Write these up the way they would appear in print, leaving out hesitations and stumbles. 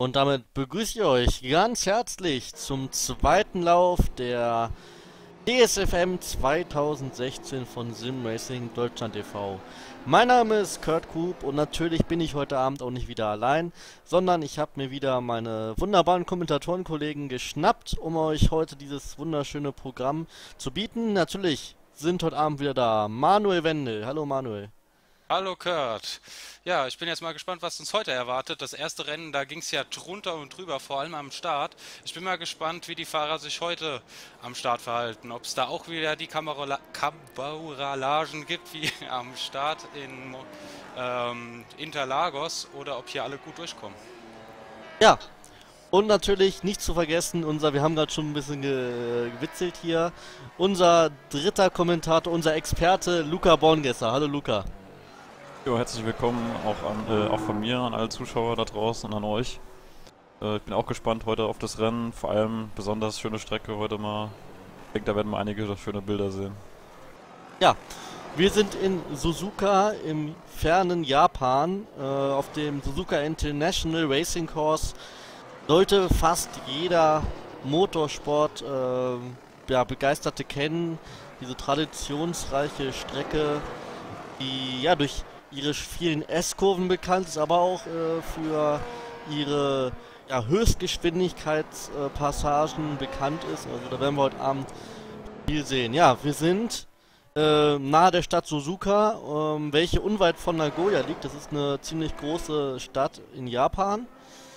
Und damit begrüße ich euch ganz herzlich zum zweiten Lauf der DSFM 2016 von SimRacing Deutschland e.V. Mein Name ist Kurt Kup und natürlich bin ich heute Abend auch nicht wieder allein, sondern ich habe mir wieder meine wunderbaren Kommentatorenkollegen geschnappt, um euch heute dieses wunderschöne Programm zu bieten. Natürlich sind heute Abend wieder da Manuel Wendel. Hallo Manuel. Hallo Kurt. Ja, ich bin jetzt mal gespannt, was uns heute erwartet. Das erste Rennen, da ging es ja drunter und drüber, vor allem am Start. Ich bin mal gespannt, wie die Fahrer sich heute am Start verhalten. Ob es da auch wieder die Kameralagen gibt wie am Start in Interlagos oder ob hier alle gut durchkommen. Ja, und natürlich nicht zu vergessen, wir haben gerade schon ein bisschen gewitzelt hier, unser dritter Kommentator, unser Experte Luca Borngesser. Hallo Luca. Jo, herzlich willkommen auch von mir an alle Zuschauer da draußen und an euch. Ich bin auch gespannt heute auf das Rennen, vor allem besonders schöne Strecke heute mal. Ich denke, da werden wir einige schöne Bilder sehen. Ja, wir sind in Suzuka im fernen Japan, auf dem Suzuka International Racing Course. Sollte fast jeder Motorsport ja, Begeisterte kennen. Diese traditionsreiche Strecke, die ja durch ihre vielen S-Kurven bekannt ist, aber auch für ihre ja, Höchstgeschwindigkeitspassagen bekannt ist. Also da werden wir heute Abend viel sehen. Ja, wir sind nahe der Stadt Suzuka, welche unweit von Nagoya liegt. Das ist eine ziemlich große Stadt in Japan.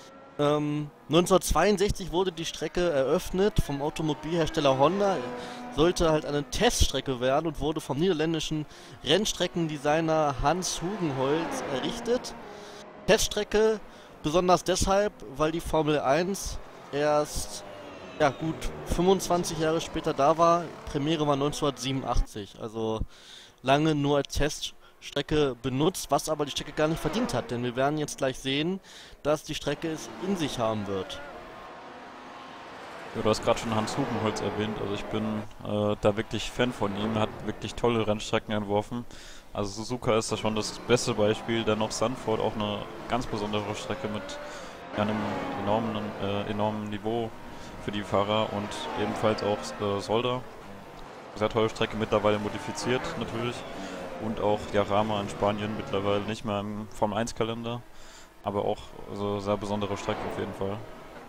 1962 wurde die Strecke eröffnet vom Automobilhersteller Honda, sollte halt eine Teststrecke werden und wurde vom niederländischen Rennstreckendesigner Hans Hugenholtz errichtet. Teststrecke besonders deshalb, weil die Formel 1 erst ja, gut 25 Jahre später da war. Premiere war 1987, also lange nur als Teststrecke benutzt, was aber die Strecke gar nicht verdient hat, denn wir werden jetzt gleich sehen, dass die Strecke es in sich haben wird. Ja, du hast gerade schon Hans Hugenholtz erwähnt, also ich bin da wirklich Fan von ihm, er hat wirklich tolle Rennstrecken entworfen. Also Suzuka ist da schon das beste Beispiel, dennoch Zandvoort auch eine ganz besondere Strecke mit einem enormen Niveau für die Fahrer und ebenfalls auch Solda. Sehr tolle Strecke, mittlerweile modifiziert natürlich. Und auch Jarama in Spanien mittlerweile nicht mehr im Formel 1 Kalender. Aber auch also sehr besondere Strecke auf jeden Fall.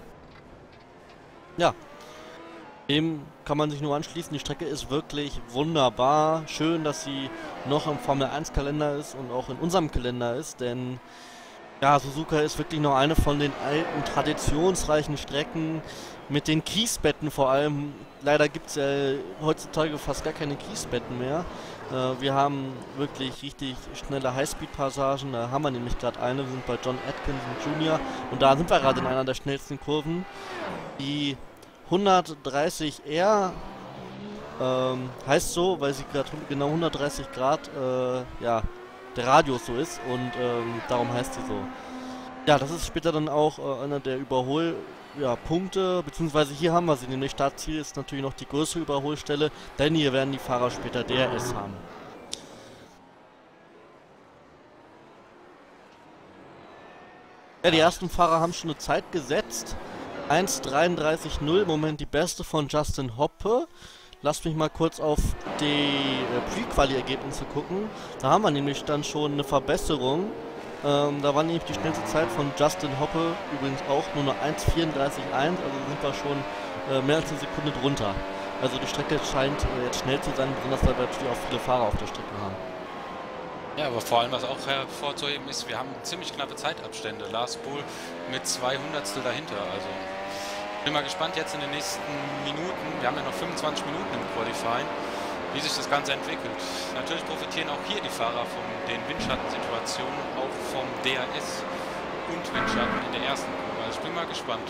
Ja, dem kann man sich nur anschließen. Die Strecke ist wirklich wunderbar. Schön, dass sie noch im Formel 1 Kalender ist und auch in unserem Kalender ist, denn ja, Suzuka ist wirklich noch eine von den alten, traditionsreichen Strecken mit den Kiesbetten vor allem. Leider gibt es ja heutzutage fast gar keine Kiesbetten mehr. Wir haben wirklich richtig schnelle Highspeed-Passagen. Da haben wir nämlich gerade eine. Wir sind bei John Atkinson Jr. Und da sind wir gerade in einer der schnellsten Kurven. Die 130R heißt so, weil sie gerade genau 130 Grad ja, der Radius so ist und darum heißt sie so. Ja, das ist später dann auch einer der Punkte, beziehungsweise hier haben wir sie, nämlich Startziel ist natürlich noch die größere Überholstelle, denn hier werden die Fahrer später DRS haben. Ja, die ersten Fahrer haben schon eine Zeit gesetzt. 1:33,0, im Moment die beste von Justin Hoppe. Lasst mich mal kurz auf die Pre-Quali-Ergebnisse gucken. Da haben wir nämlich dann schon eine Verbesserung. Da war nämlich die schnellste Zeit von Justin Hoppe übrigens auch nur eine 1:34,1, also sind wir schon mehr als eine Sekunde drunter. Also die Strecke scheint jetzt schnell zu sein, besonders weil wir natürlich auch viele Fahrer auf der Strecke haben. Ja, aber vor allem, was auch hervorzuheben ist, wir haben ziemlich knappe Zeitabstände. Lars Bohl mit 200 dahinter. Also bin mal gespannt jetzt in den nächsten Minuten. Wir haben ja noch 25 Minuten im Qualifying, wie sich das Ganze entwickelt. Natürlich profitieren auch hier die Fahrer von den Windschattensituationen, auch vom DRS und Windschatten in der ersten Kurve. Also ich bin mal gespannt.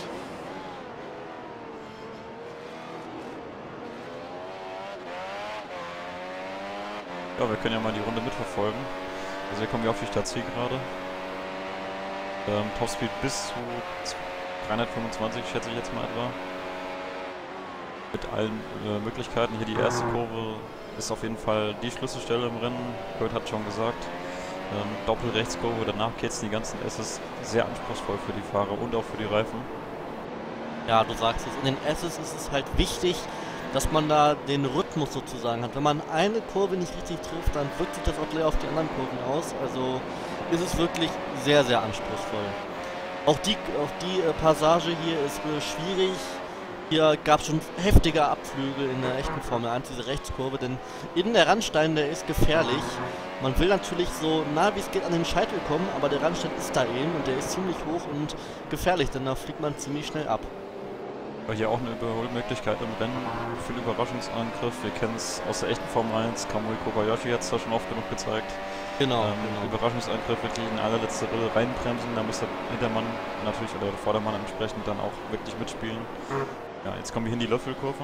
Ja, wir können ja mal die Runde mitverfolgen. Also hier kommen wir auf die Startzielgerade. Topspeed bis zu 325 schätze ich jetzt mal etwa. Mit allen Möglichkeiten. Hier die erste Kurve ist auf jeden Fall die Schlüsselstelle im Rennen. Kurt hat schon gesagt. Doppelrechtskurve, danach geht es in die ganzen S's, sehr anspruchsvoll für die Fahrer und auch für die Reifen. Ja, du sagst es, in den S's ist es halt wichtig, dass man da den Rhythmus sozusagen hat. Wenn man eine Kurve nicht richtig trifft, dann wirkt sich das auch gleich auf die anderen Kurven aus. Also ist es wirklich sehr, sehr anspruchsvoll. Auch die Passage hier ist schwierig. Hier gab es schon heftige Abflüge in der echten Formel 1, diese Rechtskurve, denn in der Randstein, der ist gefährlich. Man will natürlich so nah wie es geht an den Scheitel kommen, aber der Randstein ist da eben und der ist ziemlich hoch und gefährlich, denn da fliegt man ziemlich schnell ab. Aber hier auch eine Überholmöglichkeit im Rennen für den Überraschungsangriff. Wir kennen es aus der echten Formel 1, Kamui Kobayashi hat es da schon oft genug gezeigt. Genau, Überraschungsangriff wirklich in allerletzte Rille reinbremsen, da muss der Hintermann natürlich oder der Vordermann entsprechend dann auch wirklich mitspielen. Ja, jetzt kommen wir hier in die Löffelkurve.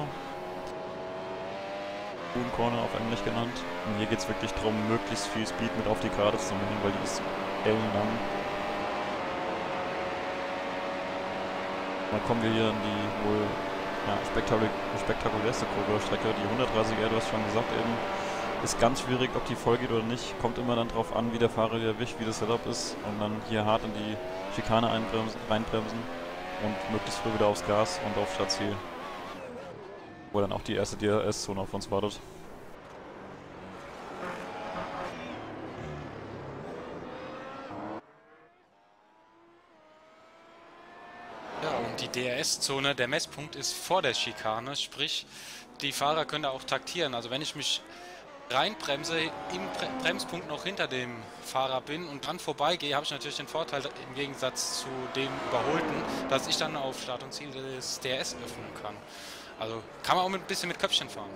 Boom Corner auf Englisch genannt. Und hier geht es wirklich darum, möglichst viel Speed mit auf die Gerade zu nehmen, weil die ist ellenlang. Dann kommen wir hier in die wohl spektakulärste Kurve-Strecke, die 130er, du hast schon gesagt eben. Ist ganz schwierig, ob die voll geht oder nicht. Kommt immer dann drauf an, wie der Fahrer erwischt, wie das Setup ist. Und dann hier hart in die Schikane reinbremsen. Und möglichst früh wieder aufs Gas und auf Startziel. Wo dann auch die erste DRS-Zone auf uns wartet. Ja, und die DRS-Zone, der Messpunkt ist vor der Schikane, sprich, die Fahrer können da auch taktieren. Also wenn ich mich reinbremse, im Bremspunkt noch hinter dem Fahrer bin und dran vorbeigehe, habe ich natürlich den Vorteil im Gegensatz zu dem Überholten, dass ich dann auf Start und Ziel des DRS öffnen kann. Also kann man auch ein bisschen mit Köpfchen fahren.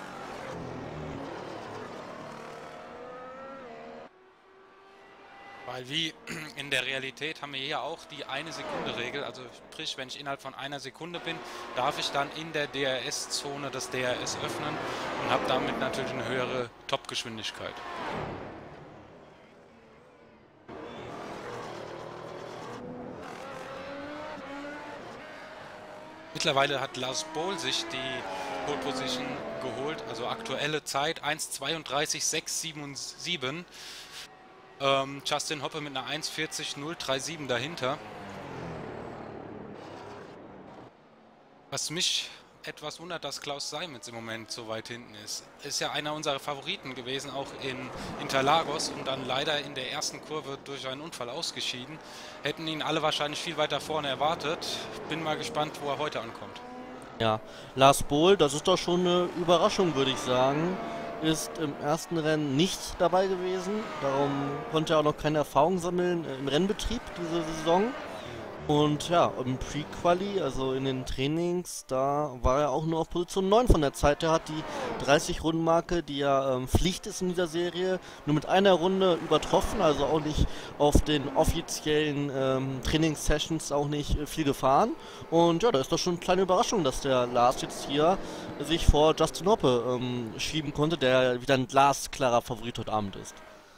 Weil wie in der Realität haben wir hier auch die 1-Sekunde-Regel, also sprich, wenn ich innerhalb von einer Sekunde bin, darf ich dann in der DRS-Zone das DRS öffnen und habe damit natürlich eine höhere Top-Geschwindigkeit. Mittlerweile hat Lars Boel sich die Pole Position geholt, also aktuelle Zeit 1:32,677. Justin Hoppe mit einer 1:40,037 dahinter. Was mich etwas wundert, dass Klaus Seimetz im Moment so weit hinten ist. Ist ja einer unserer Favoriten gewesen, auch in Interlagos und dann leider in der ersten Kurve durch einen Unfall ausgeschieden. Hätten ihn alle wahrscheinlich viel weiter vorne erwartet. Bin mal gespannt, wo er heute ankommt. Ja, Lars Boel, das ist doch schon eine Überraschung, würde ich sagen. Ist im ersten Rennen nicht dabei gewesen. Darum konnte er auch noch keine Erfahrung sammeln im Rennbetrieb diese Saison. Und ja, im Pre-Quali, also in den Trainings, da war er auch nur auf Position 9 von der Zeit. Er hat die 30-Runden-Marke, die ja Pflicht ist in dieser Serie, nur mit einer Runde übertroffen, also auch nicht auf den offiziellen Trainingssessions auch nicht viel gefahren. Und ja, da ist doch schon eine kleine Überraschung, dass der Lars jetzt hier sich vor Justin Hoppe schieben konnte, der wieder ein glasklarer Favorit heute Abend ist.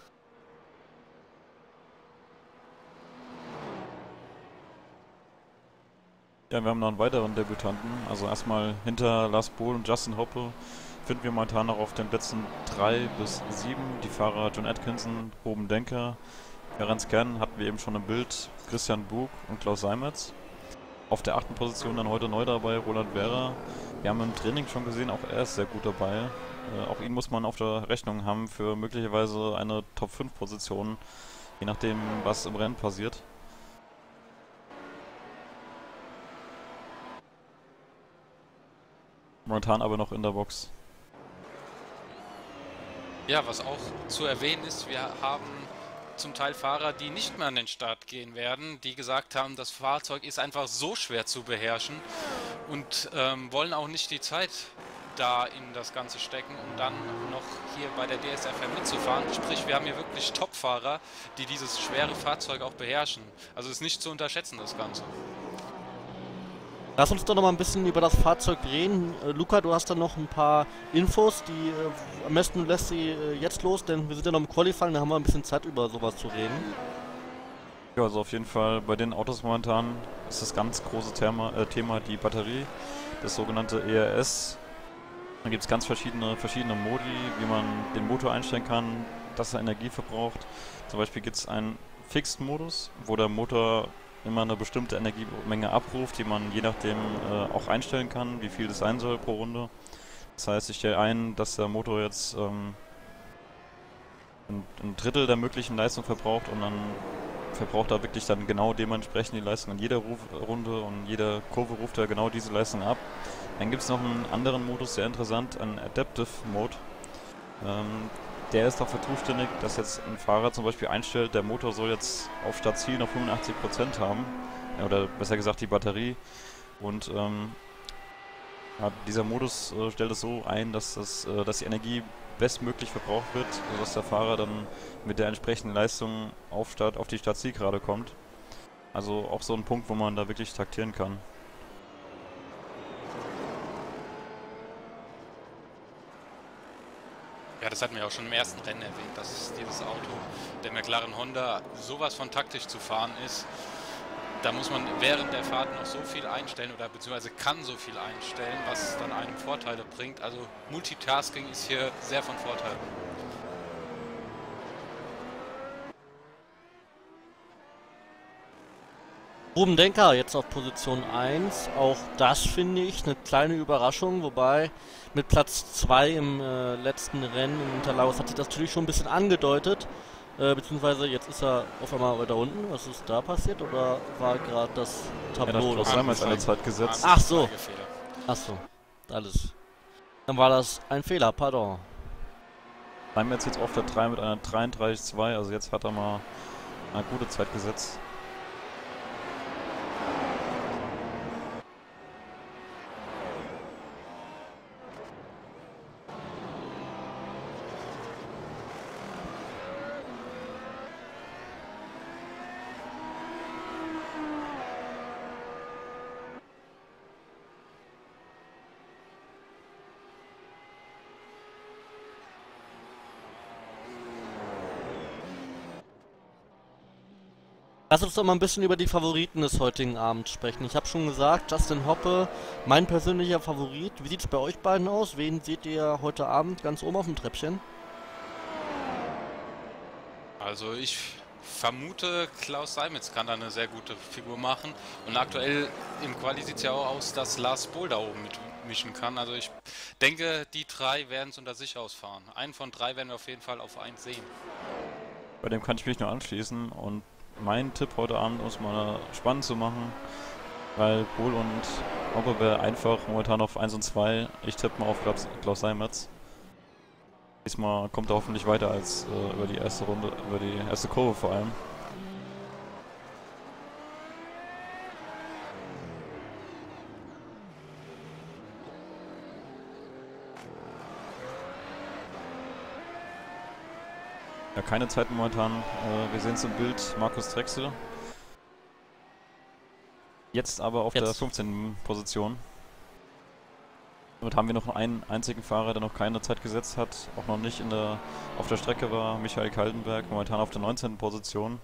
Ja, wir haben noch einen weiteren Debütanten. Also erstmal hinter Lars Boel und Justin Hoppe finden wir momentan noch auf den Plätzen 3 bis 7 die Fahrer John Atkinson, Ruben Denker, Ferenc Kern hatten wir eben schon im Bild, Christian Bug und Klaus Seimetz. Auf der 8. Position dann heute neu dabei Roland Werra. Wir haben im Training schon gesehen, auch er ist sehr gut dabei. Auch ihn muss man auf der Rechnung haben für möglicherweise eine Top-5-Position, je nachdem, was im Rennen passiert. Momentan aber noch in der Box. Ja, was auch zu erwähnen ist, wir haben zum Teil Fahrer, die nicht mehr an den Start gehen werden, die gesagt haben, das Fahrzeug ist einfach so schwer zu beherrschen und wollen auch nicht die Zeit da in das Ganze stecken, um dann noch hier bei der DSFM mitzufahren. Sprich, wir haben hier wirklich Top-Fahrer, die dieses schwere Fahrzeug auch beherrschen. Also ist nicht zu unterschätzen, das Ganze. Lass uns doch noch mal ein bisschen über das Fahrzeug reden. Luca, du hast da noch ein paar Infos, die am besten lässt sie jetzt los, denn wir sind ja noch im Qualifying, da haben wir ein bisschen Zeit über sowas zu reden. Ja, also auf jeden Fall bei den Autos momentan ist das ganz große Thema die Batterie, das sogenannte ERS. Da gibt es ganz verschiedene Modi, wie man den Motor einstellen kann, dass er Energie verbraucht. Zum Beispiel gibt es einen Fixed-Modus, wo der Motor immer eine bestimmte Energiemenge abruft, die man je nachdem auch einstellen kann, wie viel das sein soll pro Runde. Das heißt, ich stelle ein, dass der Motor jetzt ein Drittel der möglichen Leistung verbraucht und dann verbraucht er wirklich dann genau dementsprechend die Leistung in jeder Runde und jede Kurve ruft er genau diese Leistung ab. Dann gibt es noch einen anderen Modus, sehr interessant, einen Adaptive Mode. Der ist dafür zuständig, dass jetzt ein Fahrer zum Beispiel einstellt, der Motor soll jetzt auf Startziel noch 85% haben, oder besser gesagt die Batterie. Und ja, dieser Modus stellt es so ein, dass die Energie bestmöglich verbraucht wird, sodass der Fahrer dann mit der entsprechenden Leistung auf die Startzielgerade kommt. Also auch so ein Punkt, wo man da wirklich taktieren kann. Ja, das hatten wir auch schon im ersten Rennen erwähnt, dass dieses Auto, der McLaren Honda, sowas von taktisch zu fahren ist. Da muss man während der Fahrt noch so viel einstellen oder beziehungsweise kann so viel einstellen, was dann einem Vorteile bringt. Also Multitasking ist hier sehr von Vorteil. Ruben Denker jetzt auf Position 1. Auch das finde ich eine kleine Überraschung, wobei mit Platz 2 im letzten Rennen in Interlagos hat sich das natürlich schon ein bisschen angedeutet. Beziehungsweise jetzt ist er auf einmal weiter unten. Was ist da passiert? Oder war gerade das Tableau? Ja, das haben wir jetzt eine Zeit gesetzt. Ach so. Ach so. Alles. Dann war das ein Fehler, pardon. Bleiben wir jetzt auf der 3 mit einer 33,2. Also jetzt hat er mal eine gute Zeit gesetzt. Lass uns doch mal ein bisschen über die Favoriten des heutigen Abends sprechen. Ich habe schon gesagt, Justin Hoppe, mein persönlicher Favorit. Wie sieht es bei euch beiden aus? Wen seht ihr heute Abend ganz oben auf dem Treppchen? Also ich vermute, Klaus Seimetz kann da eine sehr gute Figur machen. Und aktuell im Quali sieht es ja auch aus, dass Lars Bohl da oben mitmischen kann. Also ich denke, die drei werden es unter sich ausfahren. Einen von drei werden wir auf jeden Fall auf 1 sehen. Bei dem kann ich mich nur anschließen und mein Tipp heute Abend, um es mal spannend zu machen, weil Bohl und Hoppe wäre einfach momentan auf 1 und 2. Ich tippe mal auf Klaus Seimetz. Diesmal kommt er hoffentlich weiter als über die erste Runde, über die erste Kurve vor allem. Ja, keine Zeit momentan. Wir sehen es im Bild, Markus Drechsel. Jetzt aber auf der 15. Position. Damit haben wir noch einen einzigen Fahrer, der noch keine Zeit gesetzt hat. Auch noch nicht auf der Strecke war, Michael Kaltenberg, momentan auf der 19. Position.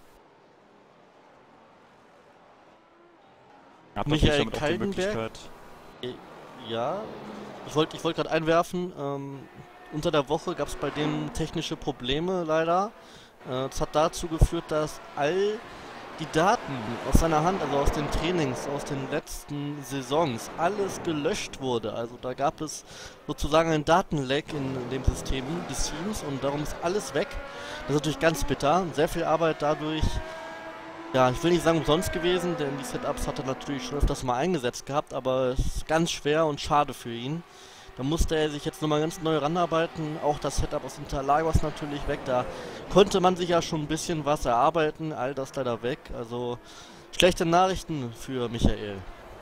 Hat Michael Kaltenberg? Ja, ich wollte gerade einwerfen, unter der Woche gab es bei dem technische Probleme leider. Das hat dazu geführt, dass all die Daten aus seiner Hand, also aus den Trainings, aus den letzten Saisons, alles gelöscht wurde. Also da gab es sozusagen ein Datenleck in dem System des Teams und darum ist alles weg. Das ist natürlich ganz bitter. Sehr viel Arbeit dadurch, ja, ich will nicht sagen umsonst gewesen, denn die Setups hat er natürlich schon öfters mal eingesetzt gehabt, aber es ist ganz schwer und schade für ihn. Da musste er sich jetzt nochmal ganz neu ranarbeiten. Auch das Setup aus Interlagos natürlich weg. Da konnte man sich ja schon ein bisschen was erarbeiten. All das leider weg. Also schlechte Nachrichten für Michael.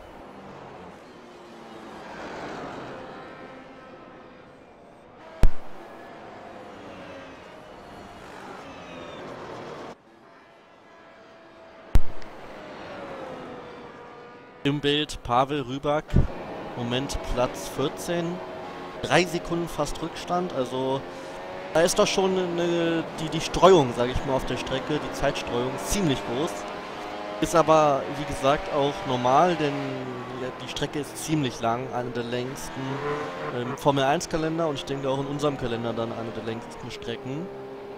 Im Bild Pavel Rybak. Moment Platz 14, 3 Sekunden fast Rückstand, also da ist doch schon die Streuung, sage ich mal, auf der Strecke, die Zeitstreuung ziemlich groß. Ist aber, wie gesagt, auch normal, denn die Strecke ist ziemlich lang, eine der längsten im Formel 1 Kalender und ich denke auch in unserem Kalender dann eine der längsten Strecken.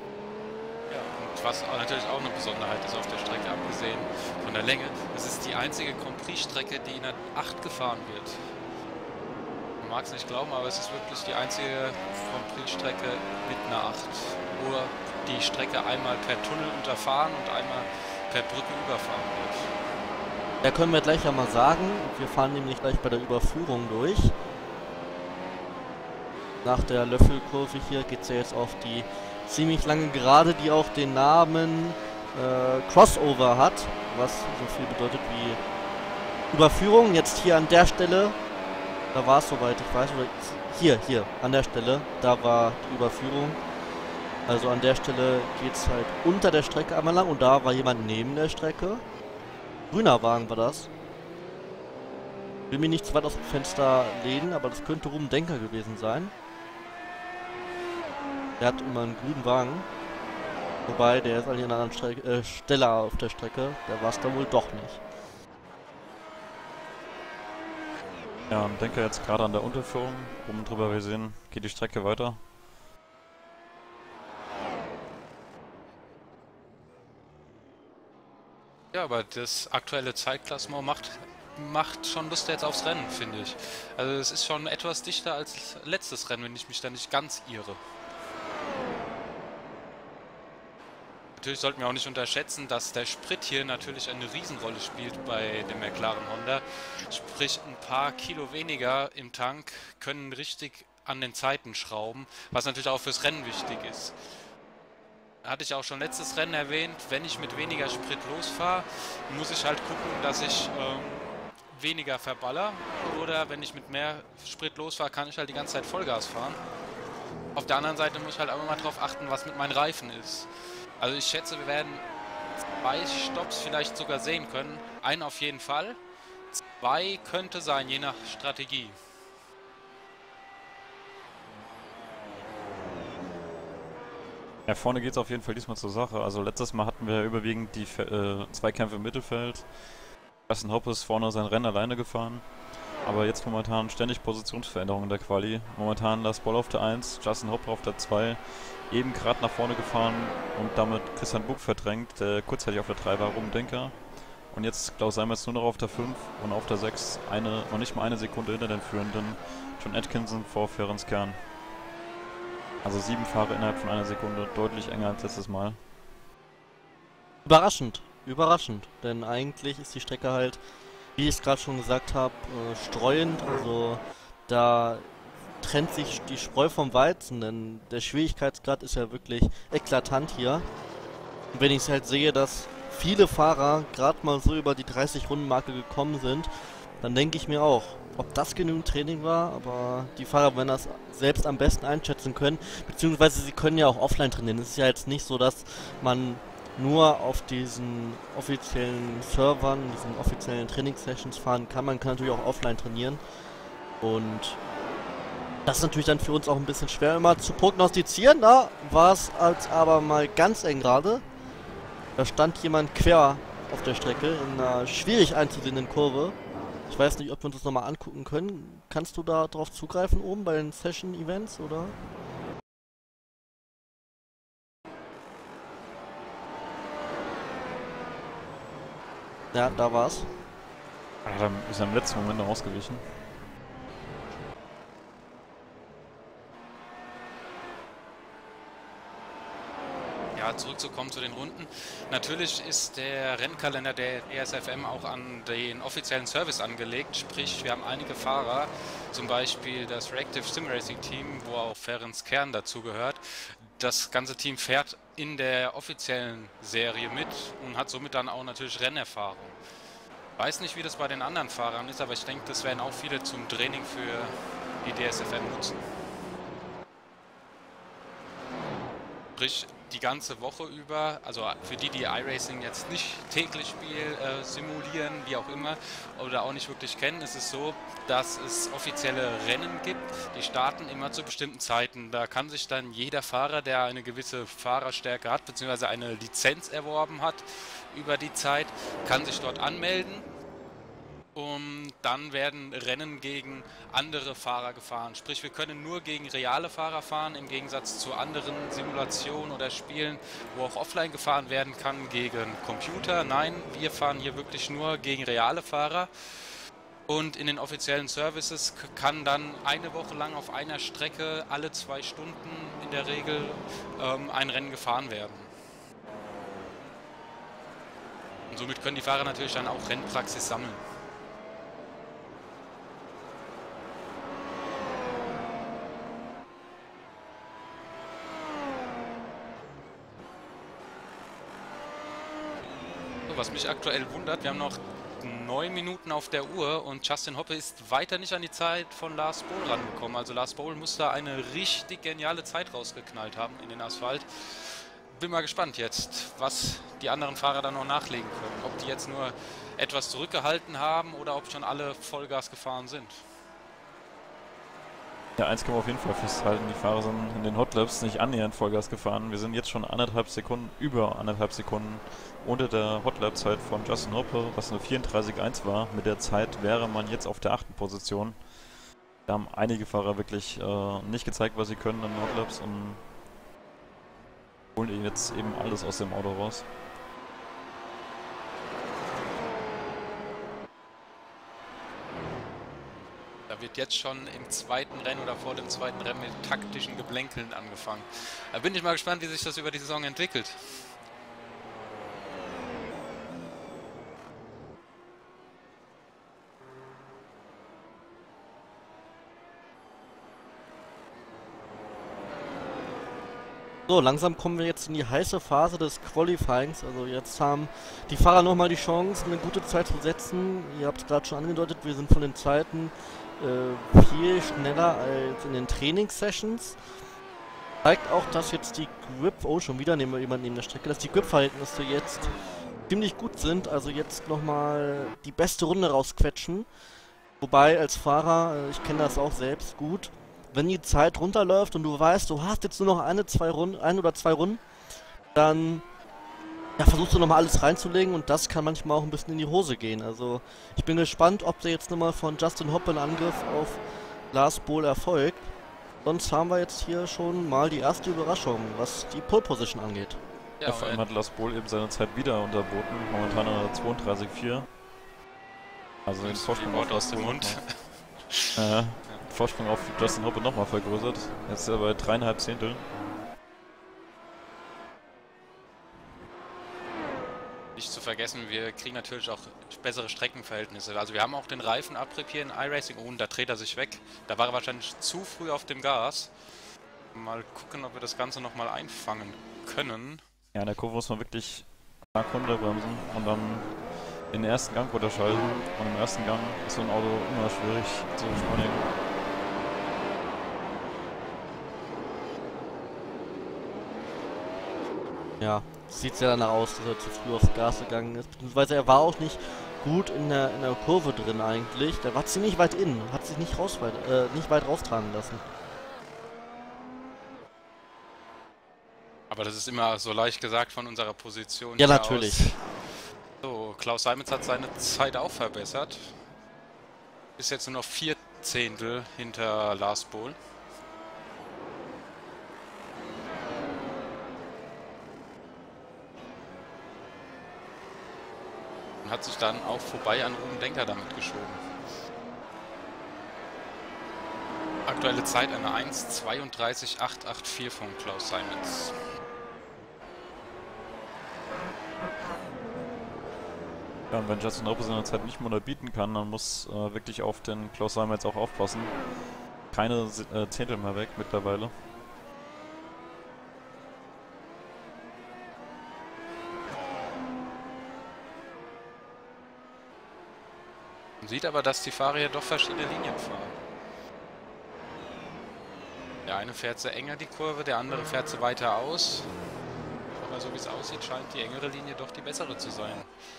was natürlich auch eine Besonderheit ist auf der Strecke, abgesehen von der Länge. Es ist die einzige Grand Prix-Strecke, die in der 8 gefahren wird. Man mag es nicht glauben, aber es ist wirklich die einzige Grand Prix-Strecke mit einer 8, wo die Strecke einmal per Tunnel unterfahren und einmal per Brücke überfahren wird. Da können wir gleich ja mal sagen, wir fahren nämlich gleich bei der Überführung durch. Nach der Löffelkurve hier geht es ja jetzt auf die ziemlich lange Gerade, die auch den Namen Crossover hat, was so viel bedeutet wie Überführung. Jetzt hier an der Stelle, da war es soweit ich weiß, oder hier an der Stelle, da war die Überführung. Also an der Stelle geht es halt unter der Strecke einmal lang und da war jemand neben der Strecke. Grüner Wagen war das. Will mich nicht zu weit aus dem Fenster lehnen, aber das könnte Ruben Denker gewesen sein. Der hat immer einen grünen Wagen. Wobei, der ist an einer anderen Stelle auf der Strecke. Der war es dann wohl doch nicht. Ja, und denke jetzt gerade an der Unterführung. Oben drüber, wir sehen, geht die Strecke weiter. Ja, aber das aktuelle Zeitklassement macht schon Lust jetzt aufs Rennen, finde ich. Also es ist schon etwas dichter als letztes Rennen, wenn ich mich da nicht ganz irre. Natürlich sollten wir auch nicht unterschätzen, dass der Sprit hier natürlich eine Riesenrolle spielt bei dem McLaren Honda. Sprich, ein paar Kilo weniger im Tank können richtig an den Zeiten schrauben, was natürlich auch fürs Rennen wichtig ist. Hatte ich auch schon letztes Rennen erwähnt, wenn ich mit weniger Sprit losfahre, muss ich halt gucken, dass ich weniger verballer. Oder wenn ich mit mehr Sprit losfahre, kann ich halt die ganze Zeit Vollgas fahren. Auf der anderen Seite muss ich halt auch immer darauf achten, was mit meinen Reifen ist. Also ich schätze, wir werden 2 Stopps vielleicht sogar sehen können. Einen auf jeden Fall. 2 könnte sein, je nach Strategie. Ja, vorne geht es auf jeden Fall diesmal zur Sache. Also letztes Mal hatten wir überwiegend die Zweikämpfe im Mittelfeld. Justin Hoppe ist vorne sein Rennen alleine gefahren. Aber jetzt momentan ständig Positionsveränderungen in der Quali. Momentan Lars Boll auf der 1, Justin Hoppe auf der 2. Eben gerade nach vorne gefahren und damit Christian Buck verdrängt, der kurzzeitig auf der 3 war, Ruben Denker. Und jetzt Klaus Seimers nur noch auf der 5 und auf der 6 noch nicht mal eine Sekunde hinter den Führenden John Atkinson vor Ferenc Kern. Also 7 Fahrer innerhalb von einer Sekunde, deutlich enger als letztes Mal. Überraschend, überraschend. Denn eigentlich ist die Strecke halt, wie ich es gerade schon gesagt habe, streuend. Also da trennt sich die Spreu vom Weizen, denn der Schwierigkeitsgrad ist ja wirklich eklatant hier. Und wenn ich es halt sehe, dass viele Fahrer gerade mal so über die 30-Runden-Marke gekommen sind, dann denke ich mir auch, ob das genügend Training war, aber die Fahrer werden das selbst am besten einschätzen können, beziehungsweise sie können ja auch offline trainieren. Es ist ja jetzt nicht so, dass man nur auf diesen offiziellen Servern, diesen offiziellen Trainingssessions fahren kann. Man kann natürlich auch offline trainieren und das ist natürlich dann für uns auch ein bisschen schwer immer zu prognostizieren. Da war es als aber mal ganz eng gerade. Da stand jemand quer auf der Strecke in einer schwierig einzusehenden Kurve. Ich weiß nicht, ob wir uns das nochmal angucken können. Kannst du da drauf zugreifen oben bei den Session-Events, oder? Ja, da war's. Ja, dann ist er im letzten Moment noch ausgewichen. Ja, zurückzukommen zu den Runden. Natürlich ist der Rennkalender der ESFM auch an den offiziellen Service angelegt, sprich wir haben einige Fahrer, zum Beispiel das Reactive Sim Racing Team, wo auch Ferenc Kern dazugehört. Das ganze Team fährt in der offiziellen Serie mit und hat somit dann auch natürlich Rennerfahrung. Weiß nicht, wie das bei den anderen Fahrern ist, aber ich denke, das werden auch viele zum Training für die DSFM nutzen. Sprich, die ganze Woche über, also für die iRacing jetzt nicht täglich simulieren, wie auch immer, oder auch nicht wirklich kennen, ist es so, dass es offizielle Rennen gibt, die starten immer zu bestimmten Zeiten. Da kann sich dann jeder Fahrer, der eine gewisse Fahrerstärke hat, beziehungsweise eine Lizenz erworben hat über die Zeit, kann sich dort anmelden. Und dann werden Rennen gegen andere Fahrer gefahren. Sprich, wir können nur gegen reale Fahrer fahren, im Gegensatz zu anderen Simulationen oder Spielen, wo auch offline gefahren werden kann, gegen Computer. Nein, wir fahren hier wirklich nur gegen reale Fahrer. Und in den offiziellen Services kann dann eine Woche lang auf einer Strecke alle 2 Stunden in der Regel ein Rennen gefahren werden. Und somit können die Fahrer natürlich dann auch Rennpraxis sammeln. Was mich aktuell wundert, wir haben noch 9 Minuten auf der Uhr und Justin Hoppe ist weiter nicht an die Zeit von Lars Bohl rangekommen. Also Lars Bohl muss da eine richtig geniale Zeit rausgeknallt haben in den Asphalt. Bin mal gespannt jetzt, was die anderen Fahrer dann noch nachlegen können. Ob die jetzt nur etwas zurückgehalten haben oder ob schon alle Vollgas gefahren sind. Ja, eins können wir auf jeden Fall festhalten, die Fahrer sind in den Hotlaps nicht annähernd Vollgas gefahren. Wir sind jetzt schon über 1,5 Sekunden unter der Hotlap-Zeit von Justin Hoppe, was eine 34,1 war. Mit der Zeit wäre man jetzt auf der 8. Position. Da haben einige Fahrer wirklich nicht gezeigt, was sie können in den Hotlaps und holen jetzt eben alles aus dem Auto raus. Da wird jetzt schon im zweiten Rennen oder vor dem zweiten Rennen mit taktischen Geblänkeln angefangen. Da bin ich mal gespannt, wie sich das über die Saison entwickelt. So, langsam kommen wir jetzt in die heiße Phase des Qualifyings. Also jetzt haben die Fahrer nochmal die Chance, eine gute Zeit zu setzen. Ihr habt es gerade schon angedeutet, wir sind von den Zeiten viel schneller als in den Trainingssessions. Zeigt auch, dass jetzt die Grip, oh schon wieder jemand neben der Strecke, dass die Grip-Verhältnisse jetzt ziemlich gut sind. Also jetzt nochmal die beste Runde rausquetschen. Wobei als Fahrer, ich kenne das auch selbst gut, wenn die Zeit runterläuft und du weißt, du hast jetzt nur noch ein oder zwei Runden, dann ja, versuchst du nochmal alles reinzulegen und das kann manchmal auch ein bisschen in die Hose gehen. Also ich bin gespannt, ob der jetzt nochmal von Justin Hoppe ein Angriff auf Lars Bohl erfolgt. Sonst haben wir jetzt hier schon mal die erste Überraschung, was die Pole Position angeht. Ja, vor allem hat Lars Bohl eben seine Zeit wieder unterboten, momentan an der 32,4. Also den Vorsprung auf aus dem Mund. Vorsprung auf Justin Hoppe nochmal vergrößert. Jetzt ist er bei 3,5 Zehntel. Nicht zu vergessen, wir kriegen natürlich auch bessere Streckenverhältnisse. Also wir haben auch den Reifenabrieb hier in iRacing. Oh, und da dreht er sich weg. Da war er wahrscheinlich zu früh auf dem Gas. Mal gucken, ob wir das Ganze nochmal einfangen können. Ja, in der Kurve muss man wirklich stark runterbremsen und dann den ersten Gang runterschalten. Und im ersten Gang ist so ein Auto immer schwierig zu beschleunigen. Ja, sieht ja danach aus, dass er zu früh aufs Gas gegangen ist. Beziehungsweise er war auch nicht gut in der Kurve drin eigentlich. Der war ziemlich weit innen, hat sich nicht weit raustragen lassen. Aber das ist immer so leicht gesagt von unserer Position. Ja, natürlich. Aus. So, Klaus Seimetz hat seine Zeit auch verbessert. Ist jetzt nur noch 4 Zehntel hinter Lars Bohl. Und hat sich dann auch vorbei an Ruben Denker damit geschoben. Aktuelle Zeit eine 1:32,884 von Klaus Seimetz. Ja, und wenn Justin Hoppe seine Zeit nicht mehr unterbieten kann, dann muss wirklich auf den Klaus Seimetz auch aufpassen. Keine Zehntel mehr weg mittlerweile. Man sieht aber, dass die Fahrer hier doch verschiedene Linien fahren. Der eine fährt sehr enger die Kurve, der andere fährt sie weiter aus. Aber so wie es aussieht, scheint die engere Linie doch die bessere zu sein.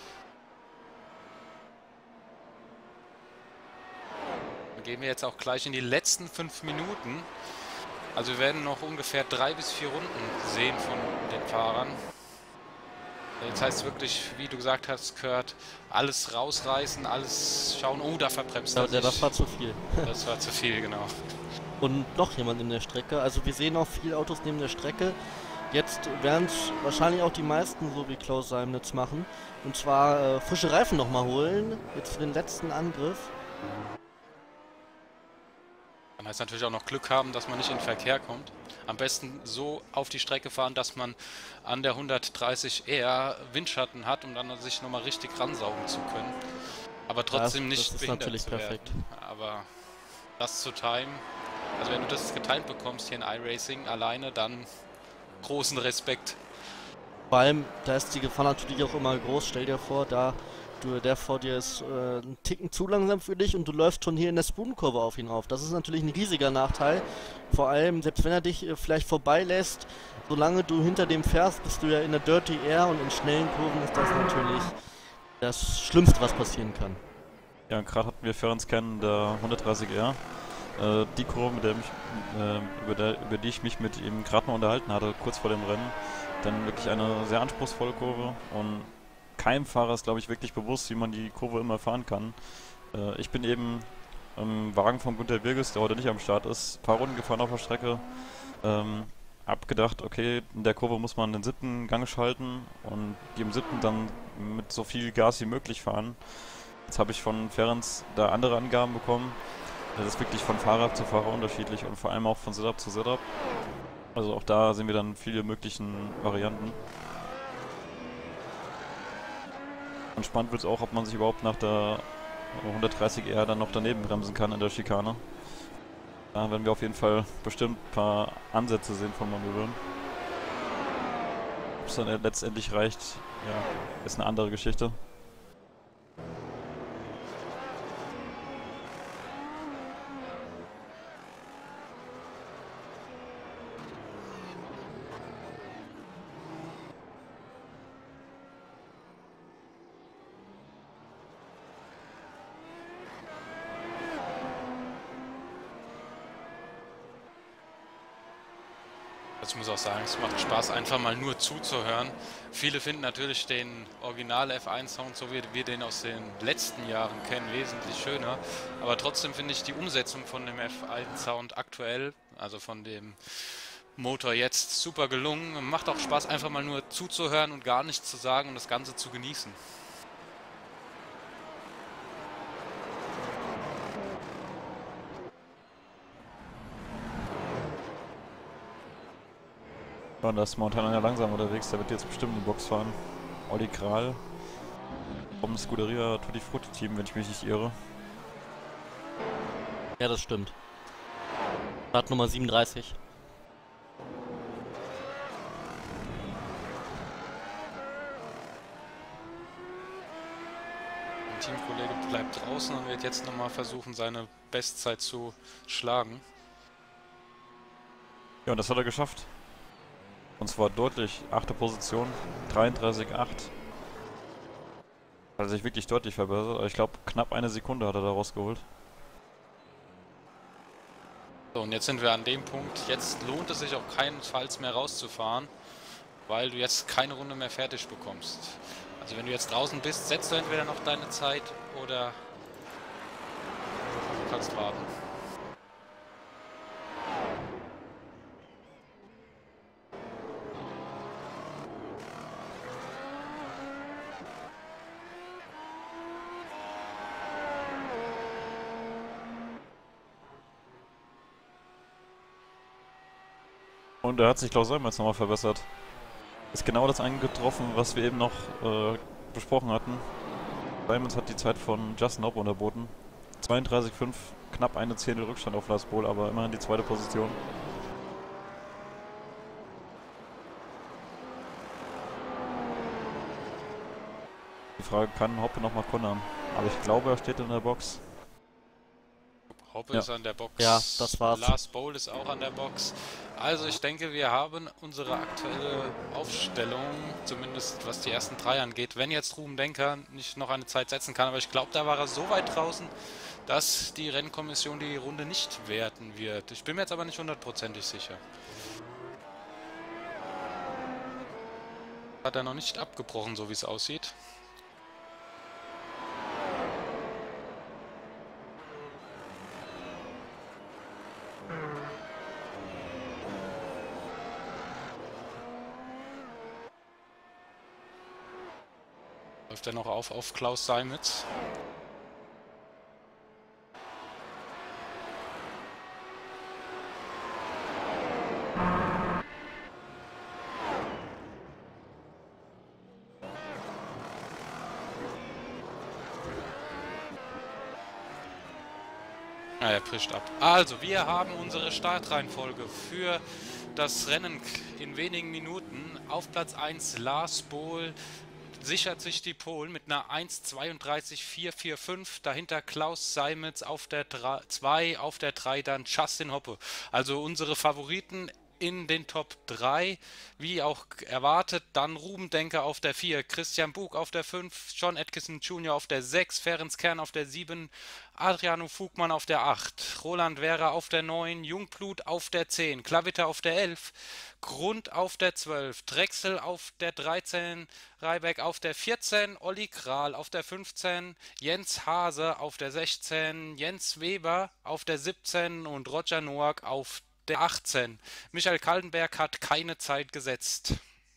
Dann gehen wir jetzt auch gleich in die letzten 5 Minuten. Also wir werden noch ungefähr 3 bis 4 Runden sehen von den Fahrern. Jetzt heißt es wirklich, wie du gesagt hast, Kurt, alles rausreißen, alles schauen, oh, da verbremst er sich. Das war zu viel. Das war zu viel, genau. Und noch jemand in der Strecke. Also wir sehen auch viele Autos neben der Strecke. Jetzt werden es wahrscheinlich auch die meisten so wie Klaus Seimnitz machen. Und zwar frische Reifen nochmal holen. Jetzt für den letzten Angriff. Man heißt natürlich auch noch Glück haben, dass man nicht in den Verkehr kommt. Am besten so auf die Strecke fahren, dass man an der 130 eher Windschatten hat, um dann sich nochmal richtig ransaugen zu können. Aber trotzdem nicht das ist behindert natürlich zu perfekt. werden. Aber das zu timen, also wenn du das geteilt bekommst hier in iRacing alleine, dann großen Respekt. Vor allem, da ist die Gefahr natürlich auch immer groß. Stell dir vor, der vor dir ist ein Ticken zu langsam für dich und du läufst schon hier in der Spoon-Kurve auf ihn auf. Das ist natürlich ein riesiger Nachteil. Vor allem, selbst wenn er dich vielleicht vorbeilässt, solange du hinter dem fährst, bist du ja in der Dirty Air und in schnellen Kurven ist das natürlich das Schlimmste, was passieren kann. Ja, gerade hatten wir Ferenc kennen, der 130R. Die Kurve, über die ich mich mit ihm gerade mal unterhalten hatte, kurz vor dem Rennen, dann wirklich eine sehr anspruchsvolle Kurve und keinem Fahrer ist, glaube ich, wirklich bewusst, wie man die Kurve immer fahren kann. Ich bin eben im Wagen von Günther Birges, der heute nicht am Start ist, ein paar Runden gefahren auf der Strecke. Hab gedacht, okay, in der Kurve muss man den 7. Gang schalten und die im 7. dann mit so viel Gas wie möglich fahren. Jetzt habe ich von Ferenc da andere Angaben bekommen. Das ist wirklich von Fahrer zu Fahrer unterschiedlich und vor allem auch von Setup zu Setup. Also auch da sehen wir dann viele möglichen Varianten. Und spannend wird es auch, ob man sich überhaupt nach der 130R dann noch daneben bremsen kann in der Schikane. Da werden wir auf jeden Fall bestimmt ein paar Ansätze sehen von Manövern. Ob es dann letztendlich reicht, ja, ist eine andere Geschichte. Also ich muss auch sagen, es macht Spaß, einfach mal nur zuzuhören. Viele finden natürlich den Original F1-Sound, so wie wir den aus den letzten Jahren kennen, wesentlich schöner. Aber trotzdem finde ich die Umsetzung von dem F1-Sound aktuell, also von dem Motor jetzt, super gelungen. Macht auch Spaß, einfach mal nur zuzuhören und gar nichts zu sagen und das Ganze zu genießen. Ja, und da ist Montana ja langsam unterwegs, der wird jetzt bestimmt in die Box fahren. Olli Kral vom Scuderia Tutti Frutti Team, wenn ich mich nicht irre. Ja, das stimmt. Start Nummer 37. Ein Teamkollege bleibt draußen und wird jetzt nochmal versuchen, seine Bestzeit zu schlagen. Ja, und das hat er geschafft. Und zwar deutlich, 8. Position, 33,8. Hat er sich wirklich deutlich verbessert. Ich glaube, knapp 1 Sekunde hat er da rausgeholt. So, und jetzt sind wir an dem Punkt, jetzt lohnt es sich auf keinen Fall mehr rauszufahren, weil du jetzt keine Runde mehr fertig bekommst. Also wenn du jetzt draußen bist, setzt du entweder noch deine Zeit oder du kannst warten. Und da hat sich Klaus Seimnitz nochmal verbessert. Ist genau das eingetroffen, was wir eben noch besprochen hatten. Seimnitz hat die Zeit von Justin Hopp unterboten. 32,5, knapp eine Zehntel Rückstand auf Lars Bohl, aber immerhin die 2. Position. Die Frage, kann Hoppe nochmal kontern? Aber ich glaube, er steht in der Box. Hoppe ist an der Box. Ja, das war's. Lars Bohl ist auch an der Box. Also ich denke, wir haben unsere aktuelle Aufstellung, zumindest was die ersten 3 angeht. Wenn jetzt Ruben Denker nicht noch eine Zeit setzen kann, aber ich glaube, da war er so weit draußen, dass die Rennkommission die Runde nicht werten wird. Ich bin mir jetzt aber nicht hundertprozentig sicher. Hat er noch nicht abgebrochen, so wie es aussieht. Läuft er noch auf Klaus Seimetz. Ja, er bricht ab. Also, wir haben unsere Startreihenfolge für das Rennen in wenigen Minuten. Auf Platz 1 Lars Bohl sichert sich die Pole mit einer 1:32.445. Dahinter Klaus Seimetz auf der 2, auf der 3 dann Justin Hoppe. Also unsere Favoriten in den Top 3, wie auch erwartet. Dann Ruben Denker auf der 4, Christian Bug auf der 5, John Atkinson Jr. auf der 6, Ferenc Kern auf der 7, Adriano Fugmann auf der 8, Roland Wehrer auf der 9, Jungblut auf der 10, Klavitter auf der 11, Grund auf der 12, Drechsel auf der 13, Reibeck auf der 14, Olli Kral auf der 15, Jens Hase auf der 16, Jens Weber auf der 17 und Roger Noack auf der 18. Michael Kaltenberg hat keine Zeit gesetzt.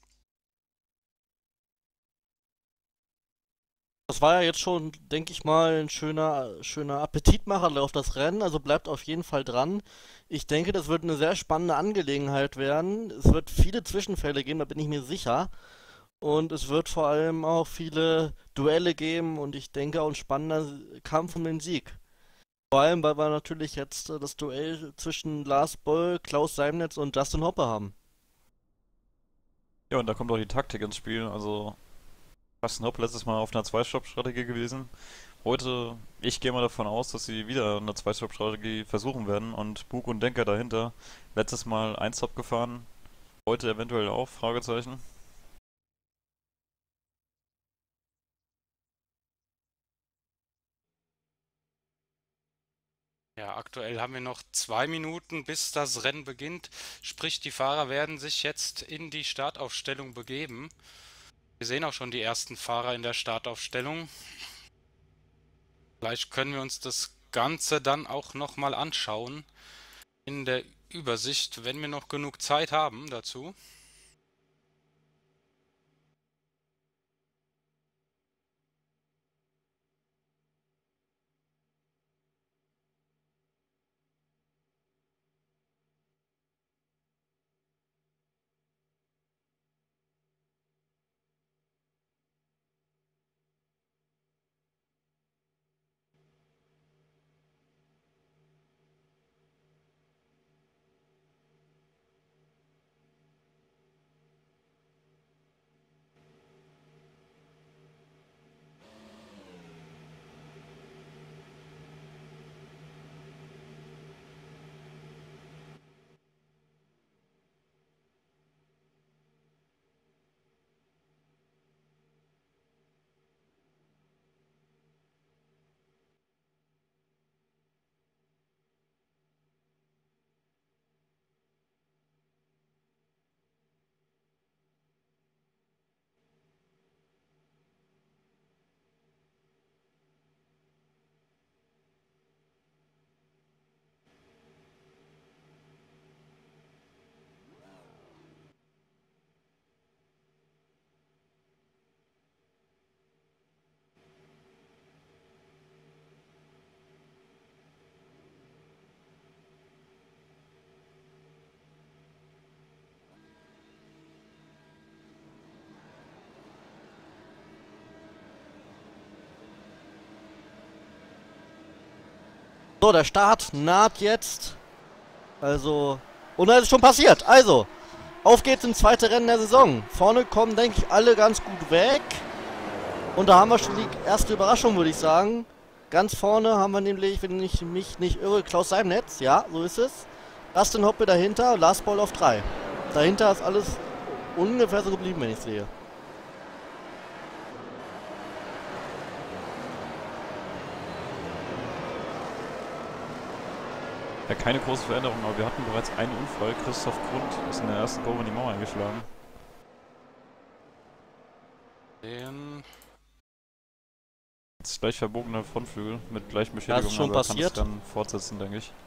Das war ja jetzt schon, denke ich mal, ein schöner Appetitmacher auf das Rennen, also bleibt auf jeden Fall dran. Ich denke, das wird eine sehr spannende Angelegenheit werden. Es wird viele Zwischenfälle geben, da bin ich mir sicher. Und es wird vor allem auch viele Duelle geben und ich denke auch ein spannender Kampf um den Sieg. Vor allem, weil wir natürlich jetzt das Duell zwischen Lars Boll, Klaus Seimnitz und Justin Hoppe haben. Ja, und da kommt auch die Taktik ins Spiel. Also, Justin Hoppe letztes Mal auf einer Zwei-Stopp-Strategie gewesen. Heute, ich gehe mal davon aus, dass sie wieder eine Zwei-Stopp-Strategie versuchen werden und Bug und Denker dahinter. Letztes Mal ein Stop gefahren, heute eventuell auch, Fragezeichen. Ja, aktuell haben wir noch 2 Minuten, bis das Rennen beginnt. Sprich, die Fahrer werden sich jetzt in die Startaufstellung begeben. Wir sehen auch schon die ersten Fahrer in der Startaufstellung. Vielleicht können wir uns das Ganze dann auch nochmal anschauen in der Übersicht, wenn wir noch genug Zeit haben dazu. So, der Start naht jetzt. Also, und da ist es schon passiert. Also, auf geht's ins zweite Rennen der Saison. Vorne kommen, denke ich, alle ganz gut weg. Und da haben wir schon die erste Überraschung, würde ich sagen. Ganz vorne haben wir nämlich, wenn ich mich nicht irre, Klaus Seimnitz. Ja, so ist es. Justin Hoppe dahinter, Lars Boll auf 3. Dahinter ist alles ungefähr so geblieben, wenn ich sehe. Ja, keine große Veränderung, aber wir hatten bereits einen Unfall. Christoph Grund ist in der ersten Kurve in die Mauer eingeschlagen. Den Jetzt gleich verbogener Frontflügel mit gleichen Beschädigungen, Das ist schon aber passiert. kann es dann fortsetzen, denke ich.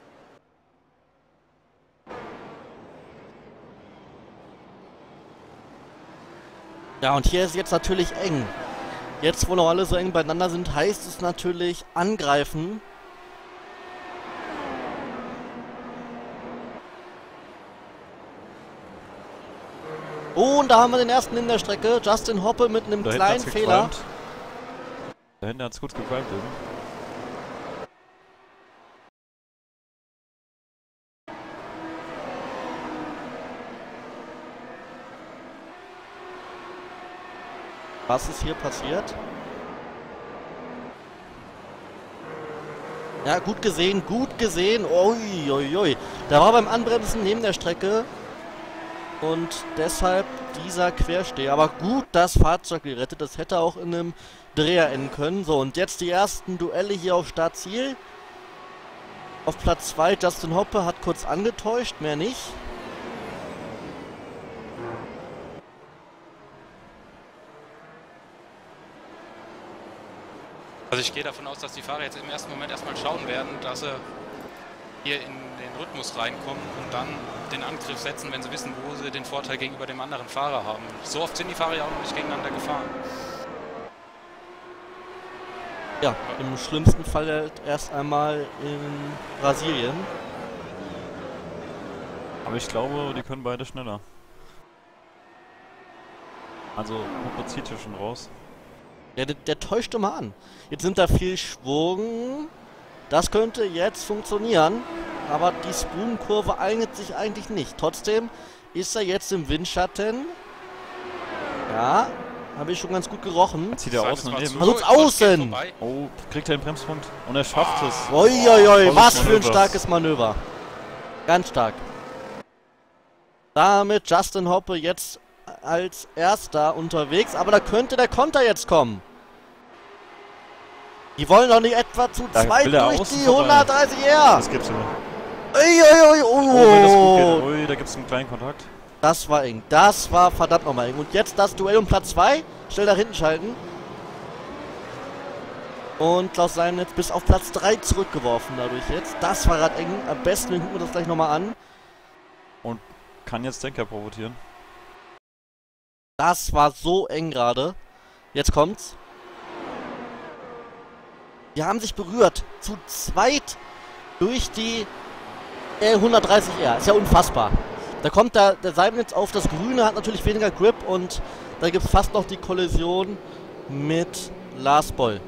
Ja, und hier ist jetzt natürlich eng. Jetzt, wo noch alle so eng beieinander sind, heißt es natürlich angreifen. Oh, und da haben wir den ersten in der Strecke. Justin Hoppe mit einem Da hinten kleinen hat's Fehler. gequalmt. Da hinten hat es gut gequalmt eben. Was ist hier passiert? Ja, gut gesehen, gut gesehen. Ui, ui, ui. Da war beim Anbremsen neben der Strecke. Und deshalb dieser Quersteher. Aber gut das Fahrzeug gerettet. Das hätte auch in einem Dreher enden können. So, und jetzt die ersten Duelle hier auf Start-Ziel. Auf Platz 2 Justin Hoppe hat kurz angetäuscht, mehr nicht. Also ich gehe davon aus, dass die Fahrer jetzt im ersten Moment erstmal schauen werden, dass sie hier in den Rhythmus reinkommen und dann den Angriff setzen, wenn sie wissen, wo sie den Vorteil gegenüber dem anderen Fahrer haben. So oft sind die Fahrer ja auch noch nicht gegeneinander gefahren. Ja, im schlimmsten Fall erst einmal in Brasilien. Aber ich glaube, die können beide schneller. Also, Hoppe zieht hier schon raus. Ja, der täuscht immer an. Jetzt sind da viel Schwung. Das könnte jetzt funktionieren. Aber die Spoon-Kurve eignet sich eigentlich nicht. Trotzdem ist er jetzt im Windschatten. Ja, habe ich schon ganz gut gerochen. Zieht er außen und eben. Versucht's außen! Oh, kriegt er den Bremspunkt. Und er schafft es. Uiuiui, was tolles für ein Manöver. starkes Manöver. Ganz stark. Damit Justin Hoppe jetzt als Erster unterwegs. Aber da könnte der Konter jetzt kommen. Die wollen doch nicht etwa zu Da zweit will er durch außen die vorbei. 130 R. Das gibt's immer. Uiuiui, Oh, wenn das gut geht. oh. Ui, da gibt's einen kleinen Kontakt. Das war eng. Das war verdammt nochmal eng. Und jetzt das Duell um Platz 2. Schnell nach hinten schalten. Und Klaus Seimnitz bis auf Platz 3 zurückgeworfen dadurch jetzt. Das war gerade eng. Am besten gucken wir das gleich nochmal an. Und kann jetzt Denker provozieren. Das war so eng gerade. Jetzt kommt's. Die haben sich berührt. Zu zweit durch die 130R. Ist ja unfassbar. Da kommt der Seimnitz auf das Grüne, hat natürlich weniger Grip und da gibt es fast noch die Kollision mit Lars Boll.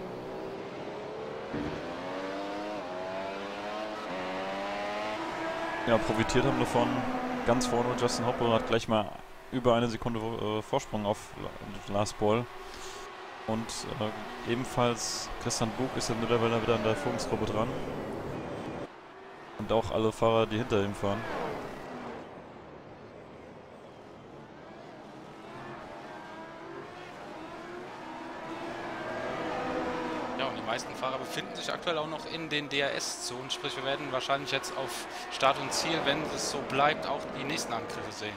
Ja, profitiert haben davon. Ganz vorne Justin Hoppe hat gleich mal über eine Sekunde Vorsprung auf Lars Boll. Und ebenfalls Christian Bug ist ja mittlerweile wieder an der Führungsgruppe dran. Und auch alle Fahrer, die hinter ihm fahren. Ja, und die meisten Fahrer befinden sich aktuell auch noch in den DRS-Zonen. Sprich, wir werden wahrscheinlich jetzt auf Start und Ziel, wenn es so bleibt, auch die nächsten Angriffe sehen.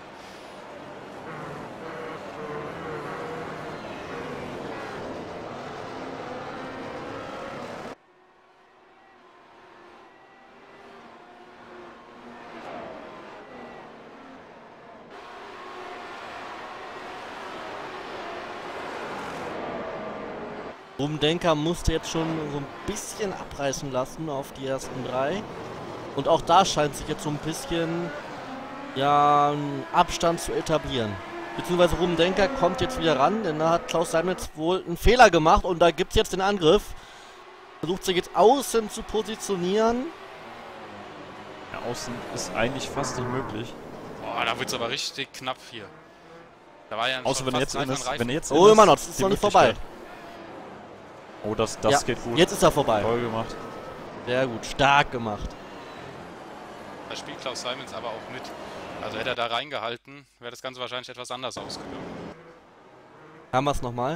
Rumdenker musste jetzt schon so ein bisschen abreißen lassen auf die ersten 3. Und auch da scheint sich jetzt so ein bisschen ja, ein Abstand zu etablieren. Beziehungsweise Rumdenker kommt jetzt wieder ran, denn da hat Klaus Seimnitz wohl einen Fehler gemacht und da gibt es jetzt den Angriff. Versucht sich jetzt außen zu positionieren. Ja, außen ist eigentlich fast nicht möglich. Boah, da wird es aber richtig knapp hier. Da war ja Außer schon wenn er fast jetzt in gleich ist. ein Reifen. Wenn er jetzt Oh, in immer noch, das ist die noch nicht vorbei. Möglichkeit. Oh, das Ja, geht gut. jetzt ist er vorbei. Toll gemacht. Sehr gut, stark gemacht. Da spielt Klaus Seimnitz aber auch mit. Also hätte er da reingehalten, wäre das Ganze wahrscheinlich etwas anders ausgegangen. Haben wir es nochmal?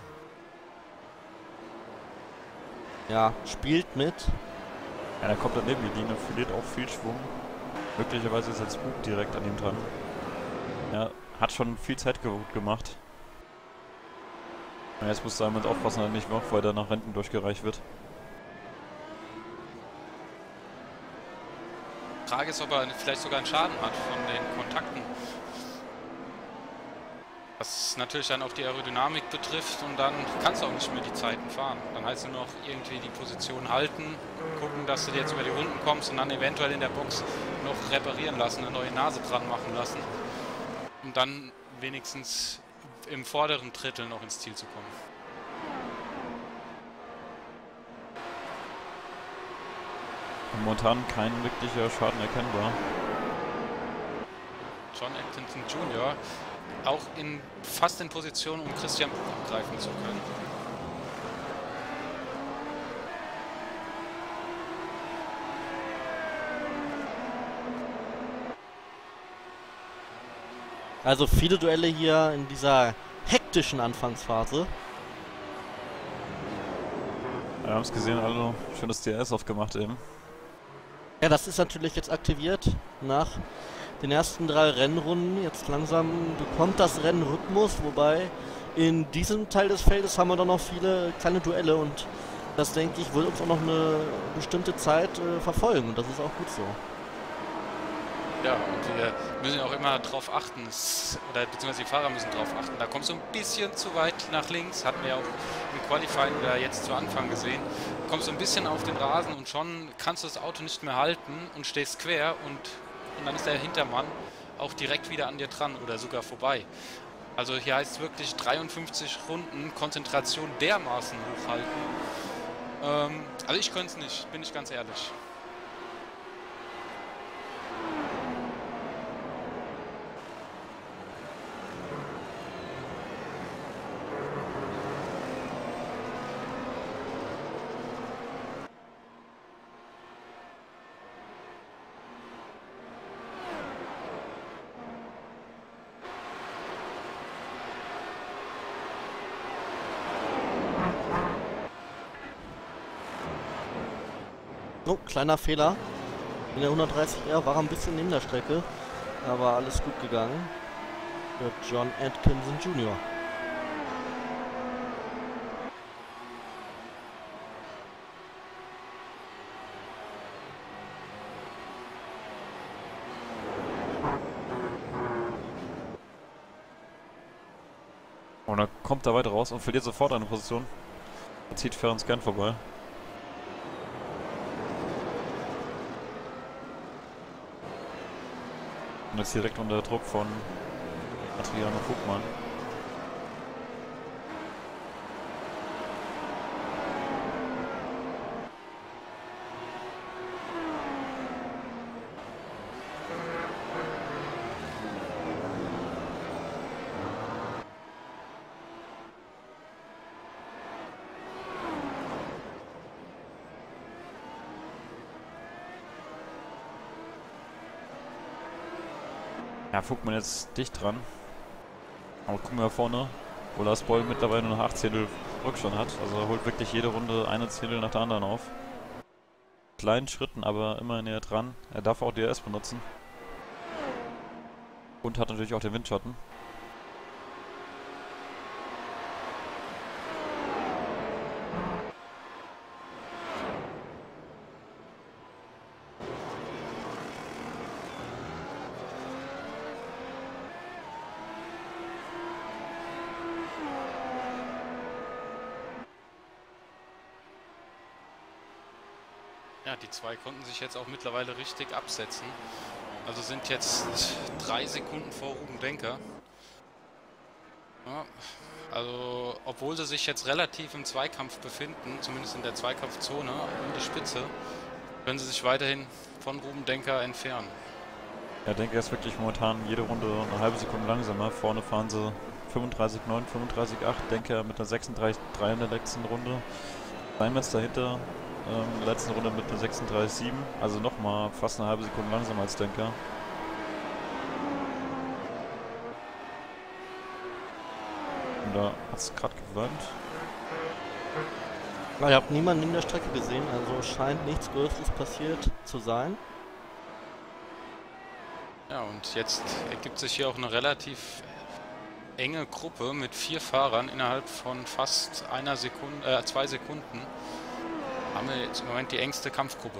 Ja, spielt mit. Ja, da kommt er neben die Linie, verliert auch viel Schwung. Möglicherweise ist jetzt Bug direkt an ihm dran. Ja, hat schon viel Zeit gut gemacht. Und jetzt muss Simons aufpassen, dass er nicht noch weiter nach hinten durchgereicht wird. Die Frage ist, ob er vielleicht sogar einen Schaden hat von den Kontakten. Was natürlich dann auch die Aerodynamik betrifft und dann kannst du auch nicht mehr die Zeiten fahren. Dann heißt es nur noch irgendwie die Position halten, gucken, dass du jetzt über die Runden kommst und dann eventuell in der Box noch reparieren lassen, eine neue Nase dran machen lassen, um dann wenigstens im vorderen Drittel noch ins Ziel zu kommen. Momentan kein wirklicher Schaden erkennbar. John Atkinson Jr. auch fast in Position, um Christian angreifen zu können. Also viele Duelle hier in dieser hektischen Anfangsphase. Wir haben es gesehen, also schönes DRS aufgemacht eben. Ja, das ist natürlich jetzt aktiviert nach den ersten 3 Rennrunden. Jetzt langsam bekommt das Rennen Rhythmus, wobei in diesem Teil des Feldes haben wir dann noch viele kleine Duelle und das, denke ich, wird uns auch noch eine bestimmte Zeit verfolgen und das ist auch gut so. Ja, und wir müssen auch immer darauf achten, oder beziehungsweise die Fahrer müssen darauf achten. Da kommst du ein bisschen zu weit nach links, hatten wir ja auch im Qualifying oder jetzt zu Anfang gesehen. Kommst du ein bisschen auf den Rasen und schon kannst du das Auto nicht mehr halten und stehst quer und dann ist der Hintermann auch direkt wieder an dir dran oder sogar vorbei. Also hier heißt es wirklich 53 Runden Konzentration dermaßen hochhalten. Also ich könnte es nicht, bin ich ganz ehrlich. Oh, kleiner Fehler. In der 130R war er ein bisschen neben der Strecke, aber alles gut gegangen für John Atkinson Jr. Und dann kommt er weiter raus und verliert sofort eine Position. Er zieht Ferenc Kern vorbei. Und jetzt direkt unter Druck von Adriano Vogtmann. Ja, Vogtmann jetzt dicht dran. Aber gucken wir vorne, wo Lars Boll mittlerweile nur noch 8 Zehntel Rückstand hat. Also er holt wirklich jede Runde eine Zehntel nach der anderen auf. Kleinen Schritten, aber immer näher dran. Er darf auch DRS benutzen. Und hat natürlich auch den Windschatten. Ja, die zwei konnten sich jetzt auch mittlerweile richtig absetzen. Also sind jetzt 3 Sekunden vor Ruben Denker. Ja, also, obwohl sie sich jetzt relativ im Zweikampf befinden, zumindest in der Zweikampfzone um die Spitze, können sie sich weiterhin von Ruben Denker entfernen. Ja, Denker ist wirklich momentan jede Runde eine halbe Sekunde langsamer. Vorne fahren sie 35,9, 35,8. Denker mit einer 36,3 in der letzten Runde. Simons dahinter in der letzten Runde mit einer 36,7. Also nochmal fast eine halbe Sekunde langsamer als Denker. Und da hat es gerade gewöhnt. Ich habe niemanden in der Strecke gesehen, also scheint nichts Größeres passiert zu sein. Ja, und jetzt ergibt sich hier auch eine relativ enge Gruppe mit 4 Fahrern innerhalb von fast 2 Sekunden. Haben wir jetzt im Moment die engste Kampfgruppe.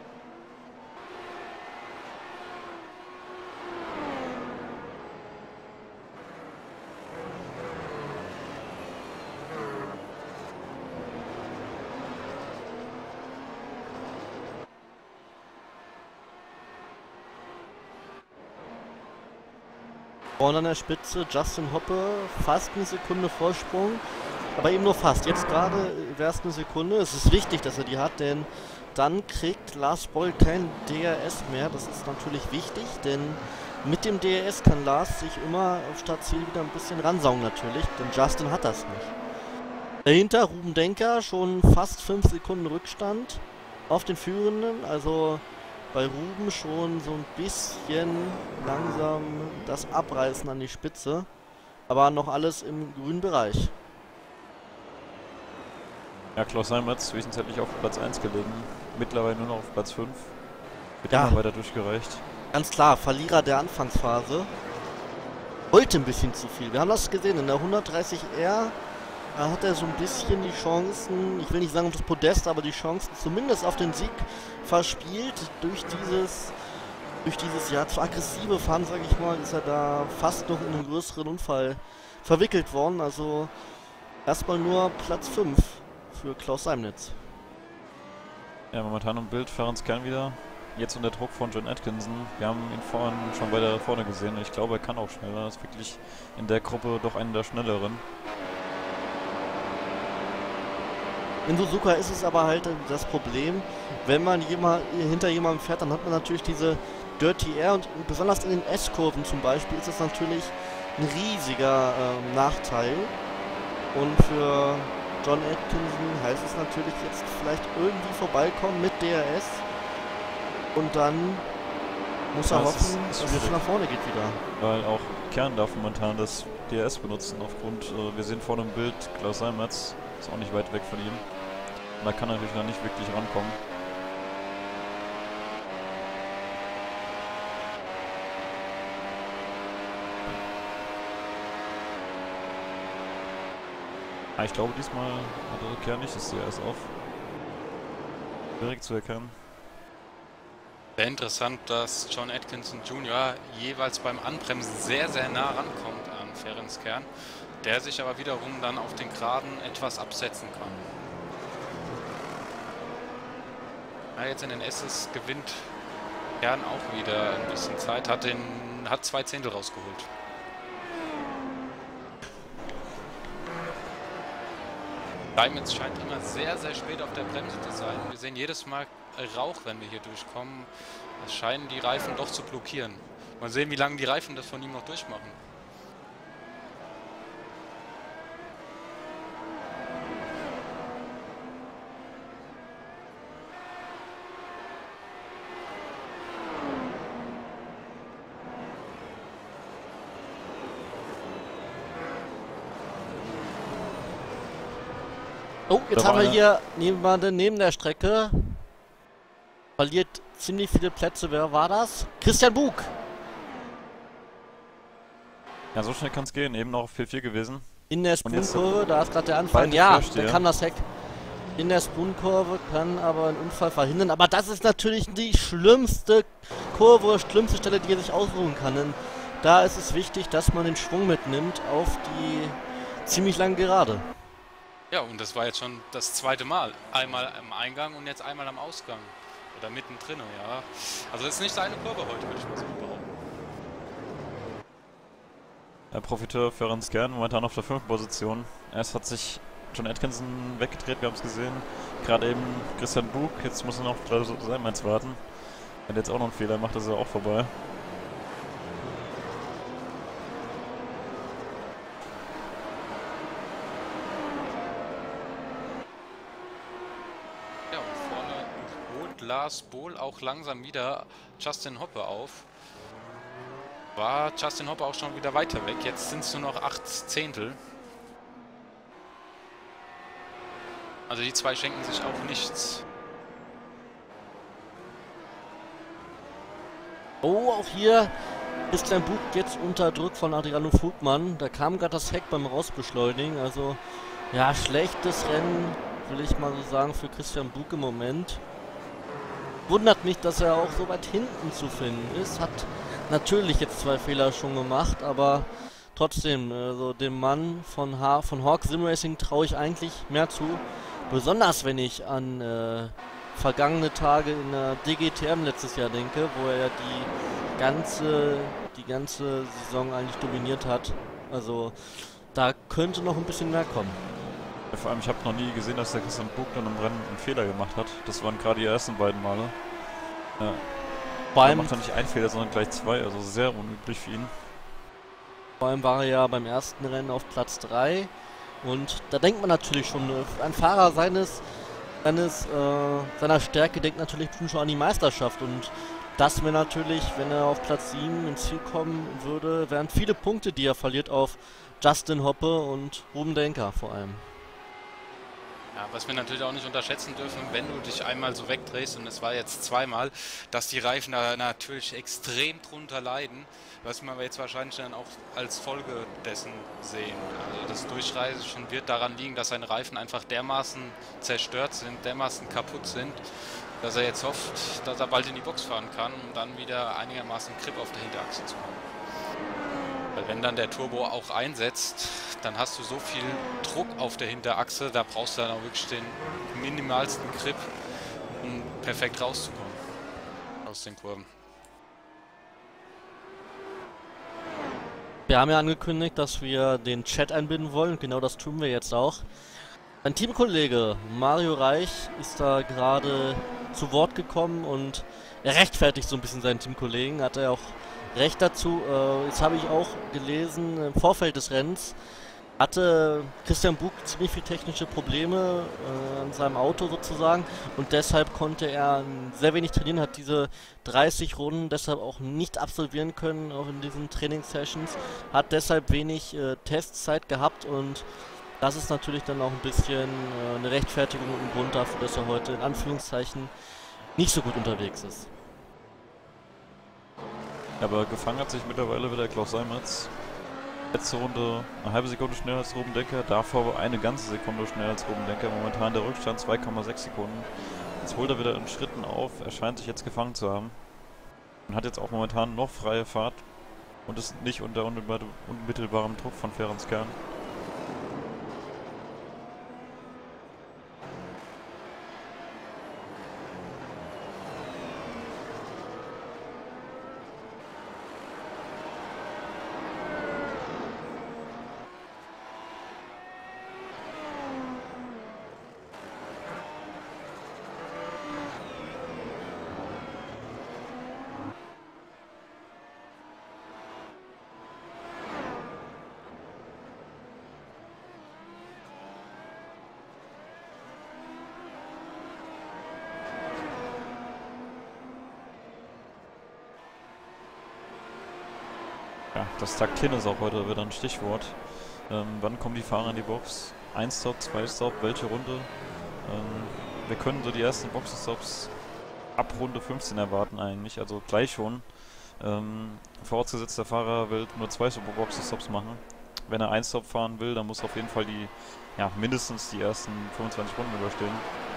Vorne an der Spitze Justin Hoppe, fast eine Sekunde Vorsprung, aber eben nur fast. Jetzt gerade wäre es eine Sekunde. Es ist wichtig, dass er die hat, denn dann kriegt Lars Boll kein DRS mehr. Das ist natürlich wichtig, denn mit dem DRS kann Lars sich immer auf Startziel wieder ein bisschen ransaugen natürlich, denn Justin hat das nicht. Dahinter Ruben Denker, schon fast 5 Sekunden Rückstand auf den Führenden, also bei Ruben schon so ein bisschen langsam das Abreißen an die Spitze. Aber noch alles im grünen Bereich. Ja, Klaus Seimertz zwischenzeitlich auf Platz 1 gelegen. Mittlerweile nur noch auf Platz 5. Wird Ja. immer weiter durchgereicht. Ganz klar, Verlierer der Anfangsphase. Heute ein bisschen zu viel. Wir haben das gesehen, in der 130R da hat er so ein bisschen die Chancen, ich will nicht sagen auf das Podest, aber die Chancen zumindest auf den Sieg verspielt. Durch dieses ja zu aggressive Fahren, sage ich mal, ist er da fast noch in einen größeren Unfall verwickelt worden. Also erstmal nur Platz 5 für Klaus Seimnitz. Ja, momentan im Bild Ferenc Kern wieder. Jetzt unter Druck von John Atkinson. Wir haben ihn vorhin schon weiter vorne gesehen. Ich glaube, er kann auch schneller. Er ist wirklich in der Gruppe doch einer der schnelleren. In Suzuka ist es aber halt das Problem, wenn man hinter jemandem fährt, dann hat man natürlich diese Dirty Air und besonders in den S-Kurven zum Beispiel ist das natürlich ein riesiger Nachteil. Und für John Atkinson heißt es natürlich jetzt vielleicht irgendwie vorbeikommen mit DRS und dann muss er hoffen, dass es nach vorne geht wieder. Weil auch Kern darf momentan das DRS benutzen aufgrund, wir sehen vorne im Bild Klaus Seimertz, ist auch nicht weit weg von ihm. Und da kann er natürlich noch nicht wirklich rankommen. Ah, ich glaube diesmal hat Kern nicht das DRS auf. Schwierig zu erkennen. Sehr interessant, dass John Atkinson Jr. jeweils beim Anbremsen sehr, sehr nah rankommt an Ferenc Kern, der sich aber wiederum dann auf den Geraden etwas absetzen kann. Ja, jetzt in den S's gewinnt Kern auch wieder ein bisschen Zeit, hat 2 Zehntel rausgeholt. Steinmetz scheint immer sehr, sehr spät auf der Bremse zu sein. Wir sehen jedes Mal Rauch, wenn wir hier durchkommen. Es scheinen die Reifen doch zu blockieren. Mal sehen, wie lange die Reifen das von ihm noch durchmachen. Oh, jetzt haben wir hier jemanden neben der Strecke. Verliert ziemlich viele Plätze. Wer war das? Christian Bug. Ja, so schnell kann es gehen. Eben noch auf 4-4 gewesen. In der Spoonkurve, da ist gerade der Anfang. Ja, der kann das Heck. In der Spoonkurve, kann aber einen Unfall verhindern. Aber das ist natürlich die schlimmste Kurve, schlimmste Stelle, die er sich ausruhen kann. Denn da ist es wichtig, dass man den Schwung mitnimmt auf die ziemlich lange Gerade. Ja, und das war jetzt schon das zweite Mal. Einmal am Eingang und jetzt einmal am Ausgang. Oder mittendrin, ja. Also das ist nicht seine Kurve heute, würde ich mal so behaupten. Der Profiteur Ferenc Kern momentan auf der 5. Position. Erst hat sich John Atkinson weggedreht, wir haben es gesehen. Gerade eben Christian Bug, jetzt muss er noch auf Seimertz warten. Wenn er jetzt auch noch einen Fehler macht, ist er auch vorbei. Lars Bohl auch langsam wieder Justin Hoppe auf. War Justin Hoppe auch schon wieder weiter weg. Jetzt sind es nur noch 8 Zehntel. Also die zwei schenken sich auch nichts. Oh, auch hier Christian Bug jetzt unter Druck von Adriano Vogtmann. Da kam gerade das Heck beim Rausbeschleunigen. Also, ja, schlechtes Rennen, will ich mal so sagen, für Christian Bug im Moment. Wundert mich, dass er auch so weit hinten zu finden ist. Hat natürlich jetzt 2 Fehler schon gemacht, aber trotzdem, also dem Mann von Hawk Sim Racing traue ich eigentlich mehr zu. Besonders wenn ich an vergangene Tage in der DGTM letztes Jahr denke, wo er ja die ganze Saison eigentlich dominiert hat. Also da könnte noch ein bisschen mehr kommen. Ja, vor allem, ich habe noch nie gesehen, dass der Christian Bug dann im Rennen einen Fehler gemacht hat. Das waren gerade die ersten beiden Male. Ja. Vor Er allem, macht er nicht einen Fehler, sondern gleich 2, also sehr unüblich für ihn. vor allem war er ja beim ersten Rennen auf Platz 3 und da denkt man natürlich schon, ein Fahrer seiner Stärke denkt natürlich schon an die Meisterschaft und das wäre natürlich, wenn er auf Platz 7 ins Ziel kommen würde, wären viele Punkte, die er verliert auf Justin Hoppe und Ruben Denker vor allem. Ja, was wir natürlich auch nicht unterschätzen dürfen, wenn du dich einmal so wegdrehst, und es war jetzt zweimal, dass die Reifen da natürlich extrem drunter leiden, was wir aber jetzt wahrscheinlich dann auch als Folge dessen sehen. Also das Durchreichen wird daran liegen, dass seine Reifen einfach dermaßen zerstört sind, dermaßen kaputt sind, dass er jetzt hofft, dass er bald in die Box fahren kann, um dann wieder einigermaßen Grip auf der Hinterachse zu haben. Weil wenn dann der Turbo auch einsetzt, dann hast du so viel Druck auf der Hinterachse, da brauchst du dann auch wirklich den minimalsten Grip, um perfekt rauszukommen aus den Kurven. Wir haben ja angekündigt, dass wir den Chat einbinden wollen und genau das tun wir jetzt auch. Mein Teamkollege Mario Reich ist da gerade zu Wort gekommen und er rechtfertigt so ein bisschen seinen Teamkollegen, hat er auch recht dazu. Jetzt habe ich auch gelesen, im Vorfeld des Rennens hatte Christian Bug ziemlich viele technische Probleme an seinem Auto sozusagen und deshalb konnte er sehr wenig trainieren, hat diese 30 Runden deshalb auch nicht absolvieren können, auch in diesen Trainingssessions, hat deshalb wenig Testzeit gehabt und das ist natürlich dann auch ein bisschen eine Rechtfertigung und ein Grund dafür, dass er heute in Anführungszeichen nicht so gut unterwegs ist. Aber gefangen hat sich mittlerweile wieder Klaus Seimetz. Letzte Runde eine halbe Sekunde schneller als Ruben Denker, davor eine ganze Sekunde schneller als Ruben Denker. Momentan der Rückstand 2,6 Sekunden. Jetzt holt er wieder in Schritten auf, er scheint sich jetzt gefangen zu haben. Und hat jetzt auch momentan noch freie Fahrt und ist nicht unter unmittelbarem Druck von Ferenc Kern. Ja, das Taktieren ist auch heute wieder ein Stichwort. Wann kommen die Fahrer in die Box? 1 Stop, 2 Stop, welche Runde? Wir können so die ersten Boxenstops ab Runde 15 erwarten eigentlich, also gleich schon. Vorausgesetzt der Fahrer will nur 2 Boxenstops machen. Wenn er 1 Stop fahren will, dann muss er auf jeden Fall mindestens die ersten 25 Runden überstehen.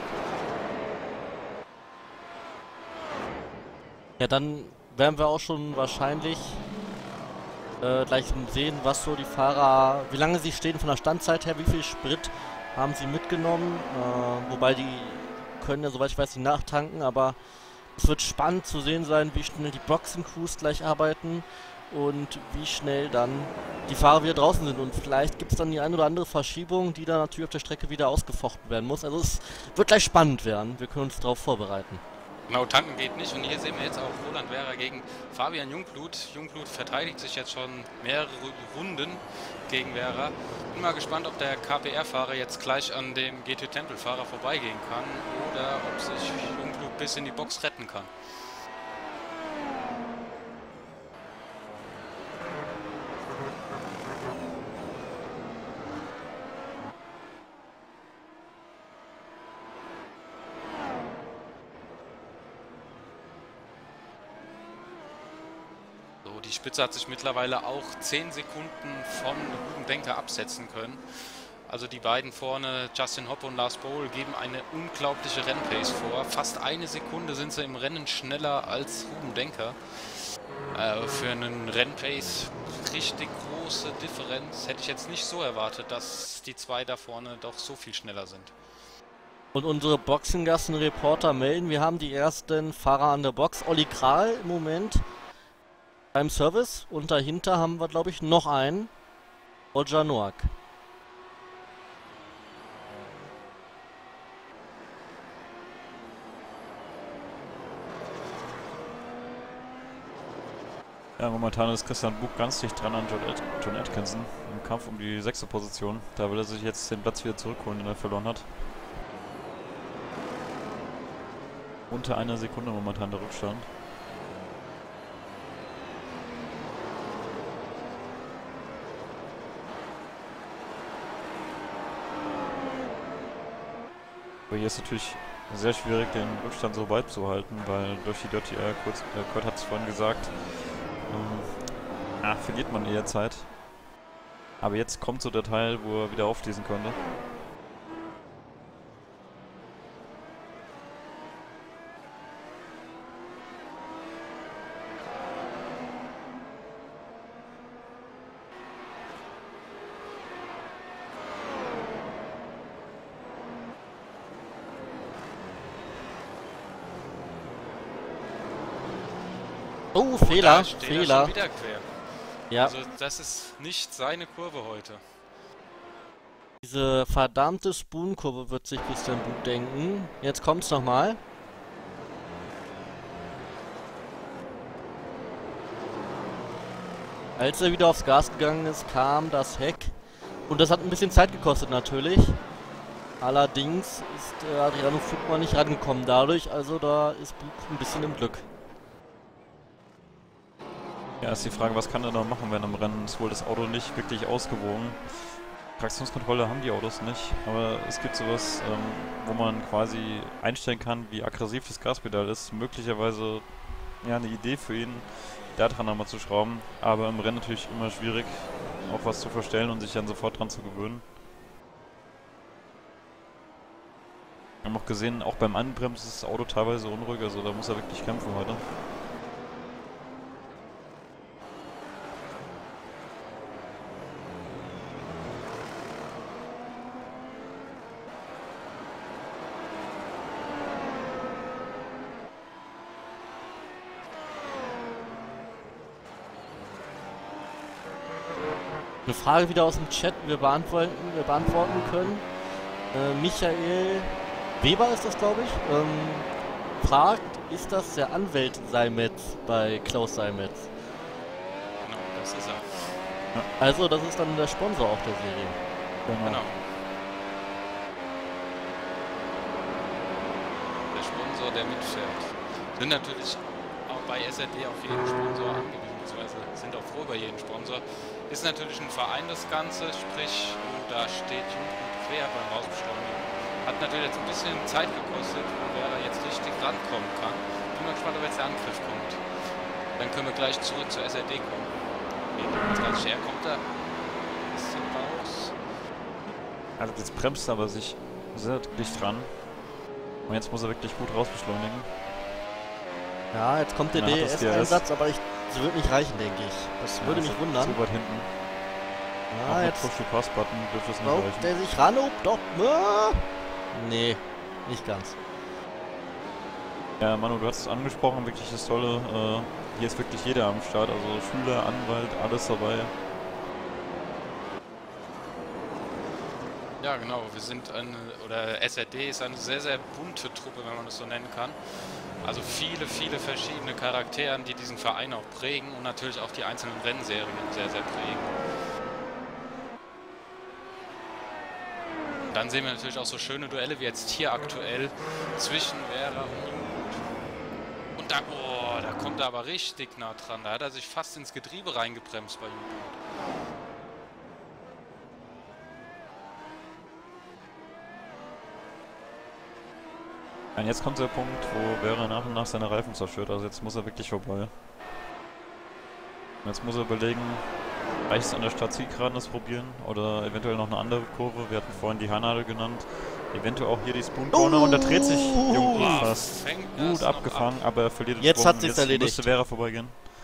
Ja, dann werden wir auch schon wahrscheinlich gleich sehen, was so die Fahrer, wie lange sie stehen von der Standzeit her, wie viel Sprit haben sie mitgenommen, wobei die können ja, soweit ich weiß, die nachtanken, aber es wird spannend zu sehen sein, wie schnell die Boxencrews gleich arbeiten und wie schnell dann die Fahrer wieder draußen sind und vielleicht gibt es dann die ein oder andere Verschiebung, die dann natürlich auf der Strecke wieder ausgefochten werden muss. Also es wird gleich spannend werden, wir können uns darauf vorbereiten. Genau, tanken geht nicht und hier sehen wir jetzt auch Roland Werra gegen Fabian Jungblut. Jungblut verteidigt sich jetzt schon mehrere Runden gegen Werra. Bin mal gespannt, ob der KPR-Fahrer jetzt gleich an dem GT-Tempel-Fahrer vorbeigehen kann oder ob sich Jungblut bis in die Box retten kann. So, so. Die Spitze hat sich mittlerweile auch 10 Sekunden von Ruben Denker absetzen können. Also die beiden vorne, Justin Hoppe und Lars Bohl, geben eine unglaubliche Rennpace vor. Fast eine Sekunde sind sie im Rennen schneller als Ruben Denker. Für einen Rennpace richtig große Differenz. Hätte ich jetzt nicht so erwartet, dass die zwei da vorne doch so viel schneller sind. Und unsere Boxengassen-Reporter melden, wir haben die ersten Fahrer an der Box. Olli Kral im Moment beim Service und dahinter haben wir, glaube ich, noch einen. Roger Noack. Ja, momentan ist Christian Bug ganz dicht dran an John Atkinson im Kampf um die 6. Position. Da will er sich jetzt den Platz wieder zurückholen, den er verloren hat. Unter einer Sekunde momentan der Rückstand. Aber hier ist natürlich sehr schwierig, den Rückstand so weit zu halten, weil durch die Dirty Air, Kurt hat es vorhin gesagt, verliert man eher Zeit. Aber jetzt kommt so der Teil, wo er wieder auflesen könnte. Oh, Fehler, Da steht er Fehler. schon wieder quer. Ja, Also das ist nicht seine Kurve heute. diese verdammte Spoon-Kurve wird sich Christian Bug denken. Jetzt kommt's nochmal. Als er wieder aufs Gas gegangen ist, kam das Heck. Und das hat ein bisschen Zeit gekostet natürlich. Allerdings ist Adriano Flugmann nicht rangekommen dadurch. Also da ist Bug ein bisschen im Glück. Ja, ist die Frage, was kann er noch machen, wenn im Rennen ist wohl das Auto nicht wirklich ausgewogen. Traktionskontrolle haben die Autos nicht, aber es gibt sowas, wo man quasi einstellen kann, wie aggressiv das Gaspedal ist. Möglicherweise ja eine Idee für ihn, da dran nochmal zu schrauben, aber im Rennen natürlich immer schwierig, auch was zu verstellen und sich dann sofort dran zu gewöhnen. Wir haben auch gesehen, auch beim Anbremsen ist das Auto teilweise unruhig, also da muss er wirklich kämpfen heute. Eine Frage wieder aus dem Chat, die wir beantworten können. Michael Weber ist das, glaube ich, fragt, ist das der Anwalt Seimetz bei Klaus Seimetz? Genau, das ist er. Also das ist dann der Sponsor auch der Serie. Genau. Der Sponsor, der mitfährt. Sind natürlich auch bei SRD auf jeden Sponsor angewiesen, beziehungsweise sind auch froh über jeden Sponsor. Ist natürlich ein Verein das Ganze, sprich, da steht Jung und quer beim Rausbeschleunigen. Hat natürlich jetzt ein bisschen Zeit gekostet, wer da jetzt richtig rankommen kann. Bin mal gespannt, ob jetzt der Angriff kommt. Dann können wir gleich zurück zur SRD kommen. Jetzt ganz schwer kommt er. Ist er raus. Also jetzt bremst er aber sich sehr dicht dran. Und jetzt muss er wirklich gut rausbeschleunigen. Ja, jetzt kommt der Ja, hat das DRS-Einsatz, aber das wird nicht reichen, denke ich. Das würde mich wundern. Zu weit hinten. Ja, Auch mit jetzt Push-to-Pass-Button dürfte es nicht raubt reichen. der sich ran. Oh, doch. Nee, nicht ganz. Ja, Manu, du hast es angesprochen, wirklich das Tolle. Hier ist wirklich jeder am Start, also Schüler, Anwalt, alles dabei. Ja, genau. Wir sind oder SRD ist eine sehr, sehr bunte Truppe, wenn man das so nennen kann. Also viele, viele verschiedene Charaktere, die diesen Verein auch prägen und natürlich auch die einzelnen Rennserien sehr, sehr prägen. Und dann sehen wir natürlich auch so schöne Duelle wie jetzt hier aktuell zwischen Vera und Jugendgut. Und da, oh, da kommt er aber richtig nah dran. Da hat er sich fast ins Getriebe reingebremst bei Jugendgut. Und jetzt kommt der Punkt, wo Vera nach und nach seine Reifen zerstört, also jetzt muss er wirklich vorbei. Jetzt muss er überlegen, reicht es an der Stadt Zielgeraden das probieren oder eventuell noch eine andere Kurve. Wir hatten vorhin die Haarnadel genannt. Eventuell auch hier die Spoon Corner und da dreht sich Jung fast. Gut abgefangen, aber er verliert den Jetzt Sprung. hat sich's erledigt. Müsste Vera vorbeigehen.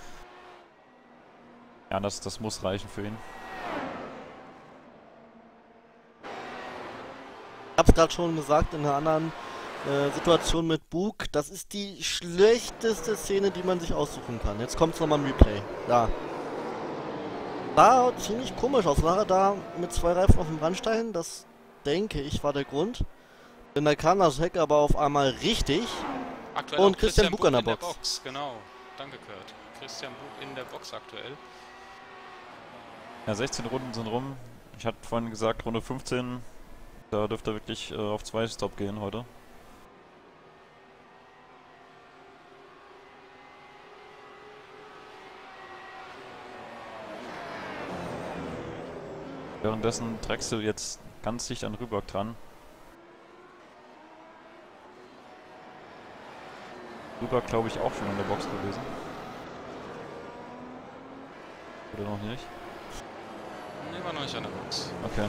Ja, das muss reichen für ihn. Ich hab's gerade schon gesagt in einer anderen Situation mit Bug. Das ist die schlechteste Szene, die man sich aussuchen kann. Jetzt kommt's nochmal im Replay. Da. Sah ziemlich komisch aus. War er da mit 2 Reifen auf dem Randstein? Das denke ich war der Grund. Denn da kam das Heck aber auf einmal richtig. Aktuell und Christian Bug an der in Box. Genau. Danke, Kurt. Christian Bug in der Box aktuell. Ja, 16 Runden sind rum. Ich hatte vorhin gesagt, Runde 15, da dürfte er wirklich auf 2 Stop gehen heute. Währenddessen Drechsel jetzt ganz dicht an Rüberg dran. Rüberg, glaube ich, auch schon in der Box gewesen. Oder noch nicht? Nee, war noch nicht an der Box. Okay.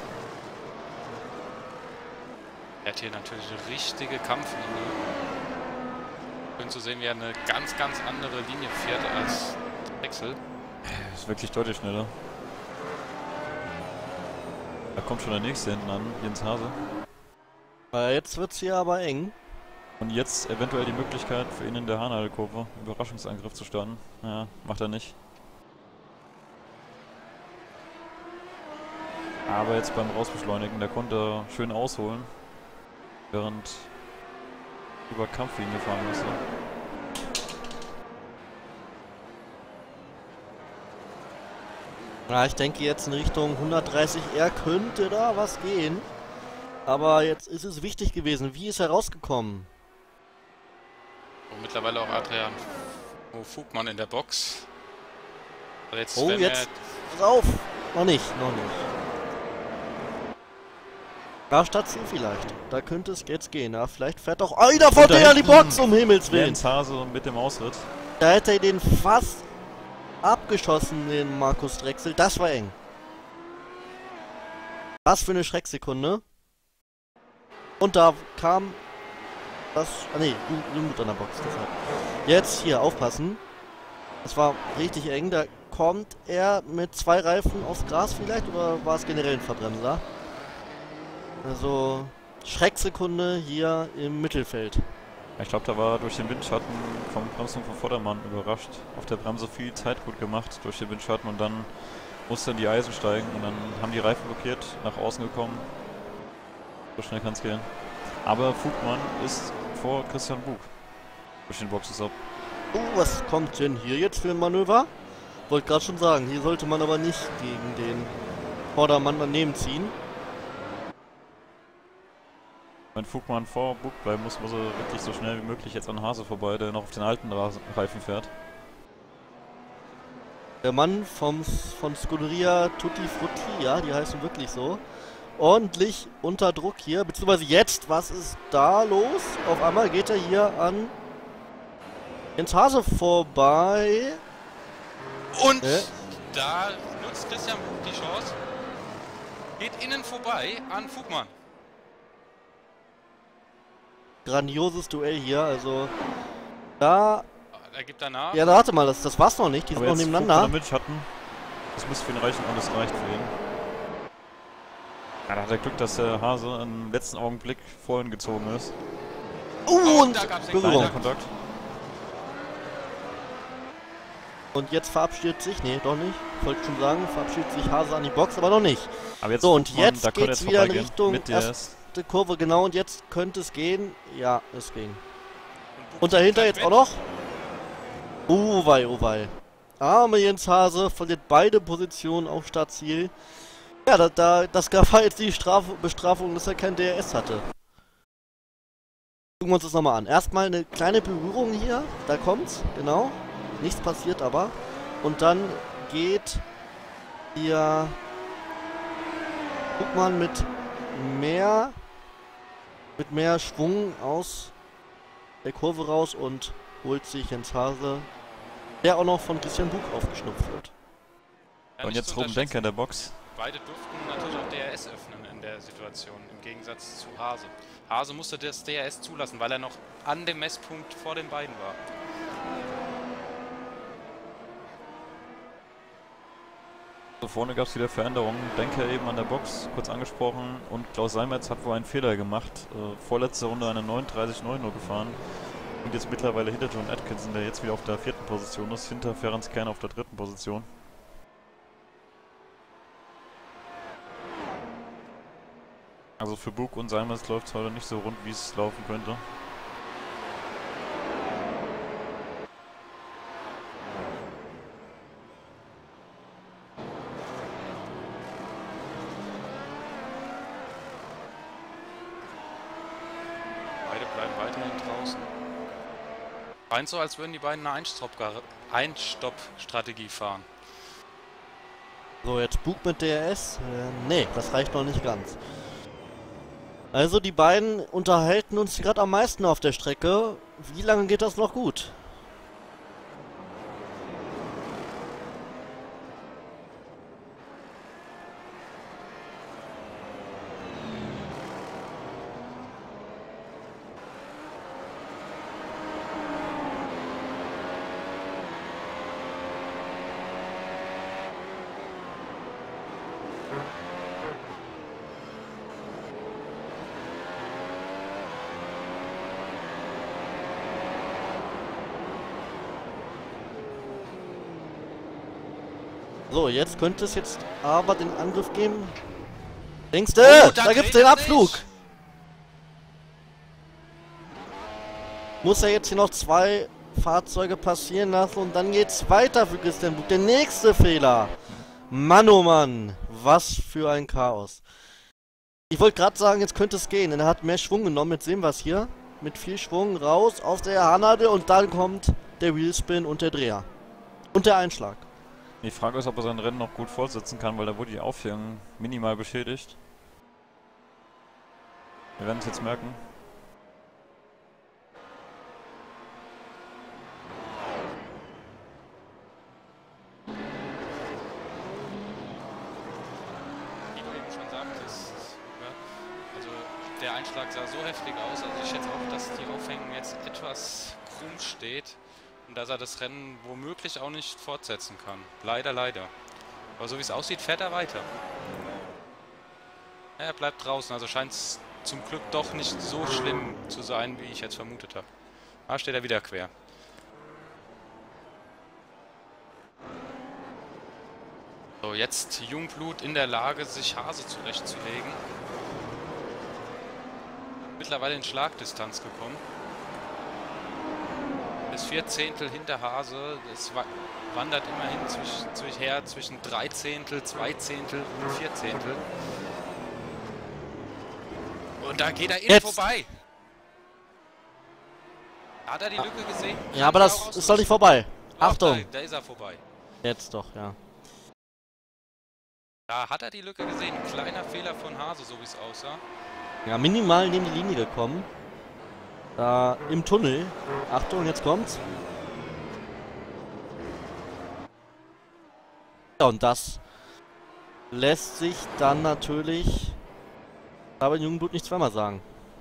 Er hat hier natürlich eine richtige Kampflinie. Schön zu sehen, wie er eine ganz, ganz andere Linie fährt als Drechsel. Ist wirklich deutlich schneller. Da kommt schon der nächste hinten an, Jens Hase. Jetzt wird's hier aber eng. Und jetzt eventuell die Möglichkeit für ihn in der Haarnadelkurve Überraschungsangriff zu starten. Ja, macht er nicht. Aber jetzt beim Rausbeschleunigen, da konnte er schön ausholen, während über Kampflinie fahren musste. Ja, ich denke jetzt in Richtung 130R könnte da was gehen. Aber jetzt ist es wichtig gewesen. Wie ist er rausgekommen? Und mittlerweile auch Adrian Vogtmann in der Box. Jetzt, Oh, jetzt. Pass auf! Noch nicht, noch nicht. Da statt Ziel vielleicht. Da könnte es jetzt gehen. Ja, vielleicht fährt doch einer von der an die Box, um Himmels Willen. Jens Hase mit dem Ausritt. Da hätte er den fast abgeschossen, den Markus Drechsel. Das war eng. Was für eine Schrecksekunde. Und da kam das... Ah ne, Junggut an der Box. Deshalb. Jetzt hier, aufpassen. Das war richtig eng. Da kommt er mit 2 Reifen aufs Gras vielleicht? Oder war es generell ein Verbremser? Also, Schrecksekunde hier im Mittelfeld. Ich glaube, da war durch den Windschatten vom Bremsung von Vordermann überrascht. Auf der Bremse viel Zeit gut gemacht durch den Windschatten und dann musste in die Eisen steigen und dann haben die Reifen blockiert, nach außen gekommen. So schnell kann es gehen. Aber Vogtmann ist vor Christian Bug durch den Boxenstopp. Was kommt denn hier jetzt für ein Manöver? Wollte gerade schon sagen, hier sollte man aber nicht gegen den Vordermann daneben ziehen. Wenn Vogtmann vor Bug bleiben muss, muss er wirklich so schnell wie möglich jetzt an Hase vorbei, der noch auf den alten Reifen fährt. Der Mann von Scuderia Tutti Frutti, ja, die heißen wirklich so. Ordentlich unter Druck hier, beziehungsweise jetzt, was ist da los? Auf einmal geht er hier an Jens Hase vorbei. Und da nutzt Christian Bug die Chance. Geht innen vorbei an Vogtmann. Grandioses Duell hier, also da... Er gibt danach. Ja, warte mal, das war's noch nicht, die sind noch nebeneinander. Windschatten. Das müsste für ihn reichen und das reicht für ihn. Ja, da hat er Glück, dass der Hase im letzten Augenblick vorhin gezogen ist. Und da gab's Berührung. Kontakt. Und jetzt verabschiedet sich, nee, doch nicht, wollte schon sagen, verabschiedet sich Hase an die Box, aber noch nicht. Aber jetzt so, und Vogtmann, jetzt geht's wieder in Richtung erste Kurve, genau, und jetzt könnte es gehen. Ja, es ging. Und dahinter jetzt auch noch. Oh wei, oh wei. Arme Jens Hase verliert beide Positionen auf Startziel. Ja, das war jetzt die Bestrafung, dass er kein DRS hatte. Gucken wir uns das nochmal an. Erstmal eine kleine Berührung hier, da kommt's, genau. Nichts passiert aber. Und dann geht hier guck mal mit mehr Schwung aus der Kurve raus und holt sich Jens Hase der auch noch von Christian Bug aufgeschnupft wird. Ja, Und nicht jetzt zu Ruben Denker in der unterschätzen. Box. Beide durften natürlich auch DRS öffnen in der Situation, im Gegensatz zu Hase. Hase musste das DRS zulassen, weil er noch an dem Messpunkt vor den beiden war. So, vorne gab es wieder Veränderungen. Denker eben an der Box, kurz angesprochen. Und Klaus Seimetz hat wohl einen Fehler gemacht. Vorletzte Runde eine 39,9 nur gefahren. Und jetzt mittlerweile hinter John Atkinson, der jetzt wieder auf der 4. Position ist. Hinter Ferenc Kern auf der 3. Position. Also für Bug und Seimetz läuft es heute nicht so rund, wie es laufen könnte. Beide bleiben weiterhin draußen. Scheint so, als würden die beiden eine Einstopp-Strategie fahren. So, jetzt Bug mit DRS. Nee, das reicht noch nicht ganz. Also die beiden unterhalten uns gerade am meisten auf der Strecke. Wie lange geht das noch gut? So, jetzt könnte es jetzt aber den Angriff geben. Denkst du, da gibt's den Abflug. Muss er jetzt hier noch 2 Fahrzeuge passieren lassen und dann geht's weiter für Christian Bug. Der nächste Fehler. Mann, oh Mann, was für ein Chaos. Ich wollte gerade sagen, jetzt könnte es gehen, denn er hat mehr Schwung genommen. Jetzt sehen wir es hier. Mit viel Schwung raus aus der Hanade und dann kommt der Wheelspin und der Dreher. Und der Einschlag. Die Frage ist, ob er sein Rennen noch gut fortsetzen kann, weil da wurde die Aufhängung minimal beschädigt. Wir werden es jetzt merken. Wie du eben schon sagtest, ja, also der Einschlag sah so heftig aus, also ich schätze auch, dass die Aufhängung jetzt etwas krumm steht. Und dass er das Rennen womöglich auch nicht fortsetzen kann. Leider, leider. Aber so wie es aussieht, fährt er weiter. Ja, er bleibt draußen, also scheint es zum Glück doch nicht so schlimm zu sein, wie ich jetzt vermutet habe. Da steht er wieder quer. So, jetzt Jungblut in der Lage, sich Hase zurechtzulegen. Mittlerweile in Schlagdistanz gekommen. Ist 4 Zehntel hinter Hase, es wandert immerhin zwischen 3 Zehntel, 2 Zehntel und 4 Zehntel. Und da geht er innen vorbei. Hat er die Lücke gesehen? Ja, aber das ist doch nicht vorbei. Achtung! Da ist er vorbei. Jetzt doch, ja. Da hat er die Lücke gesehen. Kleiner Fehler von Hase, so wie es aussah. Ja, minimal neben die Linie gekommen. Da im Tunnel. Achtung, jetzt kommt's. Ja, und das lässt sich dann natürlich aber in Jungblut nicht zweimal sagen.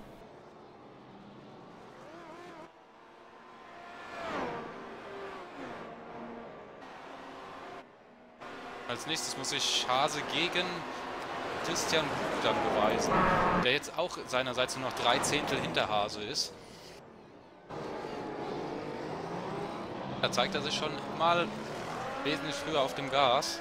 Als nächstes muss ich Hase gegen Christian Bug dann beweisen, der jetzt auch seinerseits nur noch 3 Zehntel hinter Hase ist. Da zeigt er sich schon mal wesentlich früher auf dem Gas.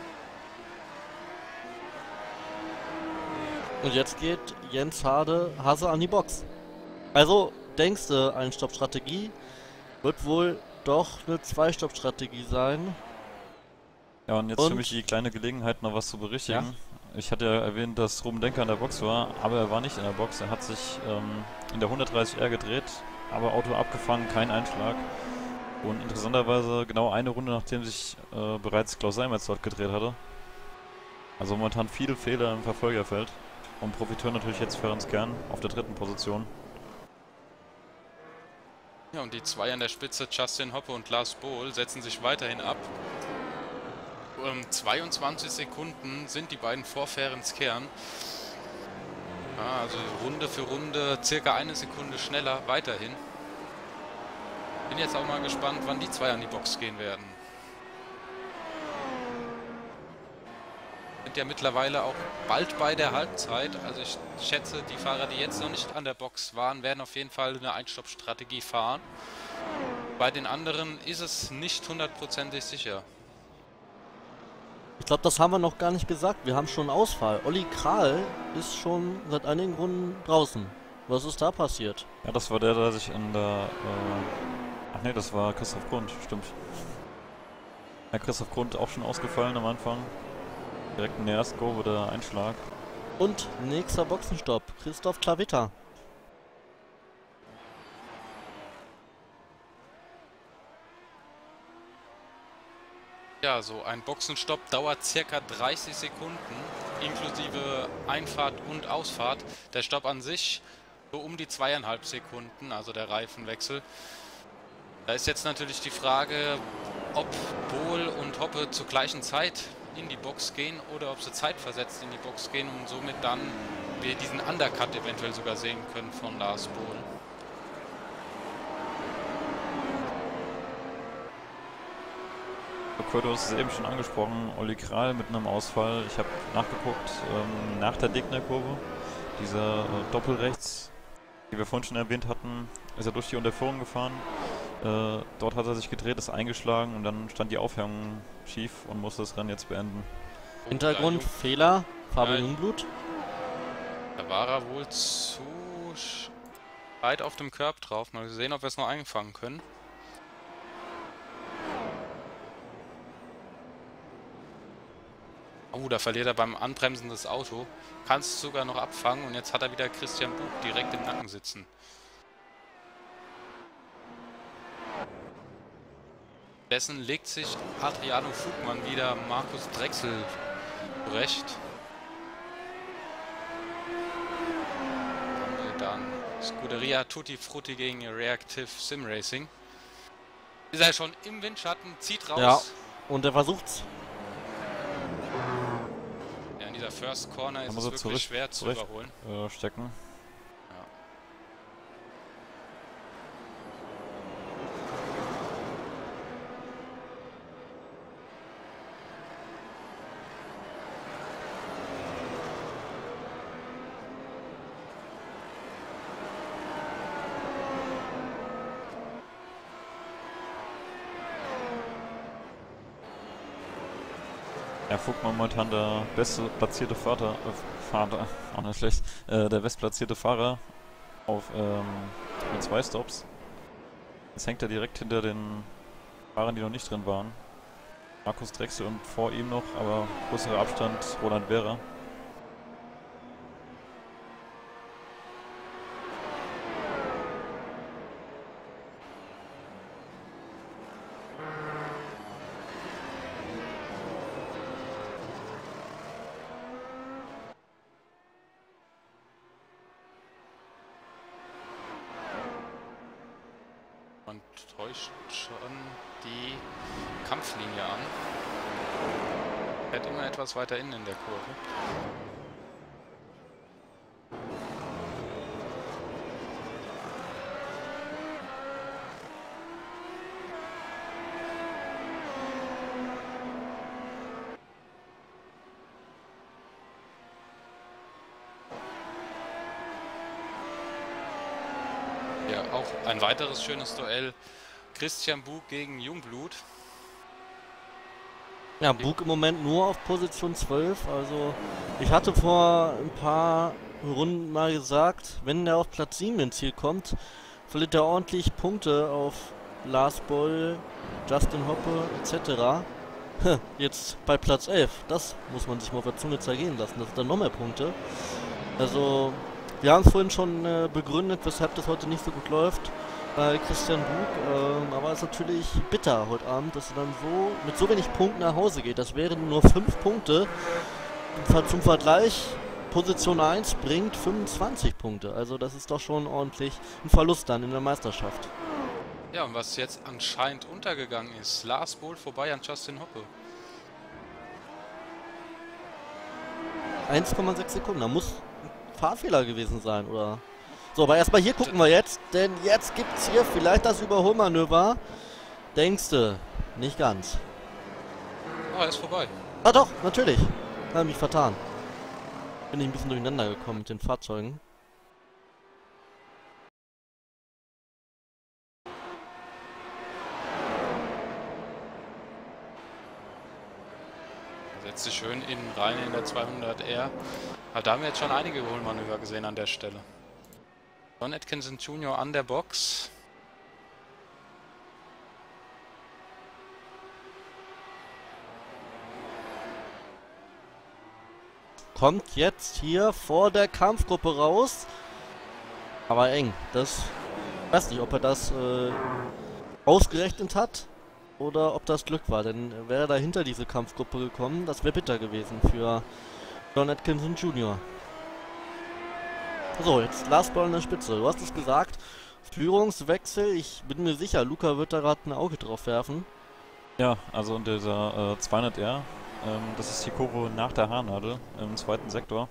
Und jetzt geht Jens Hase an die Box. Also, denkst du, eine Stoppstrategie wird wohl doch eine 2-Stopp-Strategie sein. Ja, und jetzt für mich die kleine Gelegenheit, noch was zu berichtigen. Ja. Ich hatte ja erwähnt, dass Ruben Denker in der Box war, aber er war nicht in der Box. Er hat sich in der 130R gedreht, aber Auto abgefangen, kein Einschlag. Und interessanterweise genau eine Runde, nachdem sich bereits Klaus Seimetz dort gedreht hatte. Also momentan viele Fehler im Verfolgerfeld. Und Profiteur natürlich jetzt Ferenc Kern auf der 3. Position. Ja, und die zwei an der Spitze, Justin Hoppe und Lars Bohl, setzen sich weiterhin ab. 22 Sekunden sind die beiden vor Ferens Kern. Ja, also Runde für Runde circa eine Sekunde schneller weiterhin. Bin jetzt auch mal gespannt, wann die zwei an die Box gehen werden. Sind ja mittlerweile auch bald bei der Halbzeit. Also ich schätze, die Fahrer, die jetzt noch nicht an der Box waren, werden auf jeden Fall eine Einstoppstrategie fahren. Bei den anderen ist es nicht hundertprozentig sicher. Ich glaube, das haben wir noch gar nicht gesagt. Wir haben schon Ausfall. Olli Kral ist schon seit einigen Runden draußen. Was ist da passiert? Ja, das war der sich in der... Ach nee, das war Christoph Grund, stimmt. Ja, Christoph Grund auch schon ausgefallen am Anfang. Direkt in der ersten Kurve der Einschlag. Und nächster Boxenstopp, Christoph Klavitter. Ja, so ein Boxenstopp dauert circa 30 Sekunden, inklusive Einfahrt und Ausfahrt. Der Stopp an sich so um die 2,5 Sekunden, also der Reifenwechsel. Da ist jetzt natürlich die Frage, ob Bohl und Hoppe zur gleichen Zeit in die Box gehen oder ob sie zeitversetzt in die Box gehen und somit dann wir diesen Undercut eventuell sogar sehen können von Lars Bohl. Du hast es eben schon angesprochen, Olli Kral mit einem Ausfall. Ich habe nachgeguckt, nach der Degner-Kurve, dieser Doppelrechts, die wir vorhin schon erwähnt hatten, ist er durch die Unterführung gefahren. Dort hat er sich gedreht, ist eingeschlagen und dann stand die Aufhängung schief und musste das Rennen jetzt beenden. Hintergrund, Fehler, Fabio Jungblut. Da war er wohl zu weit auf dem Curb drauf. Mal sehen, ob wir es noch einfangen können. Oh, da verliert er beim Anbremsen das Auto. Kann es sogar noch abfangen und jetzt hat er wieder Christian Bug direkt im Nacken sitzen. Dessen legt sich Adriano Fugmann wieder Markus Drechsel zurecht. Dann Scuderia Tutti Frutti gegen Reactive Sim Racing. Ist er schon im Windschatten, zieht raus. Ja, und er versucht's. Ja, in dieser First Corner ist es wirklich schwer zu überholen. Stecken. Ja, Fugmann momentan der beste platzierte Fahrer, auch nicht schlecht, der bestplatzierte Fahrer auf mit 2 Stops. Jetzt hängt er direkt hinter den Fahrern, die noch nicht drin waren. Markus Drechsel und vor ihm noch, aber größerer Abstand Roland Wehrer. Und täuscht schon die Kampflinie an. Fährt immer etwas weiter innen in der Kurve. Ja, auch ein weiteres schönes Duell. Christian Bug gegen Jungblut. Ja, Bug im Moment nur auf Position 12. Also ich hatte vor ein paar Runden mal gesagt, wenn der auf Platz 7 ins Ziel kommt, verliert er ordentlich Punkte auf Lars Bohl, Justin Hoppe etc. Jetzt bei Platz 11. Das muss man sich mal auf der Zunge zergehen lassen. Das sind dann noch mehr Punkte. Also wir haben es vorhin schon begründet, weshalb das heute nicht so gut läuft bei Christian Bug, aber es ist natürlich bitter heute Abend, dass er dann so mit so wenig Punkten nach Hause geht. Das wären nur 5 Punkte. Zum Vergleich, Position 1 bringt 25 Punkte. Also das ist doch schon ordentlich ein Verlust dann in der Meisterschaft. Ja, und was jetzt anscheinend untergegangen ist, Lars Bohl vorbei an Justin Hoppe. 1,6 Sekunden, da muss ein Fahrfehler gewesen sein, oder? So, aber erstmal hier gucken wir jetzt, denn jetzt gibt's hier vielleicht das Überholmanöver. Denkste, nicht ganz. Oh, er ist vorbei. Ah doch, natürlich. Habe mich vertan. Bin ich ein bisschen durcheinander gekommen mit den Fahrzeugen. Setzt sich schön innen rein in der 200R. Aber da haben wir jetzt schon einige Überholmanöver gesehen an der Stelle. John Atkinson Jr. an der Box. Kommt jetzt hier vor der Kampfgruppe raus. Aber eng. Das... Ich weiß nicht, ob er das ausgerechnet hat. Oder ob das Glück war. Denn wäre er dahinter diese Kampfgruppe gekommen, das wäre bitter gewesen für John Atkinson Jr. So, jetzt Lars Bohl an der Spitze. Du hast es gesagt. Führungswechsel. Ich bin mir sicher, Luca wird da gerade ein Auge drauf werfen. Ja, also in dieser 200R, das ist die Kurve nach der Haarnadel im zweiten Sektor.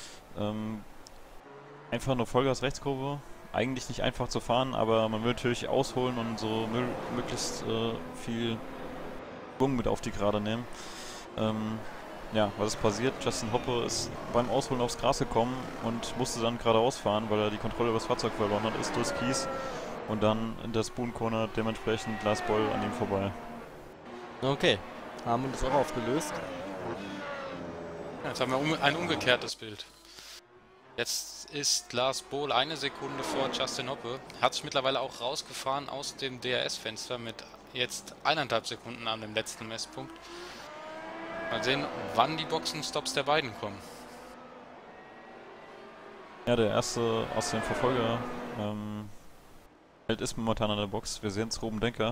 Einfach eine Vollgas-Rechtskurve. Eigentlich nicht einfach zu fahren, aber man will natürlich ausholen und so möglichst viel Schwung mit auf die Gerade nehmen. Ja, was ist passiert? Justin Hoppe ist beim Ausholen aufs Gras gekommen und musste dann geradeaus fahren, weil er die Kontrolle über das Fahrzeug verloren hat, ist durchs Kies und dann in der Spoon Corner dementsprechend Lars Bohl an ihm vorbei. Okay, haben wir das auch aufgelöst. Ja, jetzt haben wir ein umgekehrtes Bild. Jetzt ist Lars Bohl eine Sekunde vor Justin Hoppe. Hat sich mittlerweile auch rausgefahren aus dem DRS-Fenster mit jetzt 1,5 Sekunden an dem letzten Messpunkt. Mal sehen, wann die Boxenstops der beiden kommen. Ja, der erste aus dem Verfolger ist momentan an der Box. Wir sehen es, Ruben Denker.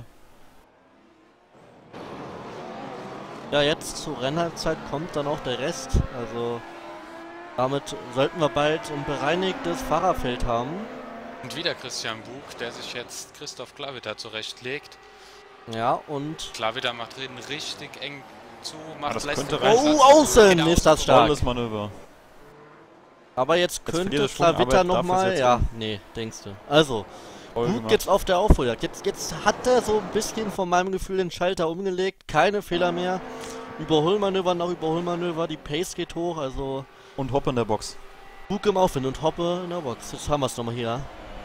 Ja, jetzt zur Rennhalbzeit kommt dann auch der Rest. Also damit sollten wir bald ein bereinigtes Fahrerfeld haben. Und wieder Christian Bug, der sich jetzt Christoph Klavitter zurechtlegt. Ja, und... Klavitter macht drin richtig eng zu, macht das vielleicht könnte sogar- reichen. Oh, außen ist das stark. Tolles Manöver. Aber jetzt verliert könnte er Schwung, Klavitter aber dafür nochmal... setzt Ja, er. nee, denkst du. Also, Voll Bug gemacht. jetzt auf der Aufholjagd. Jetzt hat er so ein bisschen von meinem Gefühl den Schalter umgelegt. Keine Fehler mehr. Überholmanöver nach Überholmanöver. Die Pace geht hoch, also... Und Hoppe in der Box. Bug im Aufwind und Hoppe in der Box. Jetzt haben wir es nochmal hier.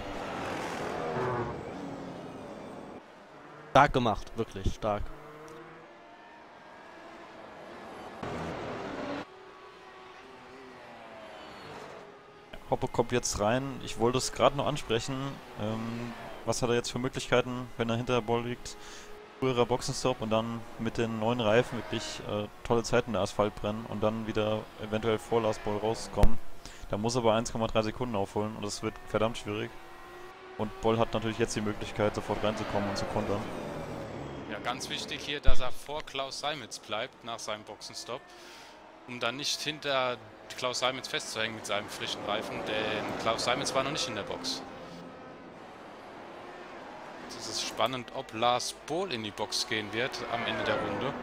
Stark gemacht, wirklich stark. Hoppe kommt jetzt rein. Ich wollte es gerade noch ansprechen. Was hat er jetzt für Möglichkeiten, wenn er hinter der Ball liegt? Früherer Boxenstopp und dann mit den neuen Reifen wirklich tolle Zeiten der Asphalt brennen und dann wieder eventuell vor Lars Bohl rauskommen. Da muss er bei 1,3 Sekunden aufholen und das wird verdammt schwierig. Und Boll hat natürlich jetzt die Möglichkeit, sofort reinzukommen und zu kontern. Ja, ganz wichtig hier, dass er vor Klaus Seimitz bleibt nach seinem Boxenstopp, um dann nicht hinter Klaus Seimitz festzuhängen mit seinem frischen Reifen, denn Klaus Seimitz war noch nicht in der Box. Jetzt ist es spannend, ob Lars Bohl in die Box gehen wird am Ende der Runde.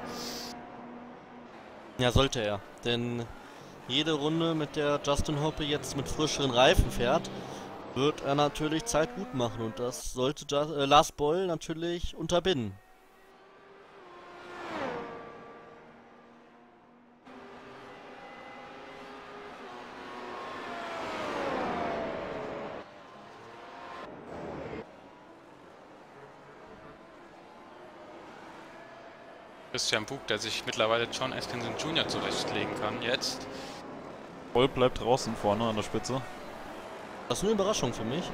Ja, sollte er. Denn jede Runde, mit der Justin Hoppe jetzt mit frischeren Reifen fährt, wird er natürlich Zeit gut machen. Und das sollte Lars Bohl natürlich unterbinden. Christian Bug, der sich mittlerweile John Atkinson Jr. zurechtlegen kann jetzt. Boll bleibt draußen vorne an der Spitze. Das ist eine Überraschung für mich.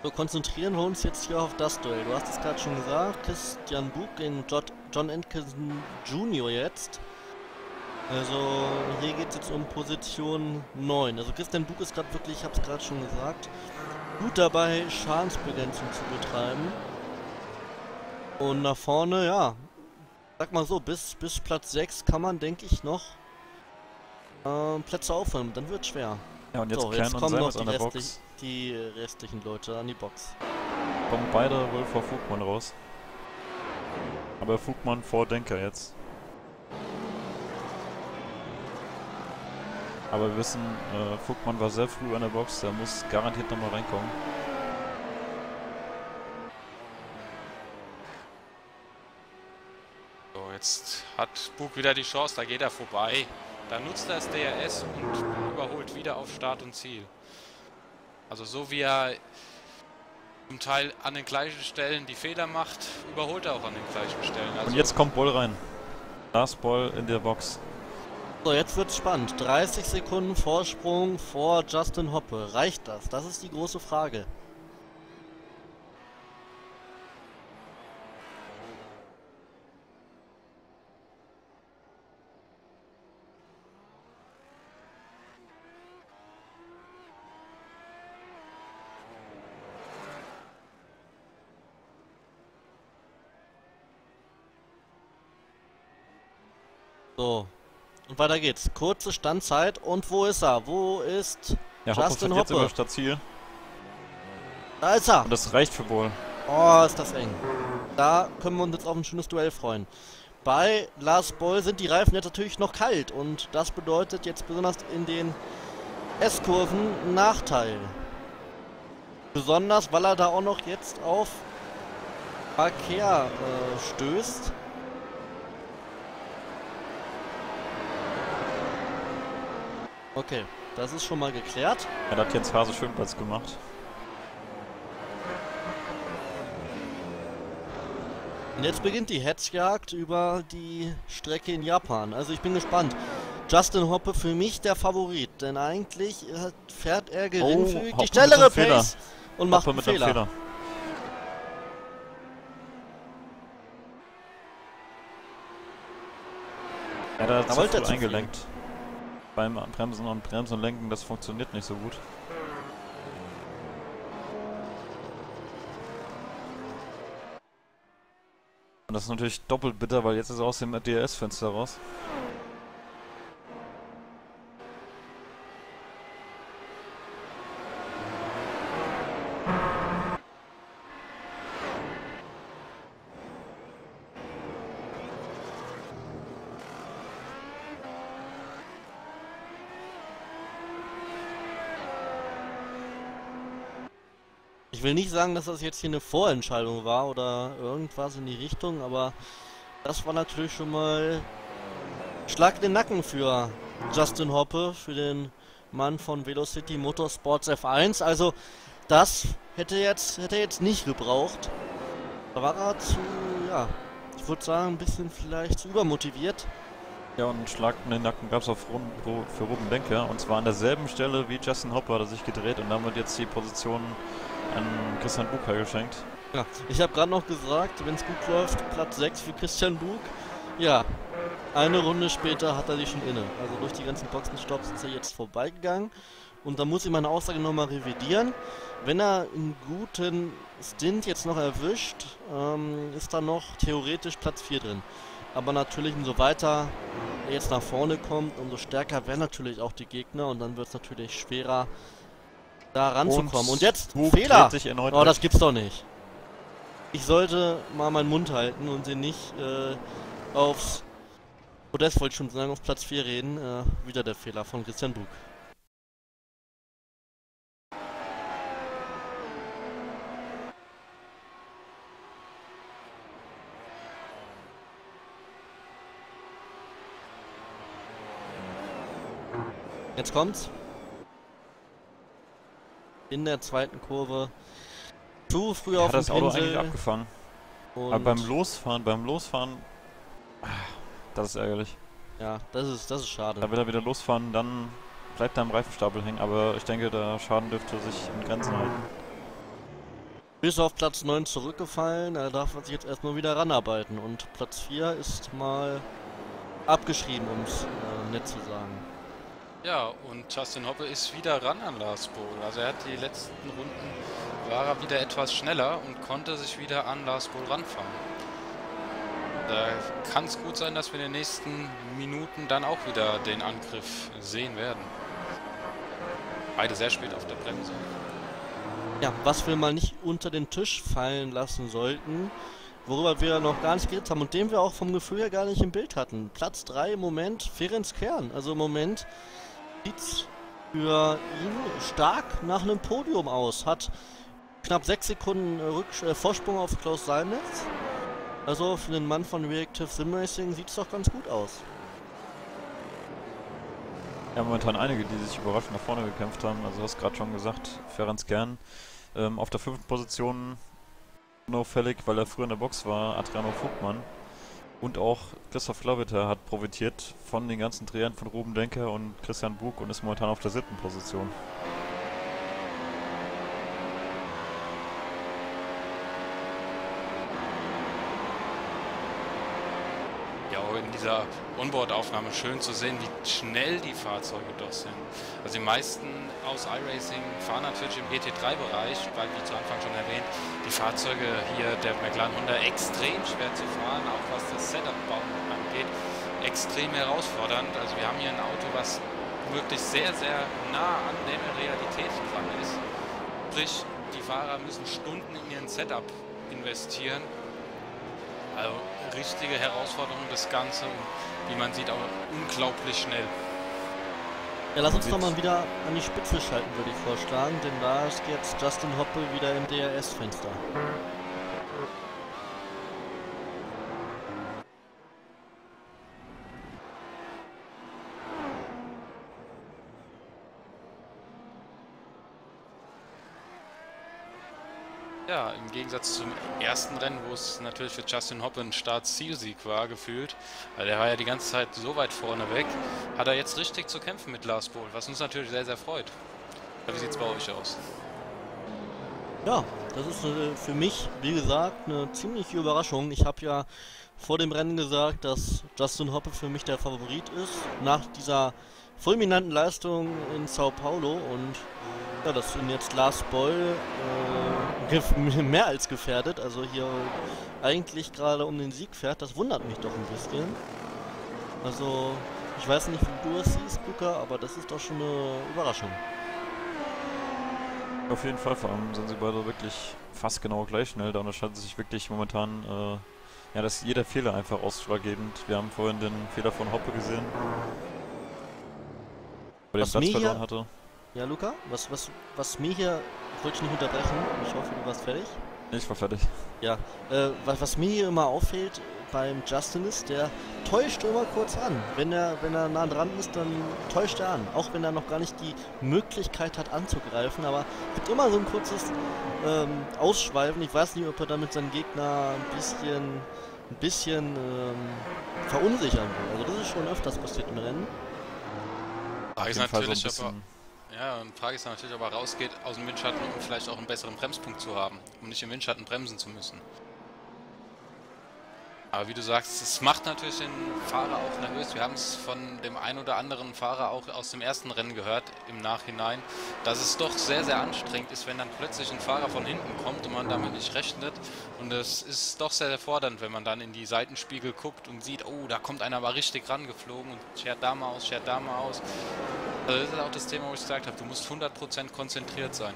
So, konzentrieren wir uns jetzt hier auf das Duell. Du hast es gerade schon gesagt, Christian Bug gegen John Atkinson Jr. jetzt. Also hier geht es jetzt um Position 9. Also Christian Bug ist gerade wirklich, ich habe es gerade schon gesagt, gut dabei, Schadensbegrenzung zu betreiben. Und nach vorne, ja, sag mal so, bis Platz 6 kann man, denke ich, noch Plätze aufholen. Dann wird es schwer. Ja, und jetzt, so, jetzt kommen noch die restlichen Leute an die Box. Kommen beide wohl vor Vogtmann raus. Aber Vogtmann vor Denker jetzt. Aber wir wissen, Vogtmann war sehr früh an der Box, der muss garantiert nochmal reinkommen. So, jetzt hat Bug wieder die Chance, da geht er vorbei. Da nutzt er das DRS und überholt wieder auf Start und Ziel. Also so wie er zum Teil an den gleichen Stellen die Fehler macht, überholt er auch an den gleichen Stellen. Also und jetzt kommt Boll rein. Lars Boll in der Box. So, jetzt wird's spannend. 30 Sekunden Vorsprung vor Justin Hoppe. Reicht das? Das ist die große Frage. So, und weiter geht's. Kurze Standzeit. Und wo ist er? Wo ist Justin Hoppe? Jetzt über Stadtziel. Da ist er. Und das reicht für Boll. Oh, ist das eng. Da können wir uns jetzt auf ein schönes Duell freuen. Bei Lars Boll sind die Reifen jetzt natürlich noch kalt. Und das bedeutet jetzt besonders in den S-Kurven einen Nachteil. Besonders, weil er da auch noch jetzt auf Verkehr stößt. Okay, das ist schon mal geklärt. Er hat jetzt Hase schön Platz gemacht. Und jetzt beginnt die Hetzjagd über die Strecke in Japan. Also ich bin gespannt. Justin Hoppe für mich der Favorit, denn eigentlich fährt er geringfügig die schnellere Pace und macht einen Fehler. Er hat zu früh eingelenkt. Beim Bremsen und Lenken, das funktioniert nicht so gut. Und das ist natürlich doppelt bitter, weil jetzt ist er aus dem DRS-Fenster raus. Ich will nicht sagen, dass das jetzt hier eine Vorentscheidung war oder irgendwas in die Richtung, aber das war natürlich schon mal Schlag in den Nacken für Justin Hoppe, für den Mann von Velocity Motorsports F1. Also das hätte jetzt nicht gebraucht. Da war er zu, ja, ich würde sagen, ein bisschen vielleicht zu übermotiviert. Ja, und einen Schlag in den Nacken gab es für Ruben Denker. Und zwar an derselben Stelle wie Justin Hoppe hat er sich gedreht und damit jetzt die Position an Christian Bug geschenkt. Ja, ich habe gerade noch gesagt, wenn es gut läuft, Platz 6 für Christian Bug. Ja, eine Runde später hat er die schon inne. Also durch die ganzen Boxenstopps ist er jetzt vorbeigegangen. Und da muss ich meine Aussage nochmal revidieren. Wenn er einen guten Stint jetzt noch erwischt, ist da noch theoretisch Platz 4 drin. Aber natürlich, umso weiter er jetzt nach vorne kommt, umso stärker werden natürlich auch die Gegner. Und dann wird es natürlich schwerer, da ranzukommen. Und jetzt Fehler! Oh, das gibt's doch nicht. Ich sollte mal meinen Mund halten und sie nicht aufs Podest, wollte ich schon sagen, auf Platz 4 reden. Wieder der Fehler von Christian Bug. Jetzt kommt's. In der zweiten Kurve. Zu früh auf den das Auto eigentlich abgefangen. Und aber beim Losfahren, das ist ärgerlich. Ja, das ist schade. Da will er wieder losfahren, dann bleibt er am Reifenstapel hängen, aber ich denke, der Schaden dürfte sich in Grenzen halten. Bis auf Platz 9 zurückgefallen, da darf man sich jetzt erstmal wieder ranarbeiten. Und Platz 4 ist mal abgeschrieben, um es nett zu sagen. Ja, und Justin Hoppe ist wieder ran an Lars Bohl. Also er hat die letzten Runden, war er wieder etwas schneller und konnte sich wieder an Lars Bohl ranfahren. Da kann es gut sein, dass wir in den nächsten Minuten dann auch wieder den Angriff sehen werden. Beide sehr spät auf der Bremse. Ja, was wir mal nicht unter den Tisch fallen lassen sollten, worüber wir noch gar nicht geredet haben und den wir auch vom Gefühl her gar nicht im Bild hatten. Platz 3 im Moment, Ferenc Kern. Also im Moment sieht's für ihn stark nach einem Podium aus. Hat knapp 6 Sekunden Vorsprung auf Klaus Seilnitz. Also für den Mann von Reactive Sim Racing sieht's doch ganz gut aus. Ja, momentan einige, die sich überraschend nach vorne gekämpft haben. Also du hast gerade schon gesagt, Ferenc Kern auf der 5. Position nur fällig, weil er früher in der Box war, Adriano Vogtmann. Und auch Christoph Loviter hat profitiert von den ganzen Drehern von Ruben Denker und Christian Bug und ist momentan auf der 7. Position. Ja, auch in dieser Onboard-Aufnahme schön zu sehen, wie schnell die Fahrzeuge doch sind. Also die meisten aus iRacing fahren natürlich im GT3-Bereich, weil wie zu Anfang schon erwähnt, die Fahrzeuge hier der McLaren Honda extrem schwer zu fahren, auch was das Setup-Bauen angeht, extrem herausfordernd. Also wir haben hier ein Auto, was wirklich sehr, sehr nah an der Realität dran ist. Sprich, die Fahrer müssen Stunden in ihren Setup investieren. Also richtige Herausforderung das Ganze und wie man sieht auch unglaublich schnell. Ja, lass uns doch mal wieder an die Spitze schalten, würde ich vorschlagen, denn da ist jetzt Justin Hoppe wieder im DRS-Fenster. Ja, im Gegensatz zum ersten Rennen, wo es natürlich für Justin Hoppe ein Start-Ziel-Sieg war, gefühlt, weil der war ja die ganze Zeit so weit vorne weg, hat er jetzt richtig zu kämpfen mit Lars Bohl, was uns natürlich sehr, sehr freut. Wie sieht es bei euch aus? Ja, das ist für mich, wie gesagt, eine ziemliche Überraschung. Ich habe ja vor dem Rennen gesagt, dass Justin Hoppe für mich der Favorit ist, nach dieser fulminanten Leistung in Sao Paulo und ja, dass ihn jetzt Lars Boll mehr als gefährdet, also hier eigentlich gerade um den Sieg fährt, das wundert mich doch ein bisschen. Also, ich weiß nicht, wie du es siehst, Luca, aber das ist doch schon eine Überraschung. Auf jeden Fall, vor allem sind sie beide wirklich fast genau gleich schnell. Da unterscheidet sich wirklich momentan, ja, dass jeder Fehler einfach ausschlaggebend. Wir haben vorhin den Fehler von Hoppe gesehen, bei dem Platz verloren hatte. Ja, Luca, was mir hier, ich wollte dich nicht unterbrechen, ich hoffe, du warst fertig. Ich war fertig. Ja, was mir hier immer auffällt beim Justin ist, der täuscht immer kurz an. Wenn er nah dran ist, dann täuscht er an. Auch wenn er noch gar nicht die Möglichkeit hat anzugreifen, aber es gibt immer so ein kurzes Ausschweifen. Ich weiß nicht, ob er damit seinen Gegner ein bisschen verunsichern will. Also das ist schon öfters passiert im Rennen. Frage ist natürlich, Frage ist natürlich, ob er rausgeht aus dem Windschatten, um vielleicht auch einen besseren Bremspunkt zu haben, um nicht im Windschatten bremsen zu müssen. Aber wie du sagst, es macht natürlich den Fahrer auch nervös. Wir haben es von dem einen oder anderen Fahrer auch aus dem ersten Rennen gehört im Nachhinein, dass es doch sehr, sehr anstrengend ist, wenn dann plötzlich ein Fahrer von hinten kommt und man damit nicht rechnet. Und es ist doch sehr, sehr fordernd, wenn man dann in die Seitenspiegel guckt und sieht, oh, da kommt einer mal richtig rangeflogen und schert da mal aus, schert da mal aus. Also das ist auch das Thema, wo ich gesagt habe, du musst 100% konzentriert sein.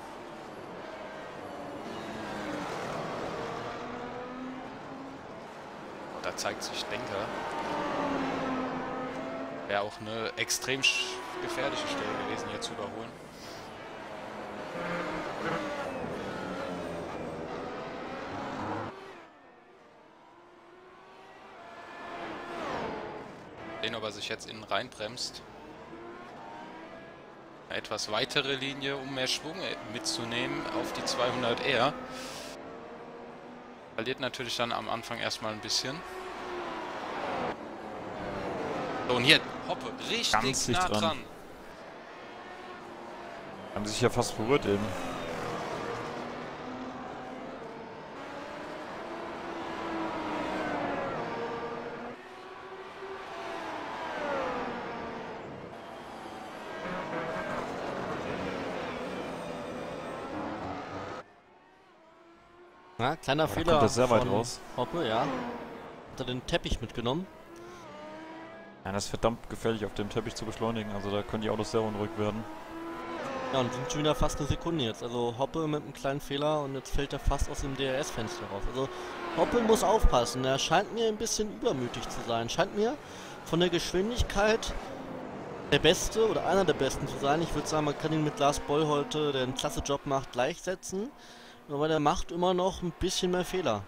Da zeigt sich Denker. Wäre auch eine extrem gefährliche Stelle gewesen, hier zu überholen. Sehen, ob er sich jetzt innen reinbremst. Eine etwas weitere Linie, um mehr Schwung mitzunehmen auf die 200R. Verliert natürlich dann am Anfang erstmal ein bisschen. So, und hier Hoppe richtig nah dran. Haben sich ja fast berührt eben. Ja, kleiner Aber da Fehler kommt er sehr weit von raus. Hoppe, ja. Hat er den Teppich mitgenommen. Ja, das ist verdammt gefährlich, auf dem Teppich zu beschleunigen. Also da können die Autos sehr unruhig werden. Ja, und sind schon wieder fast eine Sekunde jetzt. Also Hoppe mit einem kleinen Fehler und jetzt fällt er fast aus dem DRS-Fenster raus. Also Hoppe muss aufpassen. Er scheint mir ein bisschen übermütig zu sein. Scheint mir von der Geschwindigkeit der Beste oder einer der Besten zu sein. Ich würde sagen, man kann ihn mit Lars Boll heute, der einen klasse Job macht, gleichsetzen. Aber der macht immer noch ein bisschen mehr Fehler.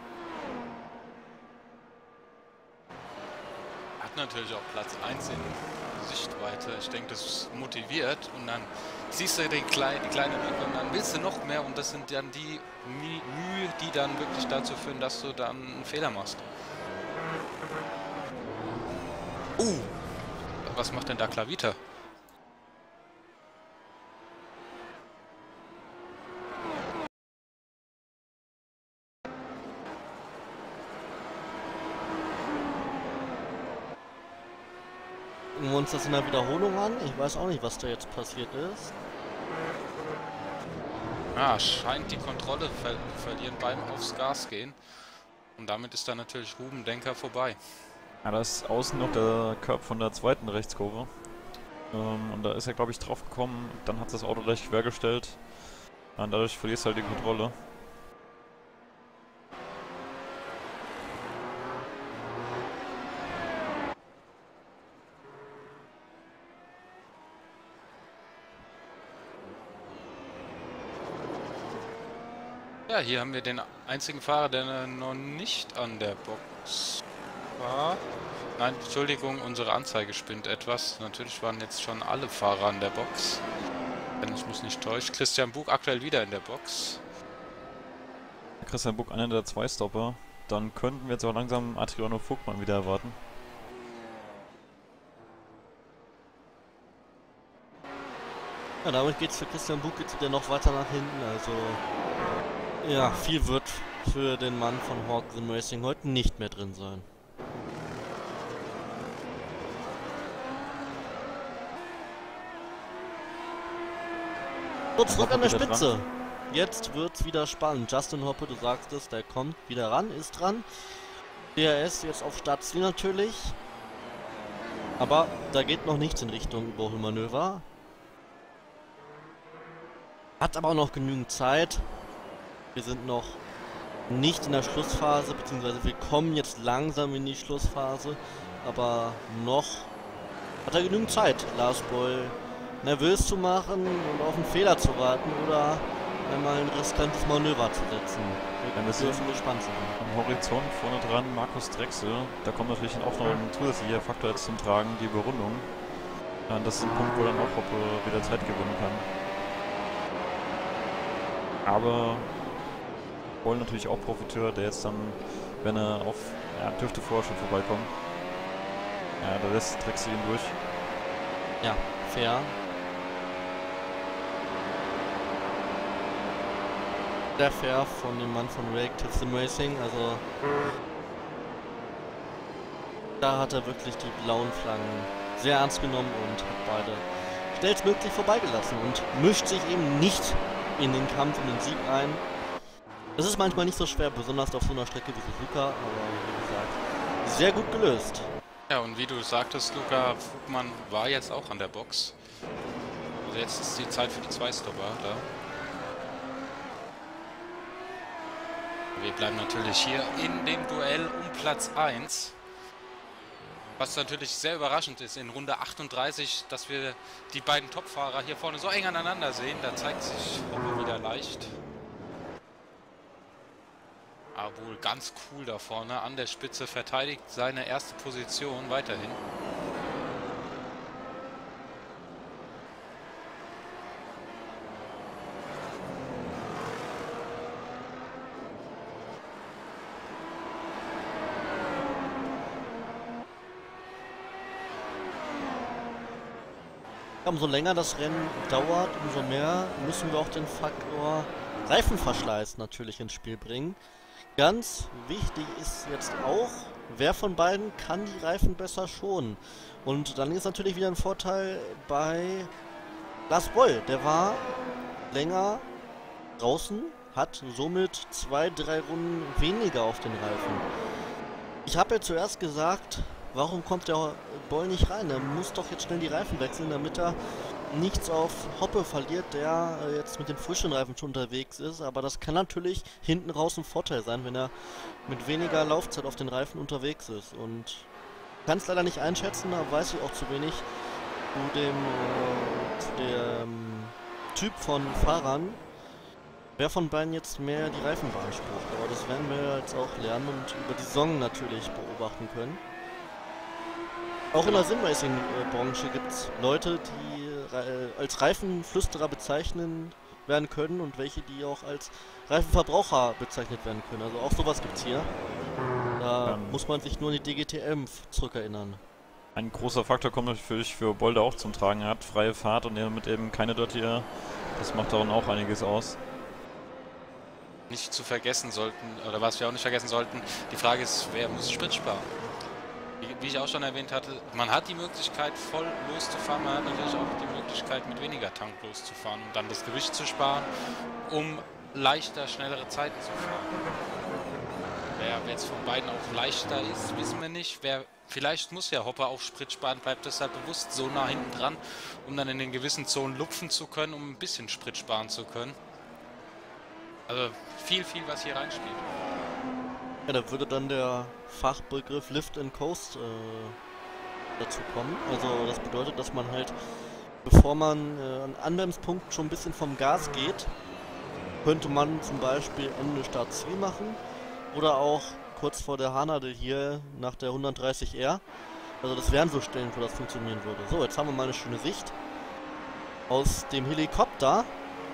Hat natürlich auch Platz 1 in Sichtweite. Ich denke, das motiviert und dann siehst du die kleine Lücke und dann willst du noch mehr und das sind dann die Mühe, die dann wirklich dazu führen, dass du dann einen Fehler machst. Was macht denn da Klavita? Gucken wir uns das in der Wiederholung an. Ich weiß auch nicht, was da jetzt passiert ist. Ja, scheint die Kontrolle verlieren beim aufs Gas gehen. Und damit ist dann natürlich Ruben Denker vorbei. Ja, da ist außen noch der Curb von der zweiten Rechtskurve. Und da ist er, glaube ich, drauf gekommen. Dann hat das Auto gleich quergestellt. Und dadurch verlierst du halt die Kontrolle. Ja, hier haben wir den einzigen Fahrer, der noch nicht an der Box war. Nein, Entschuldigung, unsere Anzeige spinnt etwas. Natürlich waren jetzt schon alle Fahrer an der Box. Wenn ich mich nicht täusche. Christian Bug aktuell wieder in der Box. Christian Bug, einer der Zwei-Stopper. Dann könnten wir jetzt auch langsam Adriano Vogtmann wieder erwarten. Ja, damit geht es für Christian Bug jetzt wieder noch weiter nach hinten. Also, ja, viel wird für den Mann von Hawk Sim Racing heute nicht mehr drin sein. So, zurück an der Spitze. Jetzt wird's wieder spannend. Justin Hoppe, du sagst es, der kommt wieder ran, ist dran. DRS jetzt auf Startziel natürlich. Aber da geht noch nichts in Richtung Überholmanöver. Hat aber auch noch genügend Zeit. Wir sind noch nicht in der Schlussphase, beziehungsweise wir kommen jetzt langsam in die Schlussphase. Aber noch hat er genügend Zeit, Lars Boll nervös zu machen und auf einen Fehler zu warten oder einmal ein riskantes Manöver zu setzen. Wir dürfen gespannt sein. Am Horizont vorne dran Markus Drechsel. Da kommt natürlich auch noch ein zusätzlicher Faktor jetzt zum Tragen, die Überrundung. Ja, das ist ein Punkt, wo dann auch Hoppe wieder Zeit gewinnen kann. Aber Boll natürlich auch Profiteur, der jetzt dann, wenn er auf, ja, dürfte vorher schon vorbeikommen. Ja, da lässt Drechsel ihn durch. Ja, fair. Sehr fair von dem Mann von Reactive Sim Racing, also da hat er wirklich die blauen Flaggen sehr ernst genommen und hat beide schnellstmöglich vorbeigelassen und mischt sich eben nicht in den Kampf, in den Sieg ein. Das ist manchmal nicht so schwer, besonders auf so einer Strecke wie Suzuka, aber wie gesagt, sehr gut gelöst. Ja, und wie du sagtest, Luca, Vogtmann war jetzt auch an der Box. Also jetzt ist die Zeit für die Zwei-Stopper da. Wir bleiben natürlich hier in dem Duell um Platz 1. Was natürlich sehr überraschend ist in Runde 38, dass wir die beiden Topfahrer hier vorne so eng aneinander sehen. Da zeigt sich Hoppe wieder leicht. Aber wohl ganz cool da vorne an der Spitze, verteidigt seine erste Position weiterhin. Umso länger das Rennen dauert, umso mehr müssen wir auch den Faktor Reifenverschleiß natürlich ins Spiel bringen. Ganz wichtig ist jetzt auch, wer von beiden kann die Reifen besser schonen. Und dann ist natürlich wieder ein Vorteil bei Lars Boll. Der war länger draußen, hat somit 2-3 Runden weniger auf den Reifen. Ich habe ja zuerst gesagt, warum kommt der Boll nicht rein? Er muss doch jetzt schnell die Reifen wechseln, damit er nichts auf Hoppe verliert, der jetzt mit den frischen Reifen schon unterwegs ist. Aber das kann natürlich hinten raus ein Vorteil sein, wenn er mit weniger Laufzeit auf den Reifen unterwegs ist. Und ich kann es leider nicht einschätzen, da weiß ich auch zu wenig zu dem Typ von Fahrern, wer von beiden jetzt mehr die Reifen beansprucht. Aber das werden wir jetzt auch lernen und über die Saison natürlich beobachten können. Auch in der Simracing-Branche gibt es Leute, die als Reifenflüsterer bezeichnen werden können und welche, die auch als Reifenverbraucher bezeichnet werden können. Also auch sowas gibt es hier. Da muss man sich nur an die DGTM zurückerinnern. Ein großer Faktor kommt natürlich für Bolde auch zum Tragen. Er hat freie Fahrt und er mit eben keine Dirty Air. Das macht daran auch einiges aus. Nicht zu vergessen sollten, oder was wir auch nicht vergessen sollten, die Frage ist, wer muss Sprit sparen? Wie ich auch schon erwähnt hatte, man hat die Möglichkeit voll loszufahren, man hat natürlich auch die Möglichkeit mit weniger Tank loszufahren und dann das Gewicht zu sparen, um leichter, schnellere Zeiten zu fahren. Wer jetzt von beiden auch leichter ist, wissen wir nicht. Vielleicht muss ja Hopper auch Sprit sparen, bleibt deshalb bewusst so nah hinten dran, um dann in den gewissen Zonen lupfen zu können, um ein bisschen Sprit sparen zu können. Also viel, was hier reinspielt. Ja, da würde dann der Fachbegriff Lift and Coast dazu kommen. Also das bedeutet, dass man halt, bevor man an Anbremspunkten schon ein bisschen vom Gas geht, könnte man zum Beispiel Ende Start Ziel machen oder auch kurz vor der Hanade hier nach der 130R. Also das wären so Stellen, wo das funktionieren würde. So, jetzt haben wir mal eine schöne Sicht aus dem Helikopter.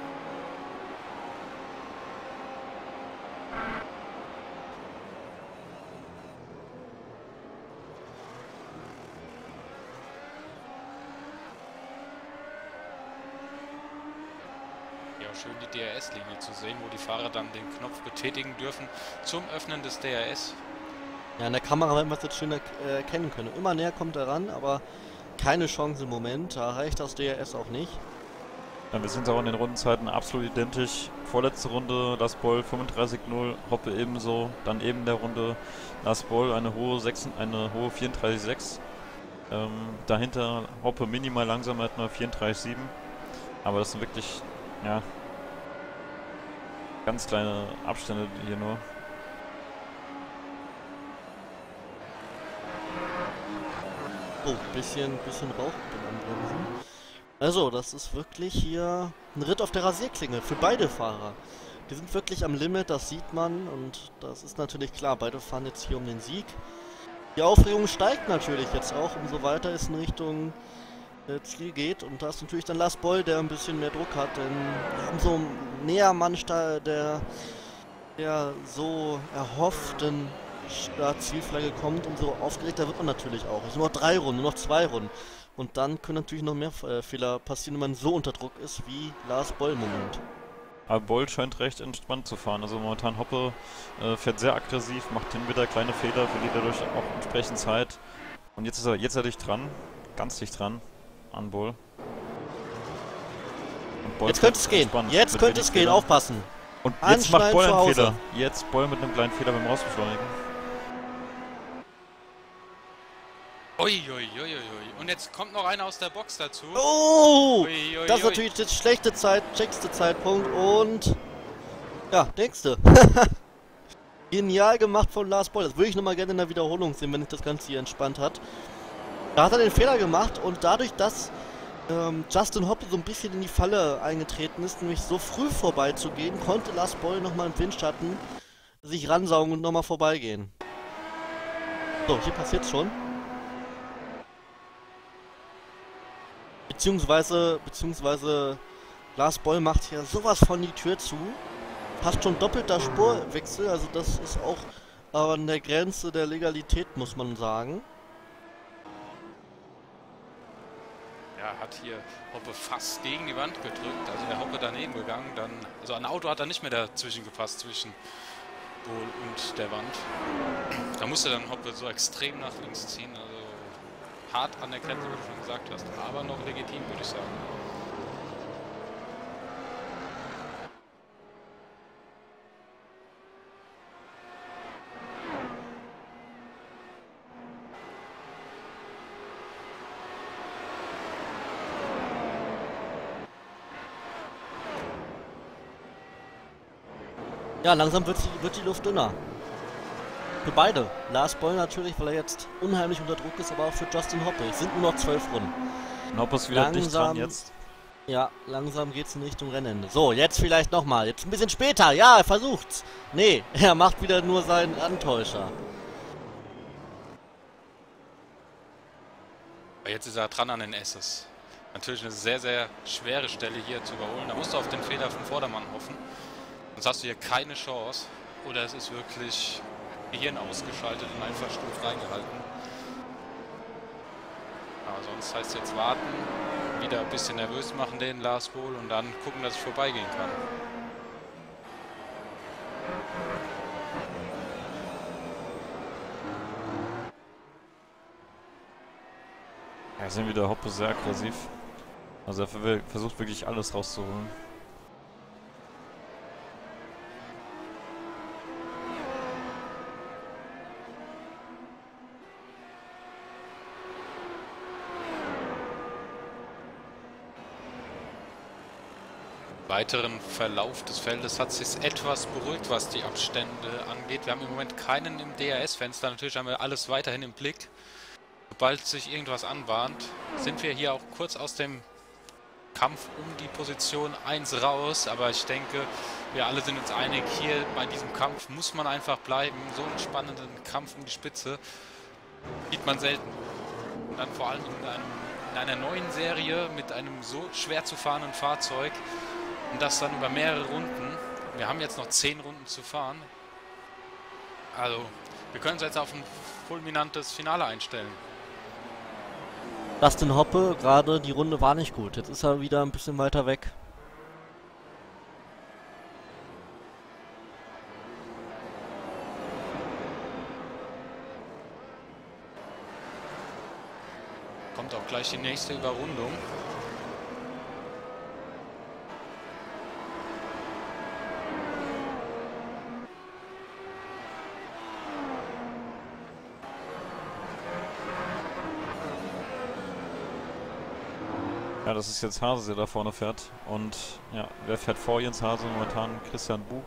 Schön die DRS-Linie zu sehen, wo die Fahrer dann den Knopf betätigen dürfen zum Öffnen des DRS. Ja, in der Kamera werden wir es jetzt schön erkennen können. Immer näher kommt er ran, aber keine Chance im Moment. Da reicht das DRS auch nicht. Ja, wir sind auch in den Rundenzeiten absolut identisch. Vorletzte Runde Lars Boll 35,0, Hoppe ebenso. Dann eben der Runde Lars Boll eine hohe 34,6. Dahinter Hoppe minimal langsamer mit nur 34,7. Aber das sind wirklich, ja, ganz kleine Abstände hier nur. Oh, bisschen Rauch beim Anbremsen. Also, das ist wirklich hier ein Ritt auf der Rasierklinge für beide Fahrer. Die sind wirklich am Limit, das sieht man und das ist natürlich klar. Beide fahren jetzt hier um den Sieg. Die Aufregung steigt natürlich jetzt auch, umso weiter es in Richtung Ziel geht. Und da ist natürlich dann Lars Boll, der ein bisschen mehr Druck hat, denn umso näher man der so erhofften Start-Zielflagge kommt, umso aufgeregter wird man natürlich auch. Es sind nur noch 3 Runden, nur noch 2 Runden. Und dann können natürlich noch mehr Fehler passieren, wenn man so unter Druck ist wie Lars Boll im Moment. Aber Boll scheint recht entspannt zu fahren. Also momentan Hoppe fährt sehr aggressiv, macht hin wieder kleine Fehler, verliert dadurch auch entsprechend Zeit. Und jetzt ist er dicht dran, ganz dicht dran an Boll. Jetzt könnte es gehen, jetzt könnte es gehen, aufpassen. Und jetzt macht Boll einen Fehler. Jetzt Boll mit einem kleinen Fehler beim Rausbeschleunigen. Uiuiuiui. Und jetzt kommt noch einer aus der Box dazu. Oh! Das ist natürlich der schlechteste Zeitpunkt und ja, nächste. Genial gemacht von Lars Boll. Das würde ich nochmal gerne in der Wiederholung sehen, wenn sich das Ganze hier entspannt hat. Da hat er den Fehler gemacht und dadurch, dass Justin Hoppe so ein bisschen in die Falle eingetreten ist, nämlich so früh vorbeizugehen, konnte Lars Boll nochmal im Windschatten sich ransaugen und nochmal vorbeigehen. So, hier passiert's schon. Beziehungsweise Lars Boll macht hier sowas von die Tür zu. Fast schon doppelter Spurwechsel, also das ist auch an der Grenze der Legalität, muss man sagen. Ja, hat hier Hoppe fast gegen die Wand gedrückt, also der Hoppe daneben gegangen, also ein Auto hat da nicht mehr dazwischen gepasst, zwischen Boll und der Wand. Da musste dann Hoppe so extrem nach links ziehen, also hart an der Grenze, wie du schon gesagt hast, aber noch legitim, würde ich sagen. Ja, langsam wird die Luft dünner. Für beide. Lars Boll natürlich, weil er jetzt unheimlich unter Druck ist, aber auch für Justin Hoppe. Es sind nur noch 12 Runden. Hoppe ist wieder dicht dran jetzt. Ja, langsam geht's in Richtung Rennende. So, jetzt vielleicht nochmal. Jetzt ein bisschen später. Ja, er versucht's. Nee, er macht wieder nur seinen Antäuscher. Jetzt ist er dran an den S's. Natürlich eine sehr, sehr schwere Stelle hier zu überholen. Da musst du auf den Fehler vom Vordermann hoffen. Sonst hast du hier keine Chance. Oder es ist wirklich Gehirn ausgeschaltet und einfach stumpf reingehalten. Aber sonst heißt es jetzt warten, wieder ein bisschen nervös machen den Lars Bohl und dann gucken, dass ich vorbeigehen kann. Ja, sind wieder Hoppe sehr aggressiv. Also er versucht wirklich alles rauszuholen. Weiteren Verlauf des Feldes hat sich etwas beruhigt, was die Abstände angeht. Wir haben im Moment keinen im DRS-Fenster. Natürlich haben wir alles weiterhin im Blick. Sobald sich irgendwas anbahnt, sind wir hier auch kurz aus dem Kampf um die Position 1 raus. Aber ich denke, wir alle sind uns einig, hier bei diesem Kampf muss man einfach bleiben. So einen spannenden Kampf um die Spitze sieht man selten. Und dann vor allem in einer neuen Serie mit einem so schwer zu fahrenden Fahrzeug. Und das dann über mehrere Runden. Wir haben jetzt noch 10 Runden zu fahren. Also, wir können uns jetzt auf ein fulminantes Finale einstellen. Justin Hoppe, gerade die Runde war nicht gut. Jetzt ist er wieder ein bisschen weiter weg. Kommt auch gleich die nächste Überrundung. Ja, das ist jetzt Hase, der da vorne fährt. Und ja, wer fährt vor Jens Hase? Momentan Christian Bug.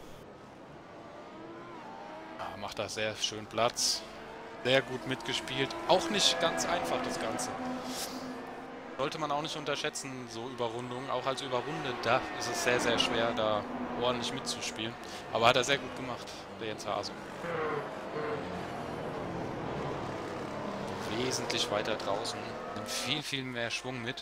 Ja, macht da sehr schön Platz. Sehr gut mitgespielt. Auch nicht ganz einfach das Ganze. Sollte man auch nicht unterschätzen, so Überrundungen. Auch als Überrundeter ist es sehr, sehr schwer, da ordentlich mitzuspielen. Aber hat er sehr gut gemacht, der Jens Hase. Wesentlich weiter draußen. Nimmt viel, viel mehr Schwung mit.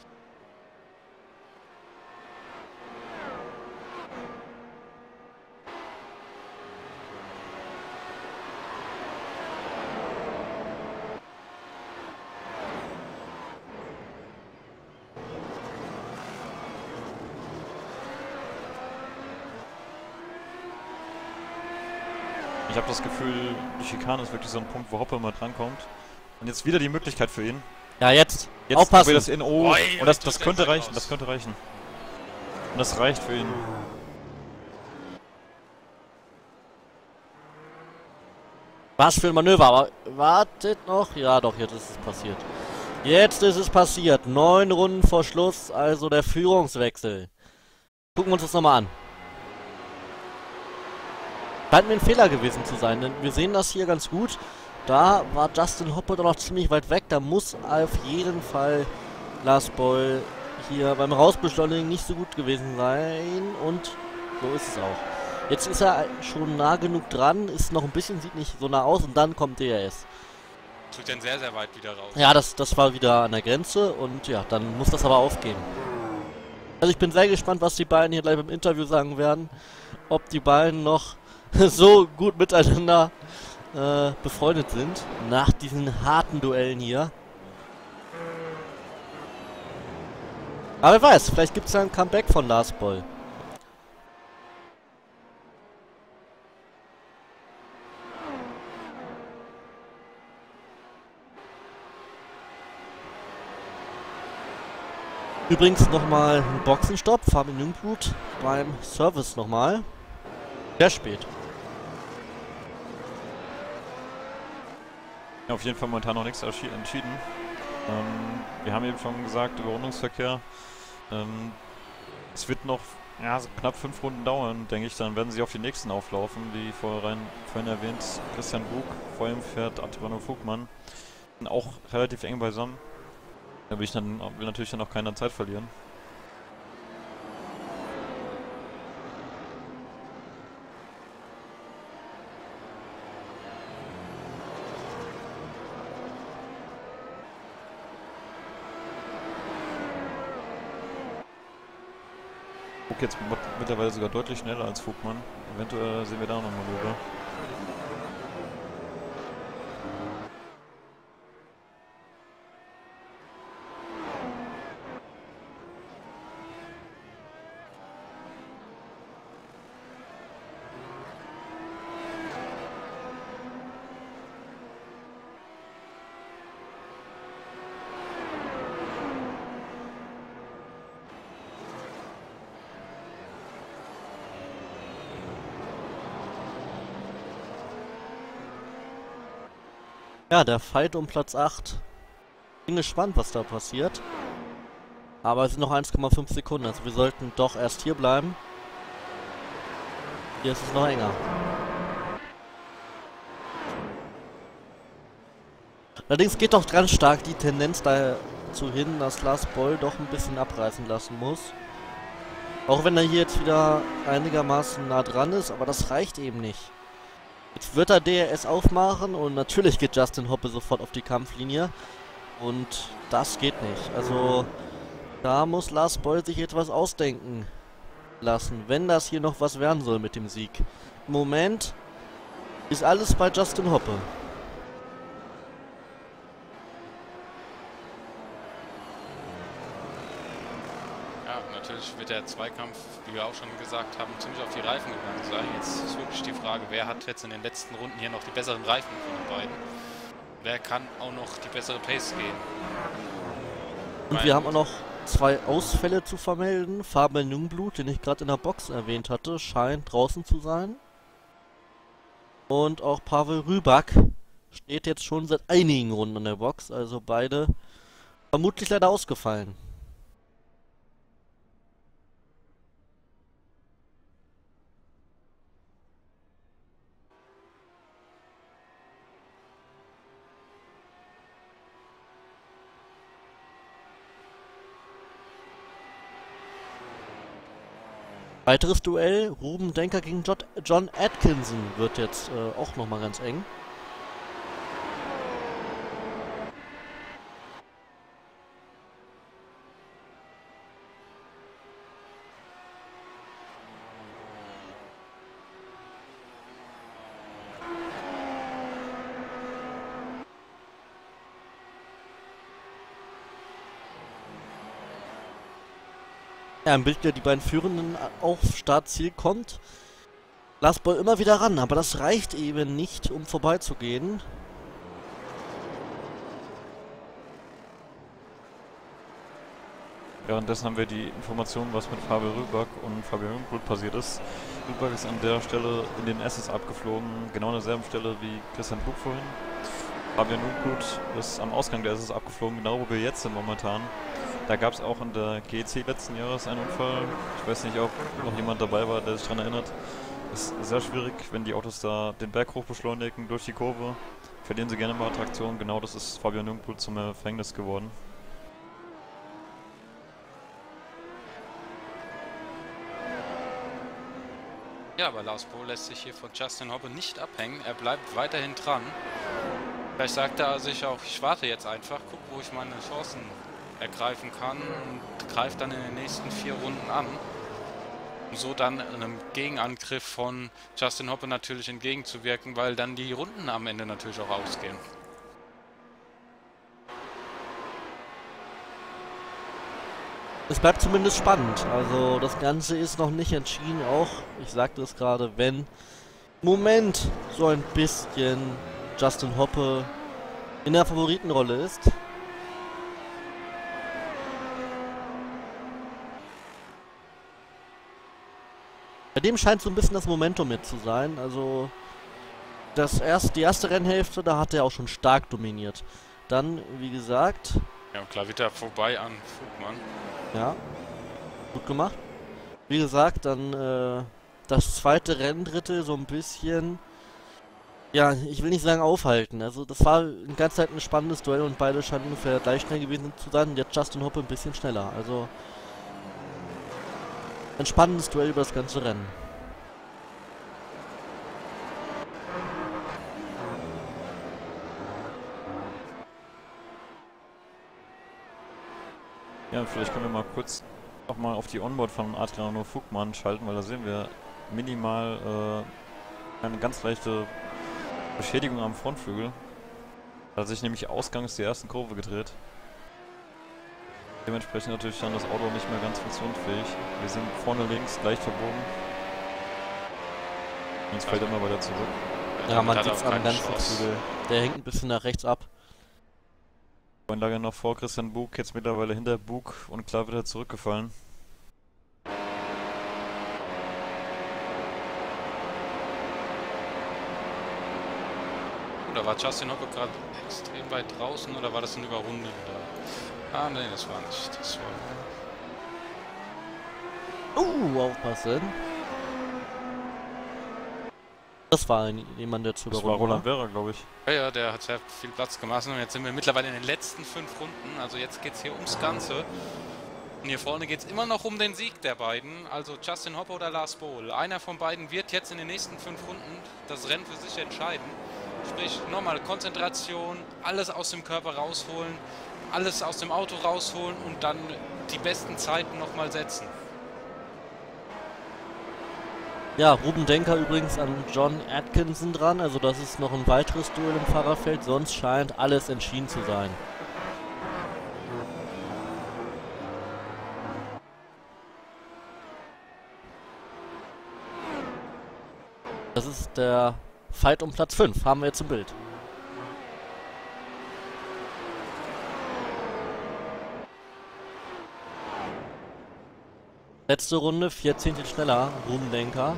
Ich habe das Gefühl, die Schikane ist wirklich so ein Punkt, wo Hoppe mal drankommt. Und jetzt wieder die Möglichkeit für ihn. Ja, jetzt aufpassen. Das in Oi, und das könnte reichen, das könnte reichen. Und das reicht für ihn. Was für ein Manöver, aber wartet noch. Ja, doch, jetzt ist es passiert. Jetzt ist es passiert. 9 Runden vor Schluss, also der Führungswechsel. Gucken wir uns das nochmal an. Scheint mir ein Fehler gewesen zu sein, denn wir sehen das hier ganz gut. Da war Justin Hoppe doch noch ziemlich weit weg. Da muss auf jeden Fall Lars Boll hier beim Rausbeschleunigen nicht so gut gewesen sein. Und so ist es auch. Jetzt ist er schon nah genug dran, ist noch ein bisschen, sieht nicht so nah aus und dann kommt DRS. Tut den sehr, sehr weit wieder raus. Ja, das war wieder an der Grenze und ja, dann muss das aber aufgehen. Also ich bin sehr gespannt, was die beiden hier gleich im Interview sagen werden. Ob die beiden noch so gut miteinander befreundet sind, nach diesen harten Duellen hier. Aber wer weiß, vielleicht gibt es ja ein Comeback von Lars Boll. Übrigens nochmal ein Boxenstopp, Fabian Jungblut beim Service nochmal. Sehr spät. Ja, auf jeden Fall momentan noch nichts entschieden. Wir haben eben schon gesagt, Überrundungsverkehr. Es wird noch Ja, so knapp 5 Runden dauern, denke ich, dann werden sie auf die nächsten auflaufen, wie vorhin erwähnt, Christian Bug, vor ihm fährt Antonio Vogtmann, sind auch relativ eng beisammen. Da will natürlich dann auch keiner Zeit verlieren. Bug jetzt mittlerweile sogar deutlich schneller als Vogtmann. Eventuell sehen wir da nochmal rüber. Ja, der Fight um Platz 8. Bin gespannt, was da passiert. Aber es sind noch 1,5 Sekunden, also wir sollten doch erst hier bleiben. Hier ist es noch enger. Allerdings geht doch ganz stark die Tendenz dazu hin, dass Lars Boll doch ein bisschen abreißen lassen muss. Auch wenn er hier jetzt wieder einigermaßen nah dran ist, aber das reicht eben nicht. Jetzt wird er DRS aufmachen und natürlich geht Justin Hoppe sofort auf die Kampflinie. Und das geht nicht. Also da muss Lars Boll sich etwas ausdenken lassen, wenn das hier noch was werden soll mit dem Sieg. Im Moment ist alles bei Justin Hoppe. Ja, natürlich wird der Zweikampf, wie wir auch schon gesagt haben, ziemlich auf die Reifen gegangen sein. Jetzt ist wirklich die Frage, wer hat jetzt in den letzten Runden hier noch die besseren Reifen von den beiden? Wer kann auch noch die bessere Pace gehen? Und wir haben auch noch 2 Ausfälle zu vermelden. Fabian Jungblut, den ich gerade in der Box erwähnt hatte, scheint draußen zu sein. Und auch Pavel Rybak steht jetzt schon seit einigen Runden in der Box. Also beide vermutlich leider ausgefallen. Weiteres Duell, Ruben Denker gegen John Atkinson wird jetzt auch nochmal ganz eng. Ja, im Bild, der die beiden Führenden auf Startziel kommt. Lars Boll immer wieder ran, aber das reicht eben nicht, um vorbeizugehen. Währenddessen haben wir die Information, was mit Fabian Rybak und Fabian Jungblut passiert ist. Rybak ist an der Stelle in den SS abgeflogen, genau an derselben Stelle wie Christian Bug vorhin. Fabian Jungblut ist am Ausgang der SS abgeflogen, genau wo wir jetzt sind momentan. Da gab es auch in der GEC letzten Jahres einen Unfall. Ich weiß nicht, ob noch jemand dabei war, der sich daran erinnert. Es ist sehr schwierig, wenn die Autos da den Berg hoch beschleunigen durch die Kurve. Verlieren sie gerne mal Traktion. Genau das ist Fabian Jungblut zum Verhängnis geworden. Ja, aber Lars Boll lässt sich hier von Justin Hoppe nicht abhängen. Er bleibt weiterhin dran. Vielleicht sagt er sich auch, ich warte jetzt einfach, guck, wo ich meine Chancen ergreifen kann und greift dann in den nächsten 4 Runden an. Um so dann einem Gegenangriff von Justin Hoppe natürlich entgegenzuwirken, weil dann die Runden am Ende natürlich auch ausgehen. Es bleibt zumindest spannend. Also das Ganze ist noch nicht entschieden. Auch, ich sagte es gerade, wenn im Moment so ein bisschen Justin Hoppe in der Favoritenrolle ist. Bei dem scheint so ein bisschen das Momentum mit zu sein. Also die erste Rennhälfte, da hat er auch schon stark dominiert. Dann, wie gesagt... Ja, klar wird er vorbei an Vogtmann. Ja, gut gemacht. Wie gesagt, dann das zweite Renndrittel so ein bisschen, ja, ich will nicht sagen aufhalten. Also das war die ganze Zeit ein spannendes Duell und beide scheinen ungefähr gleich schnell gewesen zu sein. Und jetzt Justin Hoppe ein bisschen schneller. Also ein spannendes Duell über das ganze Rennen. Ja, vielleicht können wir mal kurz auch mal auf die Onboard von Adriano Fugmann schalten, weil da sehen wir minimal eine ganz leichte Beschädigung am Frontflügel. Da hat sich nämlich ausgangs die ersten Kurve gedreht. Dementsprechend natürlich dann das Auto nicht mehr ganz funktionsfähig. Wir sind vorne links leicht verbogen. Links fällt immer weiter zurück. Ja, man sieht es am ganzen Flügel. Der hängt ein bisschen nach rechts ab. Voreinlage noch vor Christian Bug, jetzt mittlerweile hinter Bug und klar wieder zurückgefallen. Da war Justin Hoppe gerade extrem weit draußen oder war das ein Überrunden da? Ah, nee, das war nicht. Das war. Aufpassen. Das war jemand, der zu Das überrunden war Roland Vera, glaube ich. Ja, der hat sehr viel Platz gemacht und jetzt sind wir mittlerweile in den letzten 5 Runden. Also jetzt geht es hier ums Ganze. Und hier vorne geht es immer noch um den Sieg der beiden. Also Justin Hoppe oder Lars Bohl. Einer von beiden wird jetzt in den nächsten 5 Runden das Rennen für sich entscheiden. Sprich, nochmal Konzentration, alles aus dem Körper rausholen, alles aus dem Auto rausholen und dann die besten Zeiten nochmal setzen. Ja, Ruben Denker übrigens an John Atkinson dran, also das ist noch ein weiteres Duell im Fahrerfeld, sonst scheint alles entschieden zu sein. Das ist der Fight um Platz 5, haben wir jetzt im Bild. Letzte Runde, 14 schneller, Ruben Denker.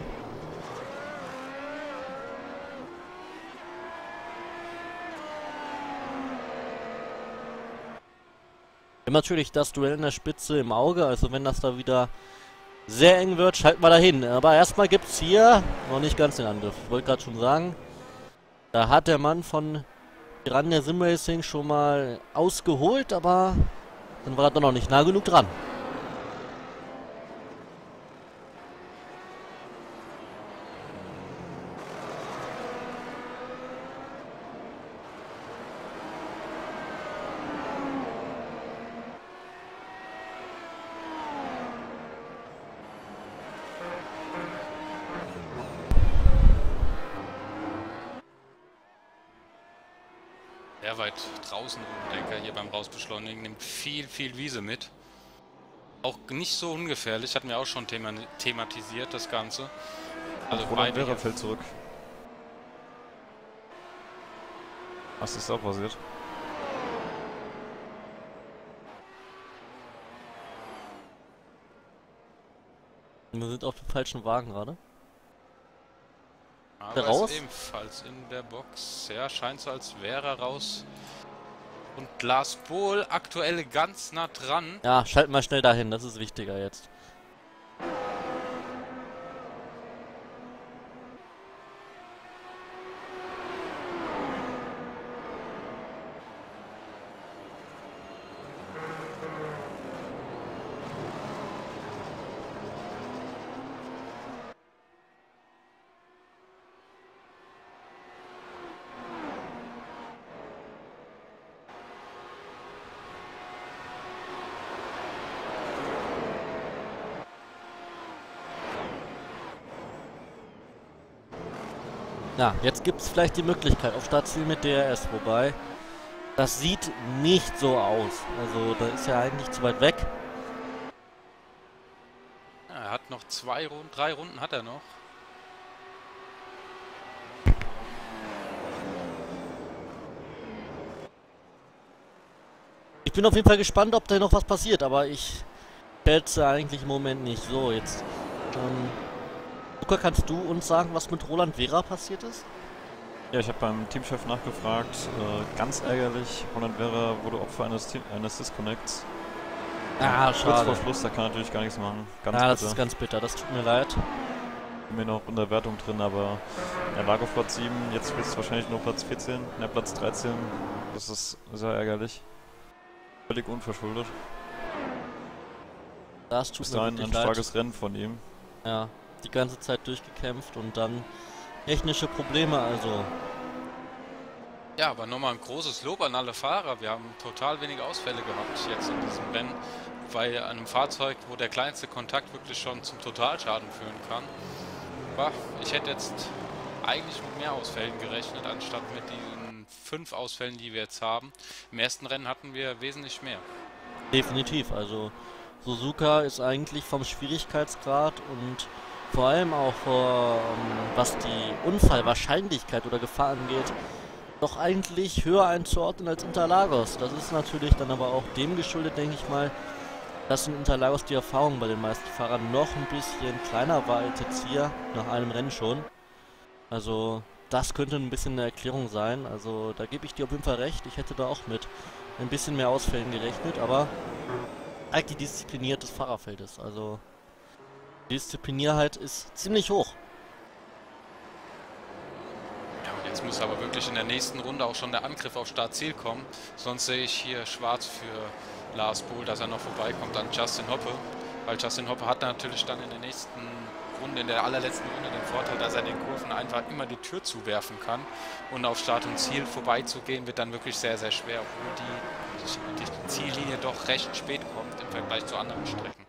Wir haben natürlich das Duell in der Spitze im Auge, also wenn das da wieder sehr eng wird, schalten wir da hin. Aber erstmal gibt es hier noch nicht ganz den Angriff. Ich wollte gerade schon sagen, da hat der Mann von Piranha Sim Racing schon mal ausgeholt, aber dann war er doch noch nicht nah genug dran. Sehr weit draußen Denker hier beim Rausbeschleunigen, nimmt viel Wiese mit. Auch nicht so ungefährlich, hatten wir auch schon thematisiert, das Ganze. Also Roland Vera fällt zurück. Was ist da passiert? Wir sind auf dem falschen Wagen gerade. Aber raus? ist ebenfalls in der Box. Ja, scheint so, als wäre er raus. Und Lars Bohl aktuell ganz nah dran. Ja, schalten wir schnell dahin, das ist wichtiger jetzt. Ja, jetzt gibt es vielleicht die Möglichkeit auf Startziel mit DRS, wobei das sieht nicht so aus. Also da ist er eigentlich zu weit weg. Ja, er hat noch 3 Runden hat er noch. Ich bin auf jeden Fall gespannt, ob da noch was passiert, aber ich schätze eigentlich im Moment nicht. So, jetzt Luca, kannst du uns sagen, was mit Roland Vera passiert ist? Ja, ich habe beim Teamchef nachgefragt. Ganz ärgerlich, Roland Vera wurde Opfer eines Disconnects. Ah, Kurz vor schade. Schluss, da kann er natürlich gar nichts machen. Ganz Ja, das bitter. ist ganz bitter, das tut mir leid. Bin mir noch in der Wertung drin, aber er lag auf Platz 7, jetzt wird es wahrscheinlich nur Platz 14, Platz 13. Das ist sehr ärgerlich. Völlig unverschuldet. Das tut Bis mir dahin wirklich ein leid. starkes Rennen von ihm. Ja, die ganze Zeit durchgekämpft und dann technische Probleme, also. Ja, aber nochmal ein großes Lob an alle Fahrer. Wir haben total wenige Ausfälle gehabt jetzt in diesem Rennen. Bei einem Fahrzeug, wo der kleinste Kontakt wirklich schon zum Totalschaden führen kann. Aber ich hätte jetzt eigentlich mit mehr Ausfällen gerechnet, anstatt mit diesen 5 Ausfällen, die wir jetzt haben. Im ersten Rennen hatten wir wesentlich mehr. Definitiv, also Suzuka ist eigentlich vom Schwierigkeitsgrad und vor allem auch was die Unfallwahrscheinlichkeit oder Gefahr angeht, doch eigentlich höher einzuordnen als Interlagos. Das ist natürlich dann aber auch dem geschuldet, denke ich mal, dass in Interlagos die Erfahrung bei den meisten Fahrern noch ein bisschen kleiner war als jetzt hier, nach einem Rennen schon. Also das könnte ein bisschen eine Erklärung sein, also da gebe ich dir auf jeden Fall recht, ich hätte da auch mit ein bisschen mehr Ausfällen gerechnet, aber eigentlich diszipliniert des Fahrerfeldes. Also die Disziplinierheit ist ziemlich hoch. Ja, und jetzt muss aber wirklich in der nächsten Runde auch schon der Angriff auf Startziel kommen. Sonst sehe ich hier schwarz für Lars Boel, dass er noch vorbeikommt an Justin Hoppe. Weil Justin Hoppe hat natürlich dann in der nächsten Runde, in der allerletzten Runde den Vorteil, dass er den Kurven einfach immer die Tür zuwerfen kann. Und auf Start und Ziel vorbeizugehen wird dann wirklich sehr, sehr schwer, obwohl die Ziellinie doch recht spät kommt im Vergleich zu anderen Strecken.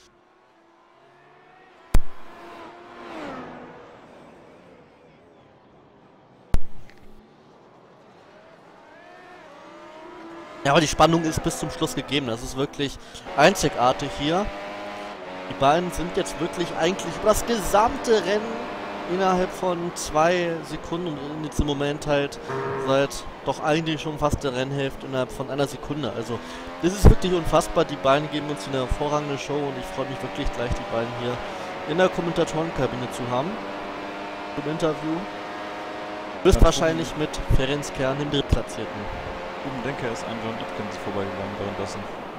Ja, aber die Spannung ist bis zum Schluss gegeben. Das ist wirklich einzigartig hier. Die beiden sind jetzt wirklich eigentlich über das gesamte Rennen innerhalb von 2 Sekunden und jetzt im Moment halt seit doch eigentlich schon fast der Rennhälfte innerhalb von 1 Sekunde. Also das ist wirklich unfassbar. Die beiden geben uns eine hervorragende Show und ich freue mich wirklich gleich, die beiden hier in der Kommentatorenkabine zu haben. Im Interview. Höchstwahrscheinlich mit Ferenc Kern, dem Drittplatzierten. Ich denke, er ist an John Atkins vorbeigegangen währenddessen.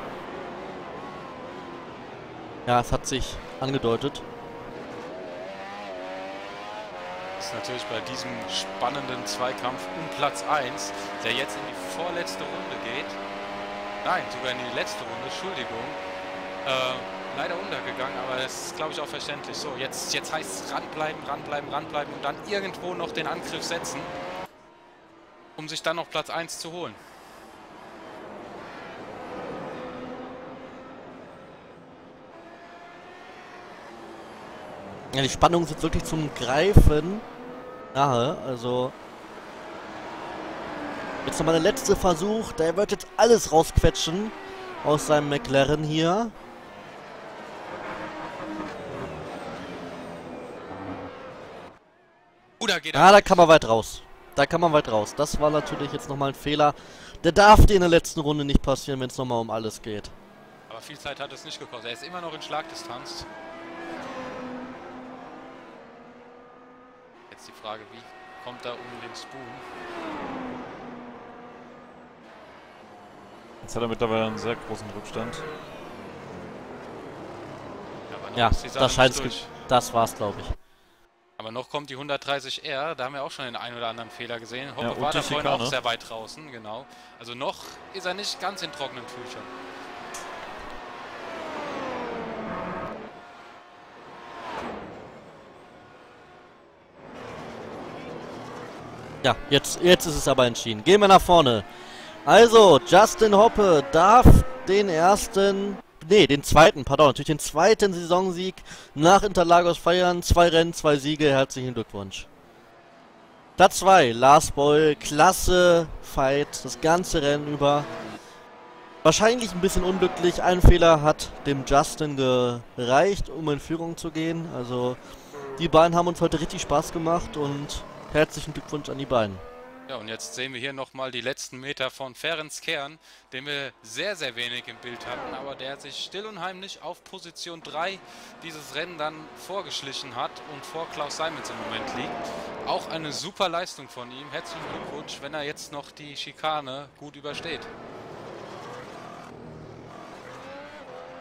Ja, es hat sich angedeutet. Das ist natürlich bei diesem spannenden Zweikampf um Platz 1, der jetzt in die vorletzte Runde geht. Nein, sogar in die letzte Runde, Entschuldigung. Leider untergegangen, aber das ist, glaube ich, auch verständlich. So, jetzt heißt es ranbleiben, ranbleiben, ranbleiben und dann irgendwo noch den Angriff setzen, um sich dann noch Platz 1 zu holen. Ja, die Spannung ist jetzt wirklich zum Greifen nahe, also jetzt nochmal der letzte Versuch, der wird jetzt alles rausquetschen aus seinem McLaren hier. Da geht Ah, da kann man weit raus. Da kann man weit raus. Das war natürlich jetzt nochmal ein Fehler. Der darf dir in der letzten Runde nicht passieren, wenn es nochmal um alles geht. Aber viel Zeit hat es nicht gekostet. Er ist immer noch in Schlagdistanz. Jetzt die Frage, wie kommt er um den Spoon? Jetzt hat er mittlerweile einen sehr großen Rückstand. Aber noch Ja, ist die Sache das scheint nicht durch. das war's, glaube ich. Aber noch kommt die 130R, da haben wir auch schon den einen oder anderen Fehler gesehen. Ja, Hoppe und war die da vorhin Schikane. auch sehr weit draußen, genau. Also noch ist er nicht ganz in trockenen Tüchern. Ja, jetzt ist es aber entschieden. Gehen wir nach vorne. Also, Justin Hoppe darf den zweiten Saisonsieg nach Interlagos feiern. 2 Rennen, 2 Siege, herzlichen Glückwunsch. Platz 2, Lars Boel, klasse Fight, das ganze Rennen über. Wahrscheinlich ein bisschen unglücklich, ein Fehler hat dem Justin gereicht, um in Führung zu gehen. Also, die beiden haben uns heute richtig Spaß gemacht und herzlichen Glückwunsch an die beiden. Ja, und jetzt sehen wir hier nochmal die letzten Meter von Ferenc Kern, den wir sehr, sehr wenig im Bild hatten, aber der sich still und heimlich auf Position 3 dieses Rennen dann vorgeschlichen hat und vor Klaus Seimens im Moment liegt. Auch eine super Leistung von ihm. Herzlichen Glückwunsch, wenn er jetzt noch die Schikane gut übersteht.